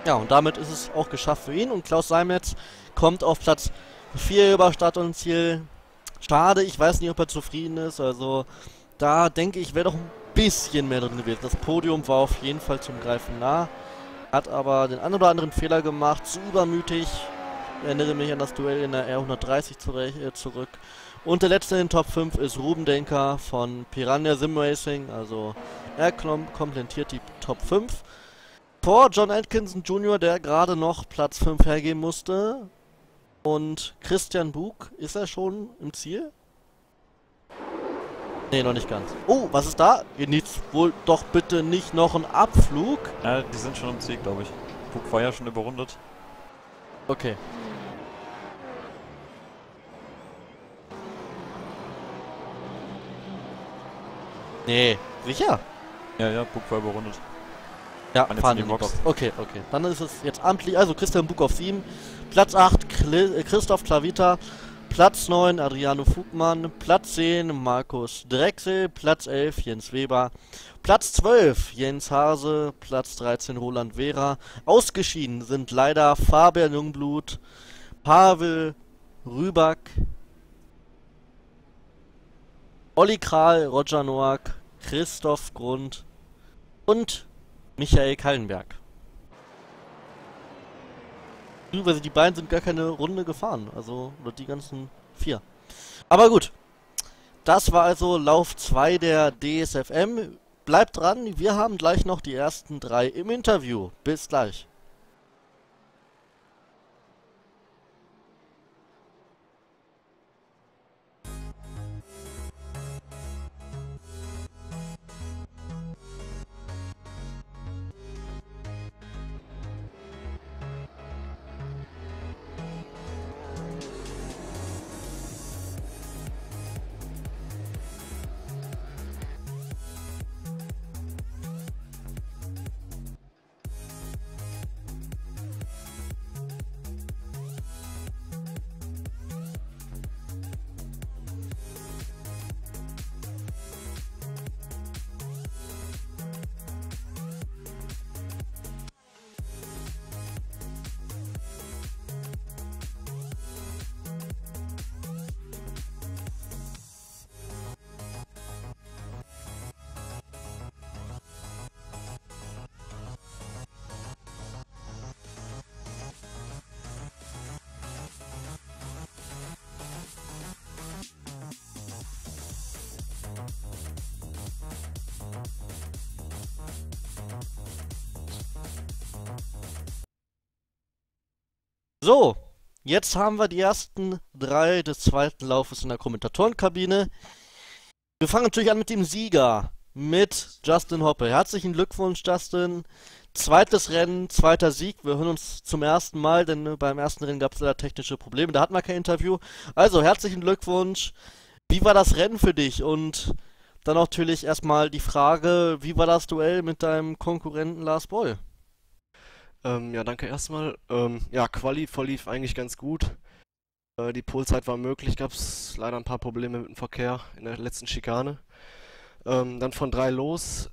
Ja, und damit ist es auch geschafft für ihn. Und Klaus Seimetz kommt auf Platz 4 über Start und Ziel. Schade, ich weiß nicht, ob er zufrieden ist. Also, da denke ich, wäre doch ein bisschen mehr drin gewesen. Das Podium war auf jeden Fall zum Greifen nah. Hat aber den einen oder anderen Fehler gemacht, zu übermütig. Ich erinnere mich an das Duell in der R130 zurück. Und der letzte in den Top 5 ist Ruben Denker von Piranha Sim Racing. Also, er komplettiert die Top 5. Vor John Atkinson Jr., der gerade noch Platz 5 hergeben musste. Und Christian Bug, ist er schon im Ziel? Ne, noch nicht ganz. Oh, was ist da? Genießt wohl doch bitte nicht noch ein Abflug? Ja, die sind schon im Ziel, glaube ich. Puck war ja schon überrundet. Okay. Nee, sicher? Ja, Puck war überrundet. Ja, Fahren jetzt fahren in in die die Box. Box. Okay. Dann ist es jetzt amtlich. Also Christian Bug auf 7. Platz 8 Christoph Klavita. Platz 9 Adriano Fugmann. Platz 10 Markus Drechsel. Platz 11 Jens Weber. Platz 12 Jens Hase. Platz 13 Roland Vera. Ausgeschieden sind leider Fabian Jungblut, Pavel Rüback, Olli Kral, Roger Noack, Christoph Grund und Michael Kallenberg. Beziehungsweise die beiden sind gar keine Runde gefahren, also oder die ganzen 4. Aber gut, das war also Lauf 2 der DSFM. Bleibt dran, wir haben gleich noch die ersten 3 im Interview. Bis gleich. So, jetzt haben wir die ersten 3 des zweiten Laufes in der Kommentatorenkabine. Wir fangen natürlich an mit dem Sieger, mit Justin Hoppe. Herzlichen Glückwunsch, Justin. Zweites Rennen, zweiter Sieg. Wir hören uns zum ersten Mal, denn beim ersten Rennen gab es leider technische Probleme. Da hatten wir kein Interview. Also, herzlichen Glückwunsch. Wie war das Rennen für dich? Und dann natürlich erstmal die Frage, wie war das Duell mit deinem Konkurrenten Lars Boll? Ja, danke erstmal. Ja, Quali verlief eigentlich ganz gut. Die Polezeit war möglich, gab es leider ein paar Probleme mit dem Verkehr in der letzten Schikane. Dann von 3 los,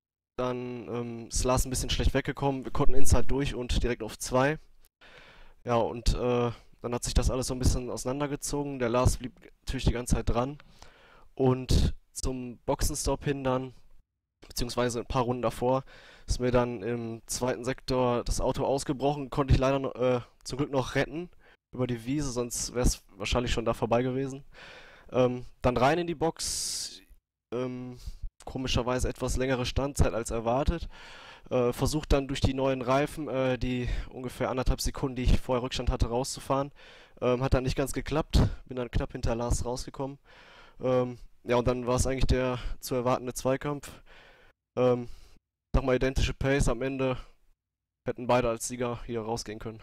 dann ist Lars ein bisschen schlecht weggekommen. Wir konnten Inside durch und direkt auf 2. Ja, und dann hat sich das alles so ein bisschen auseinandergezogen. Der Lars blieb natürlich die ganze Zeit dran. Und zum Boxenstopp hin dann, beziehungsweise ein paar Runden davor, ist mir dann im zweiten Sektor das Auto ausgebrochen. Konnte ich leider zum Glück noch retten über die Wiese, sonst wäre es wahrscheinlich schon da vorbei gewesen. Dann rein in die Box. Komischerweise etwas längere Standzeit als erwartet. Versucht dann durch die neuen Reifen, die ungefähr 1,5 Sekunden, die ich vorher Rückstand hatte, rauszufahren. Hat dann nicht ganz geklappt. Bin dann knapp hinter Lars rausgekommen. Ja, und dann war es eigentlich der zu erwartende Zweikampf. Sag mal, identische Pace. Am Ende hätten beide als Sieger hier rausgehen können.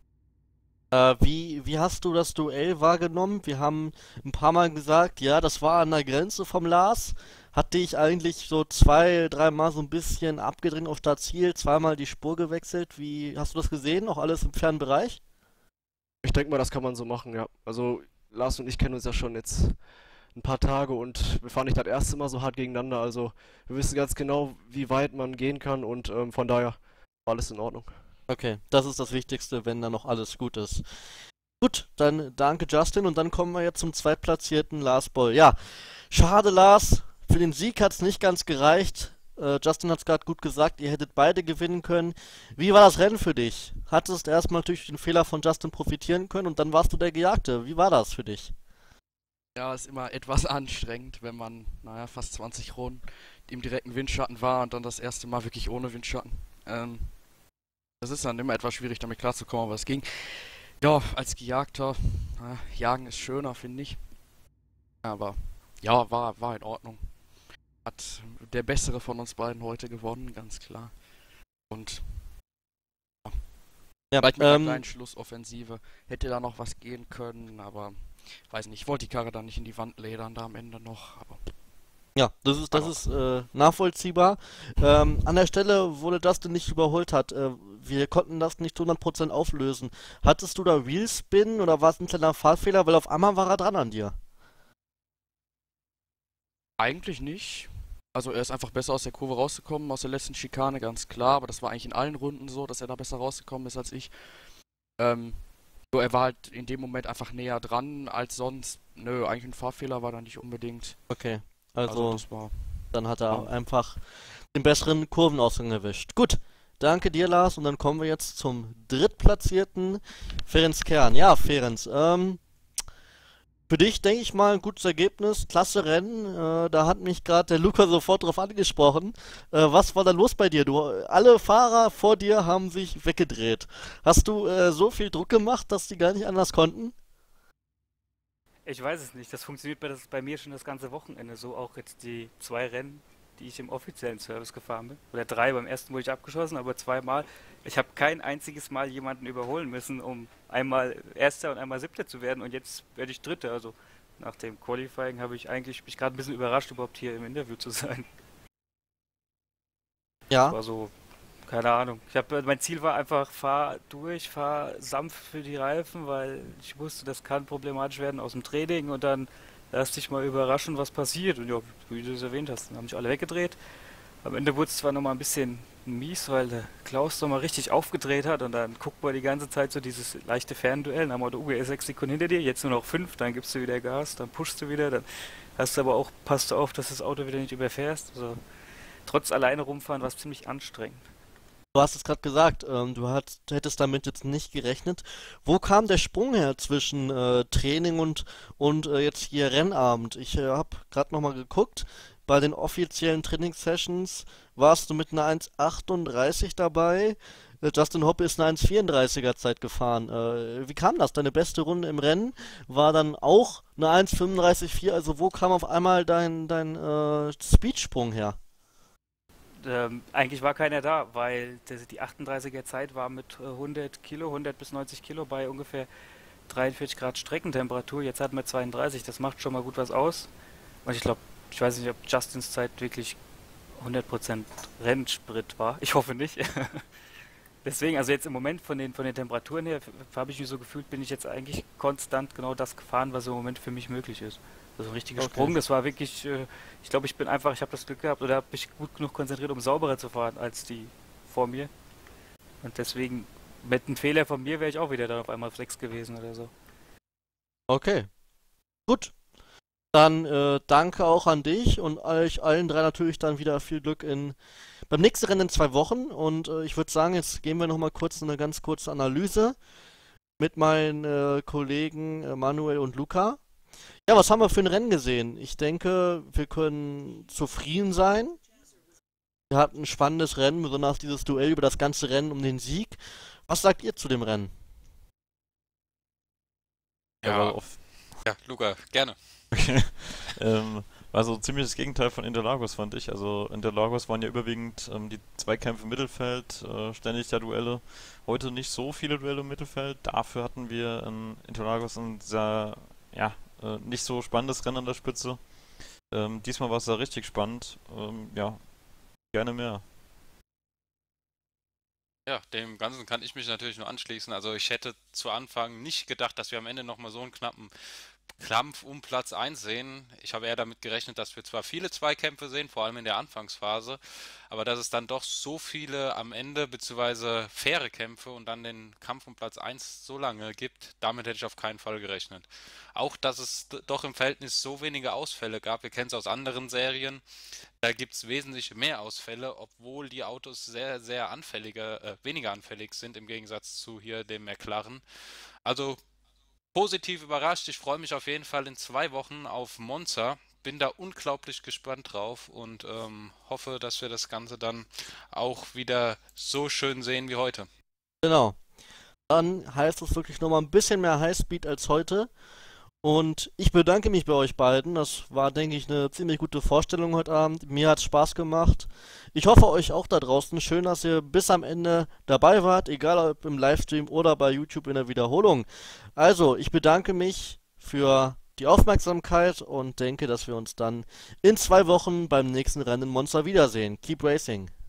Wie hast du das Duell wahrgenommen? Wir haben ein paar Mal gesagt, ja, das war an der Grenze vom Lars. Hat dich eigentlich so 2, 3 Mal so ein bisschen abgedreht auf Startziel, zweimal die Spur gewechselt. Wie hast du das gesehen? Noch alles im fernen Bereich? Ich denke mal, das kann man so machen, ja. Also Lars und ich kennen uns ja schon jetzt ein paar Tage und wir fahren nicht das erste Mal so hart gegeneinander. Also wir wissen ganz genau, wie weit man gehen kann und von daher war alles in Ordnung. Okay, das ist das Wichtigste, wenn da noch alles gut ist. Gut, dann danke Justin und dann kommen wir jetzt zum zweitplatzierten Lars Boll. Ja, schade Lars, für den Sieg hat es nicht ganz gereicht. Justin hat es gerade gut gesagt, ihr hättet beide gewinnen können. Wie war das Rennen für dich? Hattest erstmal natürlich den Fehler von Justin profitieren können und dann warst du der Gejagte. Wie war das für dich? Ja, ist immer etwas anstrengend, wenn man, naja, fast 20 Runden im direkten Windschatten war und dann das erste Mal wirklich ohne Windschatten. Das ist dann immer etwas schwierig, damit klarzukommen, aber es ging. Ja, als Gejagter, Jagen ist schöner, finde ich. Aber ja, war in Ordnung. Hat der Bessere von uns beiden heute gewonnen, ganz klar. Und Ja, vielleicht mit einer kleinen Schlussoffensive hätte da noch was gehen können, aber weiß nicht, ich wollte die Karre dann nicht in die Wand ledern da am Ende noch. Aber ja, das ist nachvollziehbar. An der Stelle, wo der Justin nicht überholt hat, wir konnten das nicht zu 100% auflösen. Hattest du da Wheelspin oder war es ein kleiner Fahrfehler? Weil auf einmal war er dran an dir. eigentlich nicht. Also er ist einfach besser aus der Kurve rausgekommen, aus der letzten Schikane, ganz klar, aber das war eigentlich in allen Runden so, dass er da besser rausgekommen ist als ich. Ähm, so, er war halt in dem Moment einfach näher dran als sonst. Nö, eigentlich ein Fahrfehler war da nicht unbedingt. Okay, Also also das war. dann hat er Ja. einfach den besseren Kurvenausgang erwischt. Gut, danke dir, Lars. Und dann kommen wir jetzt zum drittplatzierten Ferenc Kern. Ja, Ferenc, für dich denke ich mal ein gutes Ergebnis, klasse Rennen. Da hat mich gerade der Luca sofort drauf angesprochen. Was war da los bei dir? Alle Fahrer vor dir haben sich weggedreht. Hast du so viel Druck gemacht, dass die gar nicht anders konnten? Ich weiß es nicht. Das funktioniert bei mir schon das ganze Wochenende so. Auch jetzt die 2 Rennen, die ich im offiziellen Service gefahren bin. Oder 3, beim ersten wurde ich abgeschossen, aber 2 Mal. Ich habe kein einziges Mal jemanden überholen müssen, um einmal Erster und einmal Siebter zu werden. Und jetzt werde ich Dritter. Also nach dem Qualifying habe ich eigentlich mich gerade ein bisschen überrascht, überhaupt hier im Interview zu sein. Ja, War so, keine Ahnung. Mein Ziel war einfach, fahr sanft für die Reifen, weil ich wusste, das kann problematisch werden aus dem Training und dann lass dich mal überraschen, was passiert. Und ja, wie du es erwähnt hast, dann haben mich alle weggedreht. Am Ende wurde es zwar nochmal ein bisschen mies, weil der Klaus nochmal richtig aufgedreht hat und dann guckt man die ganze Zeit so dieses leichte Fernduell. Dann haben wir, er ist 6 Sekunden hinter dir, jetzt nur noch 5, dann gibst du wieder Gas, dann pushst du wieder, dann hast du aber auch, passt du auf, dass das Auto wieder nicht überfährst. Also trotz alleine rumfahren war es ziemlich anstrengend. du hast es gerade gesagt, du hättest damit jetzt nicht gerechnet. Wo kam der Sprung her zwischen Training und jetzt hier Rennabend? Ich habe gerade nochmal geguckt. Bei den offiziellen Trainingssessions warst du mit einer 1,38 dabei. Justin Hoppe ist eine 1,34er Zeit gefahren. Wie kam das? Deine beste Runde im Rennen war dann auch eine 1,35,4. Also wo kam auf einmal dein Speedsprung her? Eigentlich war keiner da, weil die 38er Zeit war mit 100 Kilo, 100 bis 90 Kilo bei ungefähr 43 Grad Streckentemperatur. Jetzt hatten wir 32, das macht schon mal gut was aus. Und ich weiß nicht, ob Justins Zeit wirklich 100% Rennsprit war. Ich hoffe nicht. Deswegen, also jetzt im Moment von den Temperaturen her, habe ich mich so gefühlt, bin ich jetzt eigentlich konstant genau das gefahren, was im Moment für mich möglich ist. Also ein richtiger Okay. Sprung, das war wirklich, ich glaube, ich habe das Glück gehabt oder habe mich gut genug konzentriert, um sauberer zu fahren als die vor mir. Und deswegen, mit einem Fehler von mir wäre ich auch wieder dann auf einmal auf 6 gewesen oder so. Okay, gut. Dann danke auch an dich und euch allen drei natürlich dann wieder viel Glück beim nächsten Rennen in 2 Wochen. Und ich würde sagen, jetzt gehen wir nochmal kurz eine ganz kurze Analyse mit meinen Kollegen Manuel und Luca. Ja, was haben wir für ein Rennen gesehen? Ich denke, wir können zufrieden sein. Wir hatten ein spannendes Rennen, besonders dieses Duell über das ganze Rennen um den Sieg. Was sagt ihr zu dem Rennen? Ja, Ja, auf, ja, Luca, gerne. okay. War so ziemlich das Gegenteil von Interlagos, fand ich. Also Interlagos waren ja überwiegend die Zweikämpfe im Mittelfeld, ständig da Duelle. Heute nicht so viele Duelle im Mittelfeld. Dafür hatten wir in Interlagos ein sehr, ja, nicht so spannendes Rennen an der Spitze. Diesmal war es da richtig spannend. Ja, gerne mehr. Ja, dem Ganzen kann ich mich natürlich nur anschließen. Also ich hätte zu Anfang nicht gedacht, dass wir am Ende nochmal so einen knappen Kampf um Platz 1 sehen. Ich habe eher damit gerechnet, dass wir zwar viele Zweikämpfe sehen, vor allem in der Anfangsphase, aber dass es dann doch so viele am Ende, beziehungsweise faire Kämpfe und dann den Kampf um Platz 1 so lange gibt, damit hätte ich auf keinen Fall gerechnet. Auch, dass es doch im Verhältnis so wenige Ausfälle gab, wir kennen es aus anderen Serien, da gibt es wesentlich mehr Ausfälle, obwohl die Autos sehr, sehr weniger anfällig sind im Gegensatz zu hier dem McLaren. Also positiv überrascht. Ich freue mich auf jeden Fall in 2 Wochen auf Monza. Bin da unglaublich gespannt drauf und hoffe, dass wir das Ganze dann auch wieder so schön sehen wie heute. Genau. Dann heißt es wirklich nochmal ein bisschen mehr Highspeed als heute. Und ich bedanke mich bei euch beiden. Das war, denke ich, eine ziemlich gute Vorstellung heute Abend. Mir hat's Spaß gemacht. Ich hoffe euch auch da draußen. Schön, dass ihr bis am Ende dabei wart, egal ob im Livestream oder bei YouTube in der Wiederholung. Also, ich bedanke mich für die Aufmerksamkeit und denke, dass wir uns dann in 2 Wochen beim nächsten Rennen in Monza wiedersehen. Keep Racing!